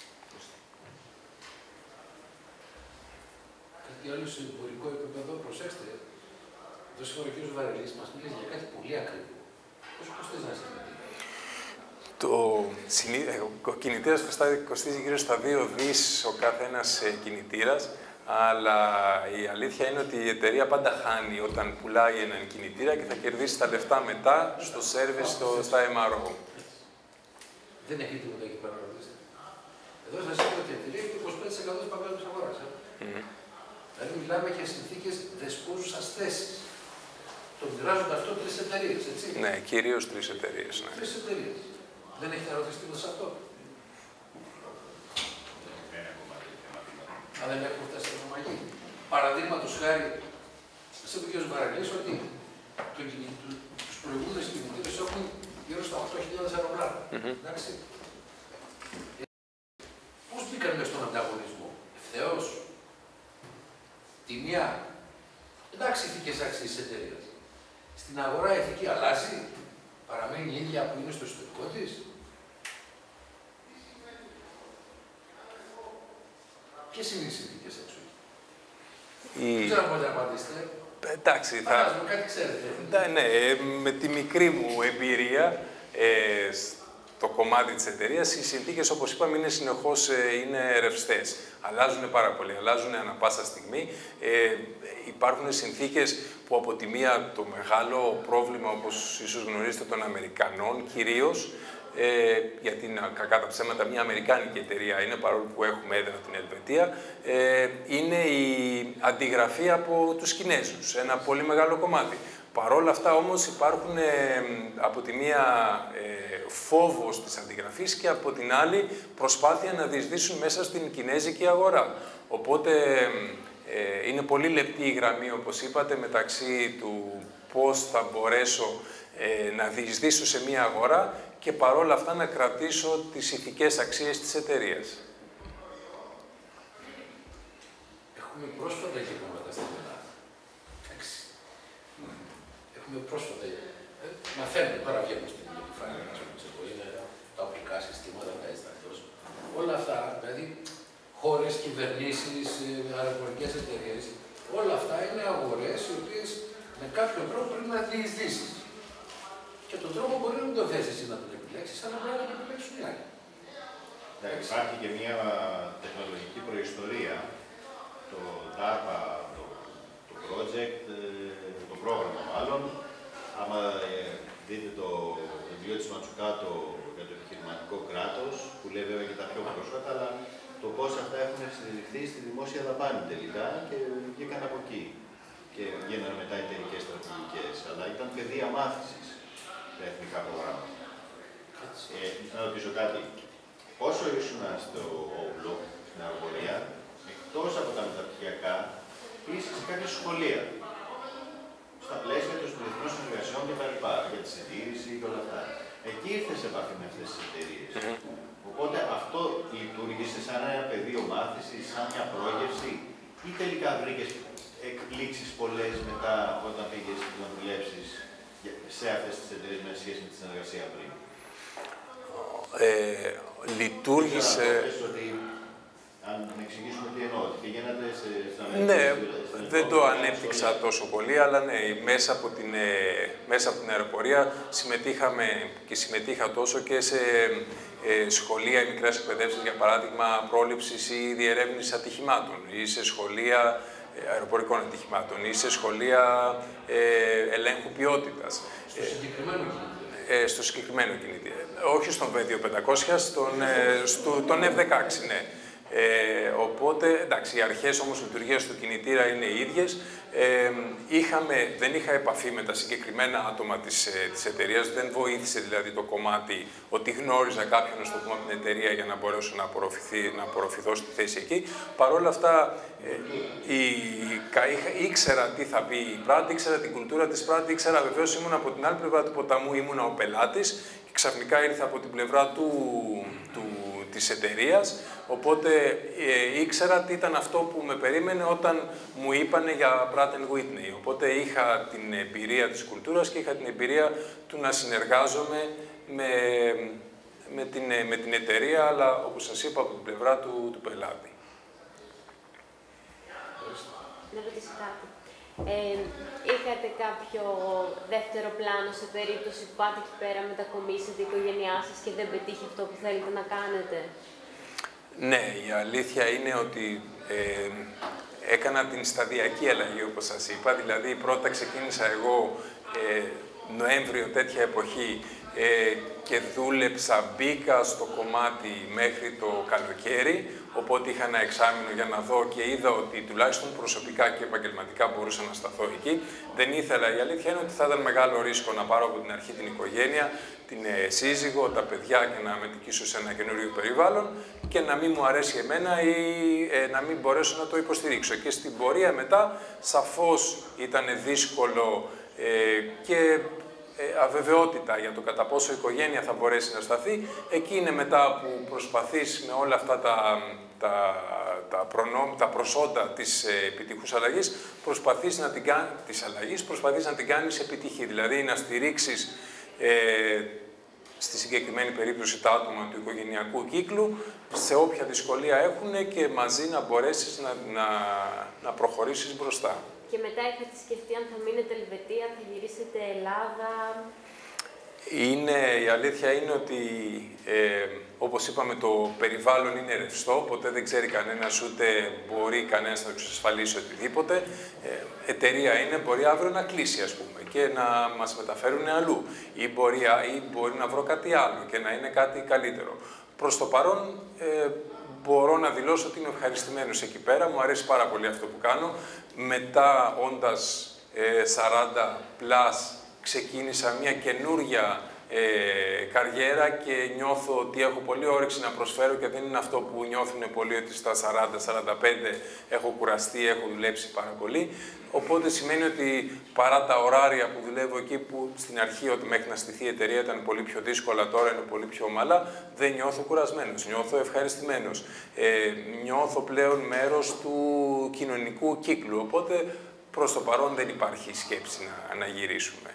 Speaker 1: Κάτι άλλο σε εμπορικό επίπεδο, προσέξτε, εδώ σήμερα ο κ. Βαρελής μας μιλάει για κάτι πολύ ακριβό. Πόσο κοστίζει να στείλει?
Speaker 2: Το συνή... Ο κινητήρας κοστίζει γύρω στα δύο δις ο κάθε ένας κινητήρας, αλλά η αλήθεια είναι ότι η εταιρεία πάντα χάνει όταν πουλάει έναν κινητήρα και θα κερδίσει τα λεφτά μετά στο service, στο, στα εμ αρ ο.
Speaker 1: Δεν έχει τίποτα εκεί πέρα, ρωτήστε. Εδώ σας είπα ότι η εταιρεία έχει είκοσι πέντε τοις εκατό της παγκόσμιας αγοράς. Ε. Mm. Δηλαδή μιλάμε για συνθήκες δεσπόζουσας θέσης. Το μοιράζονται αυτό τρεις εταιρείες, έτσι.
Speaker 2: Ναι, κυρίως τρεις εταιρείες. Ναι.
Speaker 1: Τρεις εταιρείες. Δεν έχετε ρωτήσει τίποτα σε αυτό? Αν δεν έχουμε φτάσει στην ομαγή. Παραδείγματος χάρη, σε είπε ο κ. Βαρελής ότι το, το, τους προηγούμενους κινητήρες έχουν γύρω στα οκτώ χιλιάδες αεροπλάνα. Mm-hmm. Εντάξει. Ε, πώς μπήκαν μέσα στον ανταγωνισμό? Ευθεώς. Τιμιά. Εντάξει, ηθικές αξίες της εταιρείας. Στην αγορά η ηθική αλλάζει. Παραμένει η ίδια που είναι στο ιστορικό της. Ποιες είναι οι συνθήκες έξω? Η... Δεν ξέρω αν μπορείτε να απαντήσετε.
Speaker 2: Εντάξει, θα...
Speaker 1: Φαντάζομαι, κάτι ξέρετε.
Speaker 2: Ναι, ναι, με τη μικρή μου εμπειρία, ε, το κομμάτι της εταιρείας. Οι συνθήκες, όπως είπαμε, είναι συνεχώς είναι ρευστές. Αλλάζουν πάρα πολύ, αλλάζουν ανά πάσα στιγμή. Ε, υπάρχουν συνθήκες που από τη μία το μεγάλο πρόβλημα, όπως ίσως γνωρίζετε, των Αμερικανών κυρίως, ε, γιατί είναι κακά τα ψέματα μια αμερικάνικη εταιρεία είναι, παρόλο που έχουμε έδρα την Ελβετία, ε, είναι η αντιγραφή από τους Κινέζους, ένα πολύ μεγάλο κομμάτι. Παρ' όλα αυτά όμως υπάρχουν ε, από τη μία ε, φόβος της αντιγραφής και από την άλλη προσπάθεια να διεισδύσουν μέσα στην κινέζικη αγορά. Οπότε ε, είναι πολύ λεπτή η γραμμή, όπως είπατε, μεταξύ του πώς θα μπορέσω ε, να διεισδύσω σε μία αγορά και παρόλα αυτά να κρατήσω τις ηθικές αξίες της εταιρείας.
Speaker 1: Έχουμε πρόσφατα γεγονότα στην Ελλάδα. Έχουμε πρόσφατα. Ε, μαθαίνουμε, τώρα βγαίνουμε στην επιφάνεια, είναι τα οπλικά συστήματα, τα έστακτος. Όλα αυτά, δηλαδή χώρες, κυβερνήσεις, αεροπορικές εταιρείες, όλα αυτά είναι αγορές οι οποίες με κάποιον τρόπο πρέπει να διεισδύσεις. Και τον τρόπο μπορεί να μην το θέσει εσύ να τον επιλέξεις, αλλά μπορεί να τον επιλέξουν οι άλλοι.
Speaker 9: Ναι, υπάρχει και μια τεχνολογική προϊστορία, το ντάρπα, το, το project, το πρόγραμμα μάλλον. Άμα ε, δείτε το βιβλίο της Ματσουκάτο για το επιχειρηματικό κράτος, που λέει βέβαια και τα πιο πρόσφατα, αλλά το πώς αυτά έχουν συζητηθεί στη δημόσια δαπάνη τελικά και βγήκαν από εκεί. Και γίνανε μετά εταιρικές στρατηγικές, αλλά ήταν πεδία μάθησης τα εθνικά προγράμματα. Ε, να ρωτήσω κάτι. Όσο ήσουν στο όπλο, στην αεροπορία, εκτός από τα μεταπτυχιακά, είσαι σε κάποια σχολεία. Στα πλαίσια των διεθνών συνεργασιών και τα λοιπά, για τη συντήρηση και όλα αυτά. Εκεί ήρθε σε επαφή με αυτές τις εταιρείες. Οπότε αυτό λειτουργήσε σαν ένα πεδίο μάθησης, σαν μια πρόγευση, ή τελικά βρήκες εκπλήξεις πολλές μετά όταν πήγες να δουλέψεις σε αυτές τις εταιρείες με σχέση με τη συνεργασία πριν?
Speaker 2: Ε, λειτουργήσε...
Speaker 9: Αν εξηγήσουμε τι εννοώ, ότι πηγαίνατε σε...
Speaker 2: Ναι, δεν το ανέπτυξα τόσο πολύ, αλλά ναι, μέσα από την, μέσα από την αεροπορία συμμετείχαμε και συμμετείχα τόσο και σε ε, σχολεία ή μικρές εκπαιδεύσεις, για παράδειγμα, πρόληψης ή διερεύνησης ατυχημάτων, ή σε σχολεία αεροπορικών ατυχημάτων, ή σε σχολεία ε, ελέγχου ποιότητας.
Speaker 1: Στο συγκεκριμένο κινητήρα.
Speaker 2: Ε, στο συγκεκριμένο κινητήρα. Όχι στον βι δύο πεντακόσια, στον, ε, στο, τον εφ δεκαέξι, ναι. Ε, οπότε, εντάξει, οι αρχές όμως λειτουργίας του κινητήρα είναι οι ίδιες. Ε, είχαμε, δεν είχα επαφή με τα συγκεκριμένα άτομα της, ε, της εταιρείας, δεν βοήθησε δηλαδή το κομμάτι ότι γνώριζα κάποιον, στο πούμε, από την εταιρεία για να μπορέσω να, να απορροφηθώ στη θέση εκεί. Παρ' όλα αυτά, ε, η, η, ήξερα τι θα πει η Pratt, ήξερα την κουλτούρα της Pratt, ήξερα βεβαίως ήμουν από την άλλη πλευρά του ποταμού, ήμουν ο πελάτης και ξαφνικά ήρθα από την πλευρά του, του, της εταιρείας. Οπότε ε, ήξερα τι ήταν αυτό που με περίμενε όταν μου είπανε για Pratt and Whitney. Οπότε είχα την εμπειρία της κουλτούρας και είχα την εμπειρία του να συνεργάζομαι με, με, την, με την εταιρεία, αλλά όπως σας είπα από την πλευρά του, του πελάτη.
Speaker 3: Να ρωτήσω κάτι. Ε, είχατε κάποιο δεύτερο πλάνο σε περίπτωση που πάτε εκεί πέρα, μετακομίσετε η οικογένειά σας και δεν πετύχει αυτό που θέλετε να κάνετε?
Speaker 2: Ναι, η αλήθεια είναι ότι ε, έκανα την σταδιακή αλλαγή, όπως σας είπα. Δηλαδή, πρώτα ξεκίνησα εγώ ε, Νοέμβριο, τέτοια εποχή, ε, και δούλεψα, μπήκα στο κομμάτι μέχρι το καλοκαίρι, οπότε είχα ένα εξάμηνο για να δω και είδα ότι τουλάχιστον προσωπικά και επαγγελματικά μπορούσα να σταθώ εκεί. Δεν ήθελα, η αλήθεια είναι ότι θα ήταν μεγάλο ρίσκο να πάρω από την αρχή την οικογένεια, την ε, σύζυγο, τα παιδιά και να μετικήσω σε ένα καινούριο περιβάλλον και να μην μου αρέσει εμένα ή ε, να μην μπορέσω να το υποστηρίξω. Και στην πορεία μετά, σαφώς ήταν δύσκολο ε, και αβεβαιότητα για το κατά πόσο η οικογένεια θα μπορέσει να σταθεί. Εκεί είναι μετά που προσπαθείς με όλα αυτά τα, τα, τα, προνό, τα προσόντα της επιτυχούς αλλαγής, προσπαθείς να την, της αλλαγής, προσπαθείς να την κάνεις επιτυχή. Δηλαδή να στηρίξεις ε, στη συγκεκριμένη περίπτωση τα άτομα του οικογενειακού κύκλου, σε όποια δυσκολία έχουν και μαζί να μπορέσεις να, να, να προχωρήσεις μπροστά.
Speaker 3: Και μετά είχατε σκεφτεί αν θα μείνετε Ελβετία, θα γυρίσετε Ελλάδα?
Speaker 2: Είναι, η αλήθεια είναι ότι, ε, όπως είπαμε, το περιβάλλον είναι ρευστό, ποτέ δεν ξέρει κανένας, ούτε μπορεί κανένας να εξασφαλίσει οτιδήποτε. Ε, εταιρεία είναι, μπορεί αύριο να κλείσει, ας πούμε, και να μας μεταφέρουν αλλού. Ή μπορεί, ή μπορεί να βρω κάτι άλλο και να είναι κάτι καλύτερο. Προς το παρόν, ε, μπορώ να δηλώσω ότι είμαι ευχαριστημένος εκεί πέρα, μου αρέσει πάρα πολύ αυτό που κάνω. Μετά, όντας ε, σαράντα πλας, ξεκίνησα μια καινούρια ε, καριέρα και νιώθω ότι έχω πολύ όρεξη να προσφέρω και δεν είναι αυτό που νιώθουν πολλοί ότι στα σαράντα σαράντα πέντε έχω κουραστεί, έχω δουλέψει πάρα πολύ. Οπότε σημαίνει ότι παρά τα ωράρια που δουλεύω εκεί που στην αρχή ότι μέχρι να στηθεί η εταιρεία ήταν πολύ πιο δύσκολα, τώρα είναι πολύ πιο ομαλά, δεν νιώθω κουρασμένος, νιώθω ευχαριστημένος. Ε, νιώθω πλέον μέρος του κοινωνικού κύκλου, οπότε προς το παρόν δεν υπάρχει σκέψη να, να γυρίσουμε.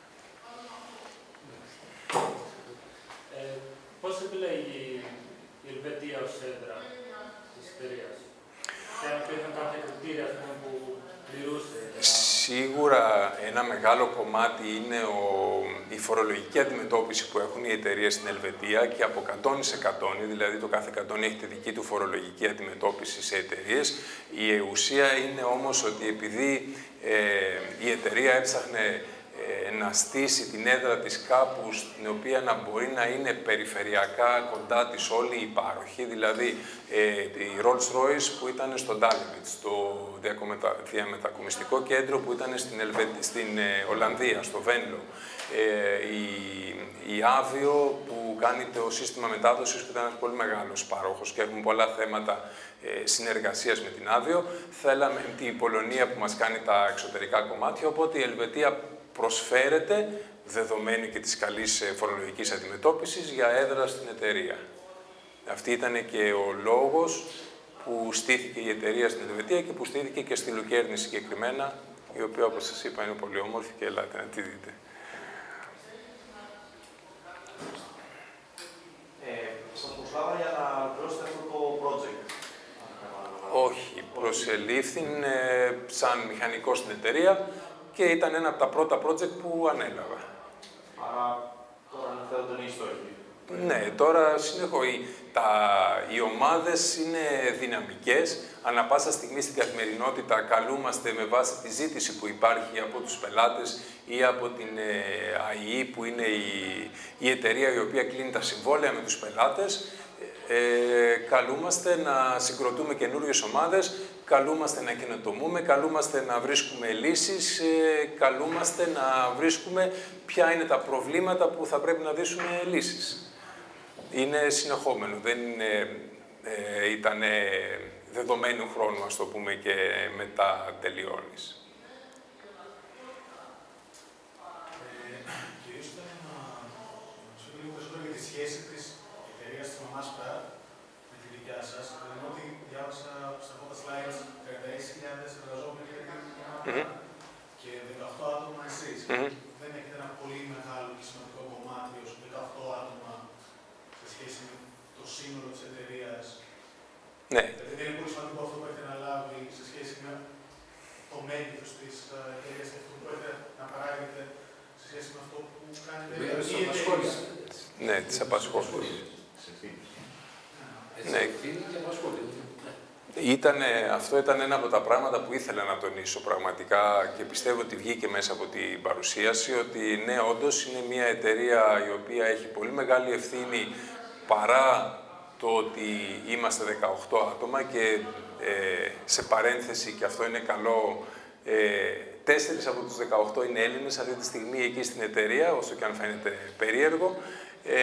Speaker 10: Ε, πώς επιλέγει η Ελβετία ως έδρα της εταιρείας? Και αν υπήρχαν κάποια κριτήρια που πληρούσε?
Speaker 2: Σίγουρα ένα μεγάλο κομμάτι είναι ο, η φορολογική αντιμετώπιση που έχουν οι εταιρείες στην Ελβετία και από καντόνι σε καντόνι, δηλαδή το κάθε καντόνι έχει τη δική του φορολογική αντιμετώπιση σε εταιρείες. Η ουσία είναι όμως ότι επειδή ε, η εταιρεία έψαχνε ε, να στήσει την έδρα της κάπου στην οποία να μπορεί να είναι περιφερειακά κοντά της όλοι οι πάροχοι, δηλαδή ε, η Rolls-Royce που ήταν στο Ντάλεβιτς, το διαμετακομιστικό κέντρο που ήταν στην, Ελβε... στην ε, Ολλανδία, στο Βένλο, ε, η, η Άβιο που κάνει το σύστημα μετάδοσης που ήταν ένας πολύ μεγάλος πάροχος και έχουμε πολλά θέματα ε, συνεργασίας με την Άβιο. Θέλαμε την Πολωνία που μας κάνει τα εξωτερικά κομμάτια, οπότε η Ελβετία προσφέρεται, δεδομένου και της καλής φορολογικής αντιμετώπισης, για έδρα στην εταιρεία. Αυτή ήταν και ο λόγος που στήθηκε η εταιρεία στην Ελβετία και που στήθηκε και στη Λουκέρνη συγκεκριμένα, η οποία, όπως σας είπα, είναι πολύ όμορφη και ελάτε να τη δείτε.
Speaker 6: Ε, σας προσλάβα για να ολοκληρώσετε αυτό το project?
Speaker 2: Όχι, προσελήφθην ε, σαν μηχανικός στην εταιρεία και ήταν ένα από τα πρώτα project που ανέλαβα.
Speaker 6: Άρα τώρα αναφέρονται τον ιστόχοι.
Speaker 2: Ναι, τώρα συνεχώς οι, τα, οι ομάδες είναι δυναμικές. Ανά πάσα στιγμή στην καθημερινότητα καλούμαστε με βάση τη ζήτηση που υπάρχει από τους πελάτες ή από την ε, άι ι που είναι η, η εταιρεία η οποία κλείνει τα συμβόλαια με τους πελάτες. Ε, καλούμαστε να συγκροτούμε καινούριες ομάδες, καλούμαστε να καινοτομούμε, καλούμαστε να βρίσκουμε λύσεις, ε, καλούμαστε να βρίσκουμε ποια είναι τα προβλήματα που θα πρέπει να δείσουμε λύσεις. Είναι συνεχόμενο, δεν είναι, ε, ήταν δεδομένου χρόνου, ας το πούμε, και μετά τελειώνεις.
Speaker 8: Ε, κυρίως θέλω να σου πω λίγο περισσότερο για τη σχέση της εταιρείας της μαμάς Pratt με τη δικιά σας. Δηλαδή, ότι διάβασα στα πρώτα slides τριάντα έξι χιλιάδες εργαζόμενοι για την μαμά Pratt και δεκαοκτώ άτομα εσείς.
Speaker 2: Mm-hmm.
Speaker 8: Δεν έχετε ένα πολύ μεγάλο και σημαντικό κομμάτι ως δεκαοκτώ άτομα σε σχέση με το σύνολο της εταιρείας.
Speaker 2: Ναι.
Speaker 8: Δηλαδή, δεν είναι πολύ σημαντικό αυτό που έχετε να λάβει σε σχέση με το μέγεθος της εταιρείας και αυτό που έχετε να παράγετε σε σχέση με αυτό που κάνετε.
Speaker 2: Ναι, της απασχόλησης. Ναι. Ήτανε, αυτό ήταν ένα από τα πράγματα που ήθελα να τονίσω πραγματικά και πιστεύω ότι βγήκε μέσα από την παρουσίαση, ότι ναι, όντως είναι μια εταιρεία η οποία έχει πολύ μεγάλη ευθύνη παρά το ότι είμαστε δεκαοκτώ άτομα και ε, σε παρένθεση, και αυτό είναι καλό, ε, τέσσερις από τους δεκαοκτώ είναι Έλληνες αυτή τη στιγμή εκεί στην εταιρεία, όσο και αν φαίνεται περίεργο. Ε,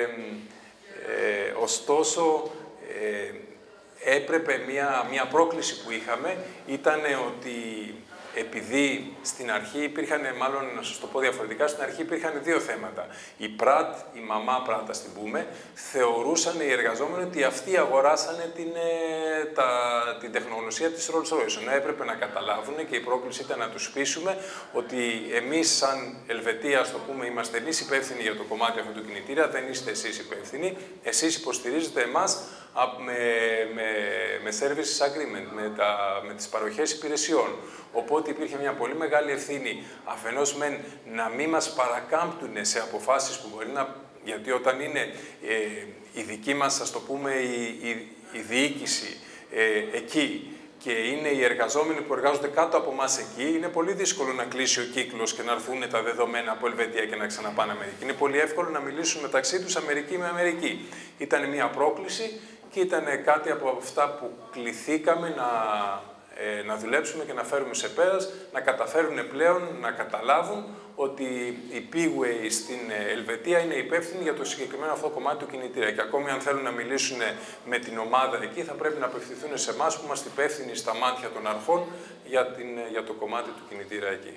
Speaker 2: ε, ωστόσο, ε, έπρεπε μια, μια πρόκληση που είχαμε, ήταν ότι επειδή στην αρχή υπήρχαν, μάλλον να σας το πω διαφορετικά, στην αρχή υπήρχαν δύο θέματα. Η Pratt, η μαμά Pratt, ας την πούμε, θεωρούσαν οι εργαζόμενοι ότι αυτοί αγοράσανε την, ε, τα, την τεχνογνωσία της Rolls-Royce. Ενώ έπρεπε να καταλάβουν και η πρόκληση ήταν να τους πείσουμε ότι εμείς σαν Ελβετία, ας το πούμε, είμαστε εμείς υπεύθυνοι για το κομμάτι αυτού του κινητήρα, δεν είστε εσείς υπεύθυνοι, εσείς υποστηρίζετε εμάς με, με, με services agreement, με, τα, με τις παροχές υπηρεσιών. Οπότε ότι υπήρχε μια πολύ μεγάλη ευθύνη αφενός μεν να μην μας παρακάμπτουν σε αποφάσεις που μπορεί να... Γιατί όταν είναι ε, η δική μας, ας το πούμε, η, η, η διοίκηση ε, εκεί και είναι οι εργαζόμενοι που εργάζονται κάτω από εμάς εκεί, είναι πολύ δύσκολο να κλείσει ο κύκλος και να έρθουν τα δεδομένα από Ελβετία και να ξαναπάνε Αμερική. Είναι πολύ εύκολο να μιλήσουν μεταξύ τους Αμερική με Αμερική. Ήταν μια πρόκληση και ήταν κάτι από αυτά που κληθήκαμε να, ε, να δουλέψουμε και να φέρουμε σε πέρας, να καταφέρουν πλέον να καταλάβουν ότι η P-Way στην Ελβετία είναι υπεύθυνη για το συγκεκριμένο αυτό κομμάτι του κινητήρα. Και ακόμη αν θέλουν να μιλήσουν με την ομάδα εκεί, θα πρέπει να απευθυνθούν σε εμάς που είμαστε υπεύθυνοι στα μάτια των αρχών για, την, για το κομμάτι του κινητήρα εκεί.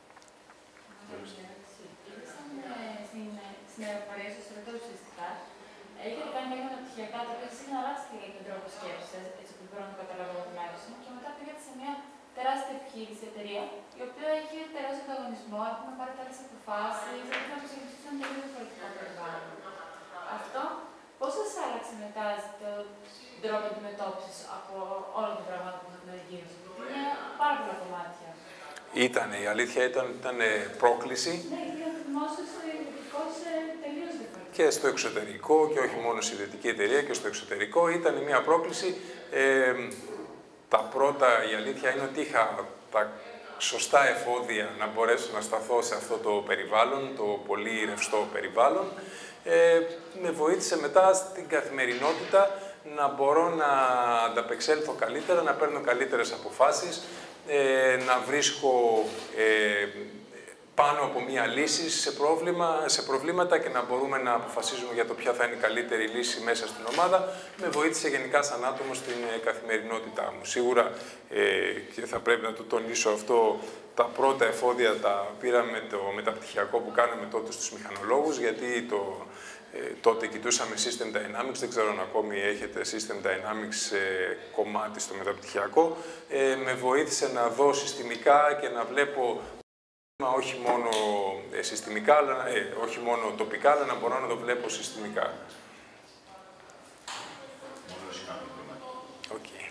Speaker 7: Στην αεροπορία σας, ρωτώ ουσιαστικά, έχετε κάνει κάποια αναπτυχιακά τα οποία συχνά αλλάξετε για τον τρόπο σκέψης σας, έτσι που μπορώ να το καταλάβω από την άκρη και μετά πήγατε σε μια τεράστια επιχείρηση, εταιρεία, η οποία έχει τεράστιο ανταγωνισμό, έχουμε πάρει τεράστιες αποφάσεις, έχει να προσεγγιστεί σε ένα τελείως διαφορετικό περιβάλλον. Αυτό πώς σας άλλαξε μετά τον τρόπο αντιμετώπισης από όλα τα πράγματα που είχατε γύρω σας? Είναι πάρα πολλά κομμάτια.
Speaker 2: Ήτανε, η αλήθεια ήταν, ήταν πρόκληση.
Speaker 7: Ναι, γιατί ο δημόσιος ιδιωτικός τελείως διαφορετικό.
Speaker 2: Και στο εξωτερικό, και όχι μόνο στη ιδιωτική εταιρεία, και στο εξωτερικό ήταν μια πρόκληση. Ε, τα πρώτα, η αλήθεια είναι ότι είχα τα σωστά εφόδια να μπορέσω να σταθώ σε αυτό το περιβάλλον, το πολύ ρευστό περιβάλλον. Ε, με βοήθησε μετά στην καθημερινότητα να μπορώ να ανταπεξέλθω καλύτερα, να παίρνω καλύτερες αποφάσεις, ε, να βρίσκω ε, πάνω από μία λύση σε, πρόβλημα, σε προβλήματα και να μπορούμε να αποφασίζουμε για το ποια θα είναι η καλύτερη λύση μέσα στην ομάδα. Με βοήθησε γενικά σαν άτομο στην καθημερινότητά μου. Σίγουρα, ε, και θα πρέπει να το τονίσω αυτό, τα πρώτα εφόδια τα πήραμε το μεταπτυχιακό που κάναμε τότε στους μηχανολόγους, γιατί το, ε, τότε κοιτούσαμε System Dynamics, δεν ξέρω αν ακόμη έχετε System Dynamics ε, κομμάτι στο μεταπτυχιακό. Ε, με βοήθησε να δω συστημικά και να βλέπω όχι μόνο ε, συστημικά, αλλά, ε, όχι μόνο τοπικά, αλλά να μπορώ να το βλέπω συστημικά. Οκ. Okay.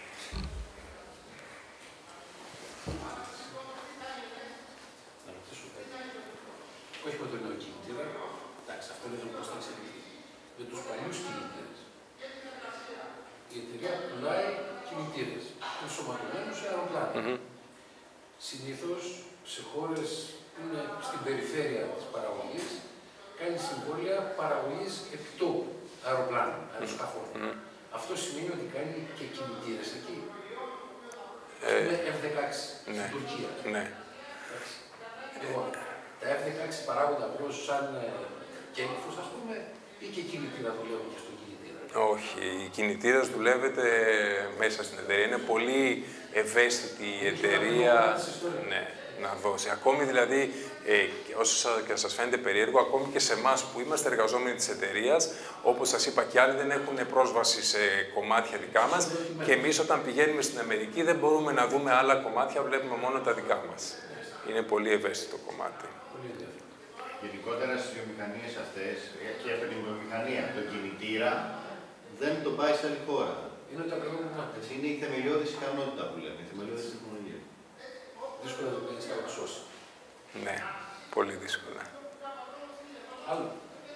Speaker 1: Να ρωτήσω κάτι. Όχι με τον νέο κινητήρα. Εντάξει, αυτό είναι το πώς θα εξελιχθεί. Με τους παλιούς κινητήρες. Η εταιρεία πουλάει κινητήρες ενσωματωμένους σε αεροπλάνα. Mm-hmm. Συνήθως, σε χώρες που είναι στην περιφέρεια της παραγωγής, κάνει συμβόλαια παραγωγής επιτόπου αεροπλάνων, αεροσκαφών. Mm. Αυτό σημαίνει ότι κάνει και κινητήρες εκεί. Ε, είναι εφ δεκαέξι ναι. Στην Τουρκία. Ναι. Λοιπόν, τα εφ δεκαέξι παράγονται απλώς σαν κέλυφος, ας πούμε, ή και κινητήρα δουλεύουν και στον κινητήρα?
Speaker 2: Όχι, η κινητήρας δουλεύεται μέσα στην εταιρεία. Είναι πολύ ευαίσθητη η εταιρεία. Ναι. Να δώσει. Ακόμη δηλαδή, ε, όσο και σας φαίνεται περίεργο, ακόμη και σε εμάς που είμαστε εργαζόμενοι της εταιρείας, όπως σας είπα και άλλοι δεν έχουν πρόσβαση σε κομμάτια δικά μας και εμείς όταν πηγαίνουμε στην Αμερική δεν μπορούμε να δούμε άλλα κομμάτια, βλέπουμε μόνο τα δικά μας. Είναι πολύ ευαίσθητο κομμάτι.
Speaker 9: Γενικότερα στις βιομηχανίες αυτές και από την βιομηχανία, το κινητήρα δεν τον πάει σε άλλη χώρα.
Speaker 1: Είναι το ακριβό κομμάτι.
Speaker 9: Είναι η θεμελιώδης ικανότητα που λέμε, η θεμελιώδης τεχνολογία.
Speaker 1: Δύσκολο να το κάνεις να σώσει.
Speaker 2: Ναι, πολύ δύσκολα.
Speaker 1: Άλλο.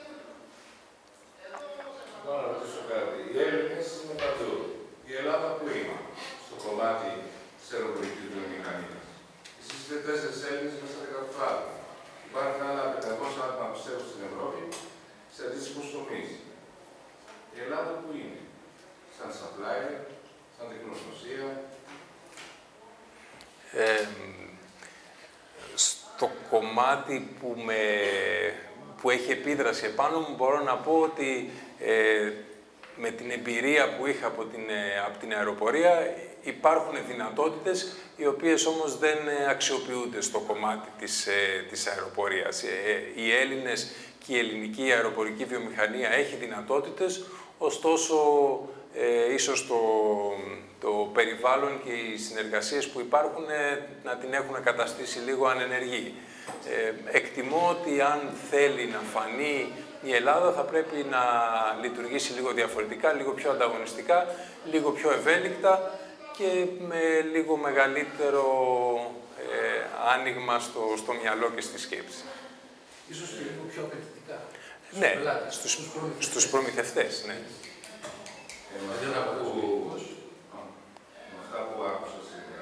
Speaker 11: Θέλω να ρωτήσω κάτι. Οι Έλληνες είναι παντού. Η Ελλάδα που είναι στο κομμάτι της αεροπορικής βιομηχανίας? Εσείς είστε τέσσερις Έλληνες μέσα στα δεκαοκτώ άτομα. Υπάρχουν άλλα πεντακόσια άτομα πιστεύω στην Ευρώπη σε αντίστοιχους τομείς. Η Ελλάδα που είναι? Σαν supplier, σαν τεχνογνωσία?
Speaker 2: Ε, στο κομμάτι που, με, που έχει επίδραση επάνω μου μπορώ να πω ότι ε, με την εμπειρία που είχα από την, από την αεροπορία υπάρχουν δυνατότητες οι οποίες όμως δεν αξιοποιούνται στο κομμάτι της, της αεροπορίας. Οι Έλληνες και η ελληνική αεροπορική βιομηχανία έχει δυνατότητες, ωστόσο ε, ίσως το, το περιβάλλον και οι συνεργασίες που υπάρχουν ε, να την έχουν καταστήσει λίγο ανενεργή. Ε, εκτιμώ ότι αν θέλει να φανεί η Ελλάδα θα πρέπει να λειτουργήσει λίγο διαφορετικά, λίγο πιο ανταγωνιστικά, λίγο πιο ευέλικτα και με λίγο μεγαλύτερο άνοιγμα στο, στο μυαλό και στη σκέψη.
Speaker 1: Ίσως και λίγο πιο απαιτητικά.
Speaker 2: Ναι, στους, στους προμηθευτές, ναι.
Speaker 11: Ε, με αυτά που, με αυτά που άκουσα σήμερα,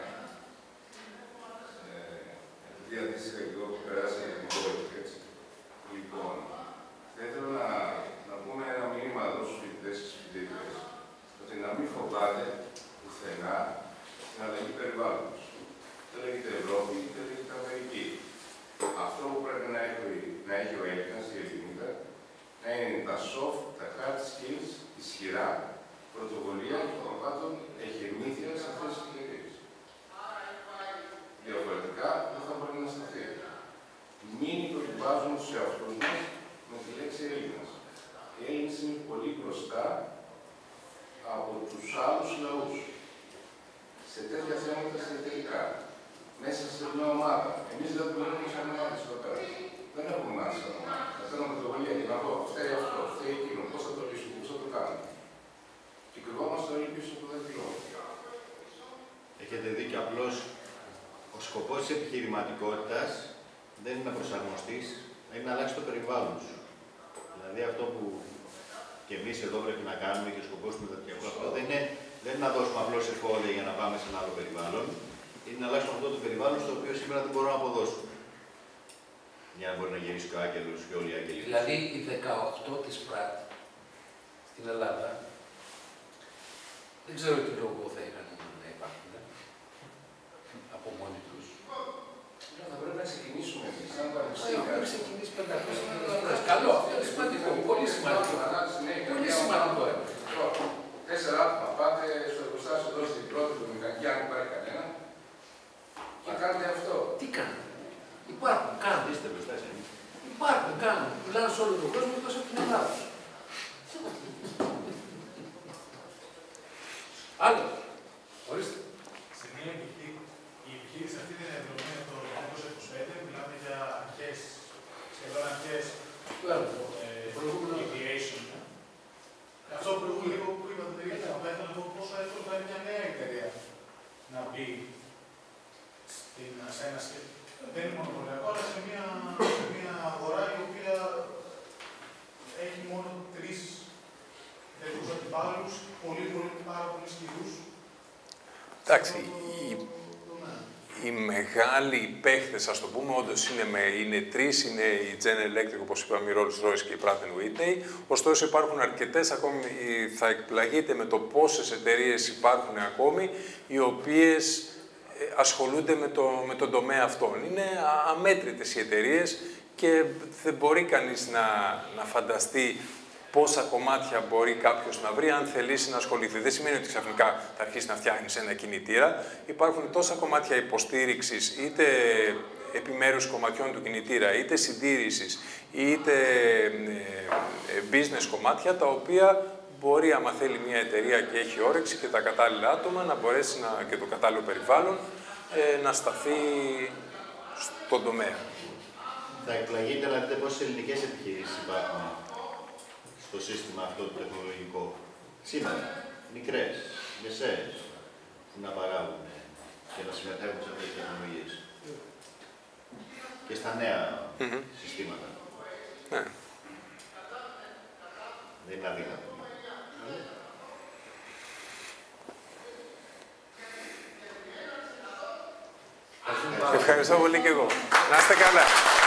Speaker 11: ε, επειδή αντίστοιχα και εγώ που περάσει για την πόλη, έτσι. Λοιπόν, θα ήθελα να, να πούμε ένα μήνυμα εδώ στους φοιτητές και στις φοιτήτρες, ότι να μην φοβάται πουθενά την αλλαγή περιβάλλοντος. Είτε λέγεται Ευρώπη, είτε λέγεται Αμερική. Αυτό που πρέπει να έχει, να έχει ο Έλληνας, η Ελληνίδα, να είναι τα soft, τα hard skills, ισχυρά, πρωτοβουλία και των πάντων εχεμήθεια σε αυτές τις εταιρείες. Διαφορετικά δεν θα μπορεί να σταθεί. Μην υποβιβάζουμε τους εαυτούς μας με τη λέξη Έλληνας. Οι Έλληνες είναι πολύ μπροστά από τους άλλους λαούς. Σε τέτοια θέματα εσωτερικά. Μέσα σε μια ομάδα. Εμείς δεν δουλεύουμε σαν ομάδες εδώ πέρα. Δεν έχουμε μάθει σαν ομάδα. Θα θέλω πρωτοβουλία και να πω, φταίει αυτό, φταίει εκείνο, πώς θα το λύσουμε, πώς θα το κάνουμε. Και κρυβόμαστε όλοι πίσω από το δαχτυλό.
Speaker 9: Έχετε δίκιο, απλώς ο σκοπός της επιχειρηματικότητας δεν είναι να προσαρμοστείς, είναι να αλλάξει το περιβάλλον σου. Δηλαδή αυτό που και εμείς εδώ πρέπει να κάνουμε και ο σκοπός του μεταπτυχιακού αυτό δεν είναι, δεν είναι να δώσουμε απλώς εφόδια για να πάμε σε ένα άλλο περιβάλλον, είναι να αλλάξουμε αυτό το περιβάλλον στο οποίο σήμερα δεν μπορούμε να αποδώσουμε. Για να μπορεί να γυρίσει και ο άγγελος και όλοι οι άγγελοι.
Speaker 1: Δηλαδή οι δεκαοκτώ της ΠΡΑΤ στην Ελλάδα, δεν ξέρω τι λόγο θα είχαν να υπάρχουν από μόνοι τους.
Speaker 11: Θα πρέπει να ξεκινήσουμε εμείς, σαν πανεπιστήμια.
Speaker 1: Έχουμε ξεκινήσει πεντακόσιες φορές. Καλό, αυτό είναι σημαντικό, πολύ σημαντικό. Πολύ σημαντικό.
Speaker 11: Τέσσερα άτομα πάτε στο εργοστάσιο εδώ στην πρώτη του μηχανική, αν υπάρχει κανένα, και κάνετε αυτό.
Speaker 1: Τι κάνετε. Υπάρχουν, κάνουν. Υπάρχουν, κάνουν. Μιλάνε σε όλο τον κόσμο εκτός από την Ελλάδα. Άλλο. Ορίστε.
Speaker 8: Σε μια η επιχείρηση αυτή δεν είναι δεδομένη από το είκοσι είκοσι πέντε, μιλάμε για αρχές, σχεδόν αρχές aviation. Αυτό που λίγο που είπατε περίπου, θα ήθελα να πω πόσο εύκολο θα είναι μια νέα εταιρεία να μπει σε ένα σκεπτικό. Δεν είναι μονοπωλιακό, αλλά σε μια, σε μια αγορά η οποία έχει μόνο τρεις τέτοιους αντιπάλους, πολύ, πολύ, πάρα πολύ ισχυρούς.
Speaker 2: Εντάξει, οι, οι μεγάλοι παίχτες, ας το πούμε, όντως είναι, με, είναι τρεις, είναι η General Electric, όπως είπαμε, η Rolls-Royce και η Pratt and Whitney. Ωστόσο υπάρχουν αρκετές, ακόμη θα εκπλαγείτε με το πόσες εταιρείες υπάρχουν ακόμη, οι οποίες ασχολούνται με, το, με τον τομέα αυτόν. Είναι αμέτρητες οι εταιρείες και δεν μπορεί κανείς να, να φανταστεί πόσα κομμάτια μπορεί κάποιος να βρει αν θελήσει να ασχοληθεί. Δεν σημαίνει ότι ξαφνικά θα αρχίσει να φτιάχνει ένα κινητήρα. Υπάρχουν τόσα κομμάτια υποστήριξης, είτε επιμέρους κομματιών του κινητήρα, είτε συντήρησης, είτε business κομμάτια, τα οποία μπορεί, άμα θέλει μια εταιρεία και έχει όρεξη και τα κατάλληλα άτομα, να μπορέσει να, και το κατάλληλο περιβάλλον ε, να σταθεί στον τομέα.
Speaker 9: Θα εκπλαγείτε να δείτε πόσες ελληνικές επιχειρήσεις υπάρχουν στο σύστημα αυτό το τεχνολογικό. Σήμερα, μικρές, μεσαίες, που να παράγουν και να συμμετέχουν σε αυτές τις τεχνολογίες. Και στα νέα mm-hmm. συστήματα.
Speaker 2: Ναι.
Speaker 9: Δεν είναι αδύνατο.
Speaker 2: Ευχαριστώ πολύ και εγώ. Να είστε καλά.